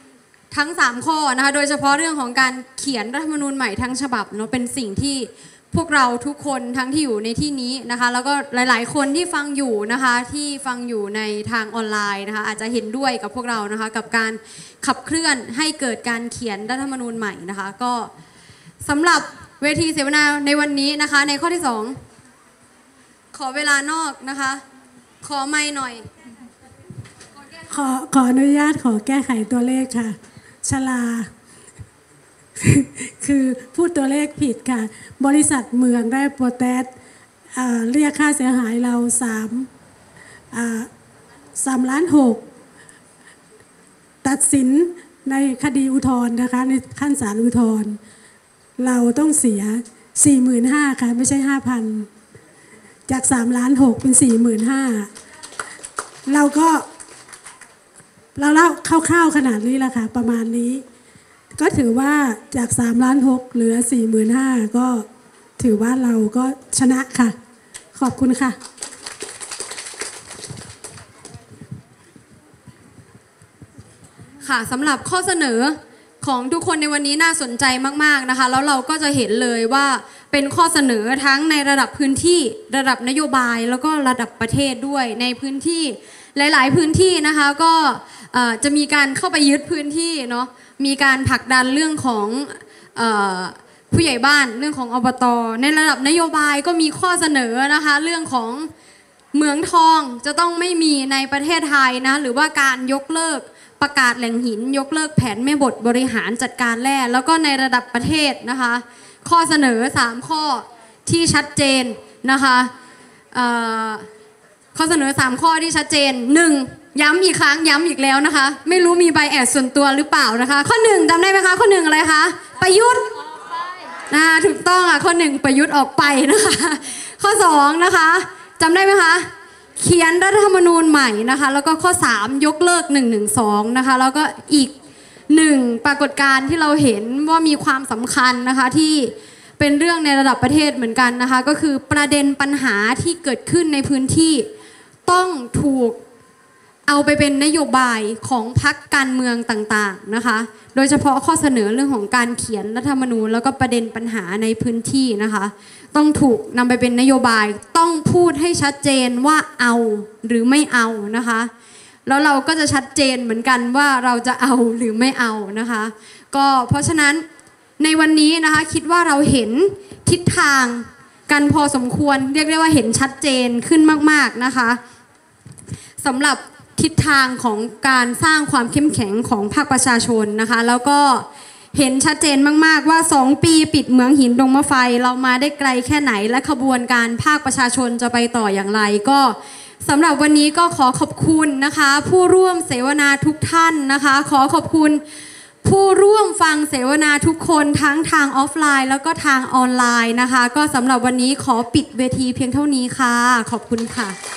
ทั้งสามข้อนะคะโดยเฉพาะเรื่องของการเขียนรัฐธรรมนูญใหม่ทั้งฉบับเนาะเป็นสิ่งที่พวกเราทุกคนทั้งที่อยู่ในที่นี้นะคะแล้วก็หลายๆ คนที่ฟังอยู่นะคะที่ฟังอยู่ในทางออนไลน์นะคะอาจจะเห็นด้วยกับพวกเรานะคะกับการขับเคลื่อนให้เกิดการเขียนรัฐธรรมนูญใหม่นะคะก็สำหรับเวทีเสวนาในวันนี้นะคะในข้อที่สองขอเวลานอกนะคะขอไมค์หน่อยขอขออนุญาตขอแก้ไขตัวเลขค่ะชลา คือพูดตัวเลขผิดค่ะบริษัทเมืองได้โปรเตสเรียกค่าเสียหายเราสามสามล้านหกตัดสินในคดีอุทธรณ์นะคะในขั้นศาลอุทธรณ์เราต้องเสียสี่หมื่นห้าค่ะไม่ใช่ห้าพันจากสามล้านหกเป็นสี่หมื่นห้าเราก็เราเล่าคร่าวๆขนาดนี้แหละค่ะประมาณนี้ก็ถือว่าจากสามล้านหกเหลือสี่หมื่นห้าก็ถือว่าเราก็ชนะค่ะขอบคุณค่ะค่ะสำหรับข้อเสนอของทุกคนในวันนี้น่าสนใจมากๆนะคะแล้วเราก็จะเห็นเลยว่าเป็นข้อเสนอทั้งในระดับพื้นที่ระดับนโยบายแล้วก็ระดับประเทศด้วยในพื้นที่หลายๆพื้นที่นะคะก็จะมีการเข้าไปยึดพื้นที่เนาะมีการผลักดันเรื่องของเอ่อผู้ใหญ่บ้านเรื่องของอบต.ในระดับนโยบายก็มีข้อเสนอนะคะเรื่องของเหมืองทองจะต้องไม่มีในประเทศไทยนะหรือว่าการยกเลิกประกาศแหล่งหินยกเลิกแผนแม่บทบริหารจัดการแร่แล้วก็ในระดับประเทศนะคะข้อเสนอสามข้อที่ชัดเจนนะคะข้อเสนอสามข้อที่ชัดเจนหนึ่งย้ำอีกครั้งย้ำอีกแล้วนะคะไม่รู้มีไบแอสส่วนตัวหรือเปล่านะคะข้อหนึ่งจำได้ไหมคะข้อหนึ่งอะไรคะประยุทธ์นะถูกต้องอ่ะข้อหนึ่งประยุทธ์ออกไปนะคะข้อสองนะคะจำได้ไหมคะเขียนรัฐธรรมนูญใหม่นะคะแล้วก็ข้อสามยกเลิกหนึ่งหนึ่งสองนะคะแล้วก็อีกหนึ่งปรากฏการณ์ที่เราเห็นว่ามีความสำคัญนะคะที่เป็นเรื่องในระดับประเทศเหมือนกันนะคะก็คือประเด็นปัญหาที่เกิดขึ้นในพื้นที่ต้องถูกเอาไปเป็นนโยบายของพรรคการเมืองต่างๆนะคะโดยเฉพาะข้อเสนอเรื่องของการเขียนรัฐธรรมนูญแล้วก็ประเด็นปัญหาในพื้นที่นะคะต้องถูกนำไปเป็นนโยบายต้องพูดให้ชัดเจนว่าเอาหรือไม่เอานะคะแล้วเราก็จะชัดเจนเหมือนกันว่าเราจะเอาหรือไม่เอานะคะก็เพราะฉะนั้นในวันนี้นะคะคิดว่าเราเห็นทิศทางกันพอสมควรเรียกได้ว่าเห็นชัดเจนขึ้นมากๆนะคะสำหรับทิศทางของการสร้างความเข้มแข็งของภาคประชาชนนะคะแล้วก็เห็นชัดเจนมากๆว่าสองปีปิดเหมืองหินดงมะไฟเรามาได้ไกลแค่ไหนและขบวนการภาคประชาชนจะไปต่ออย่างไรก็สำหรับวันนี้ก็ขอขอบคุณนะคะผู้ร่วมเสวนาทุกท่านนะคะขอขอบคุณผู้ร่วมฟังเสวนาทุกคนทั้งทางออฟไลน์แล้วก็ทางออนไลน์นะคะก็สำหรับวันนี้ขอปิดเวทีเพียงเท่านี้ค่ะขอบคุณค่ะ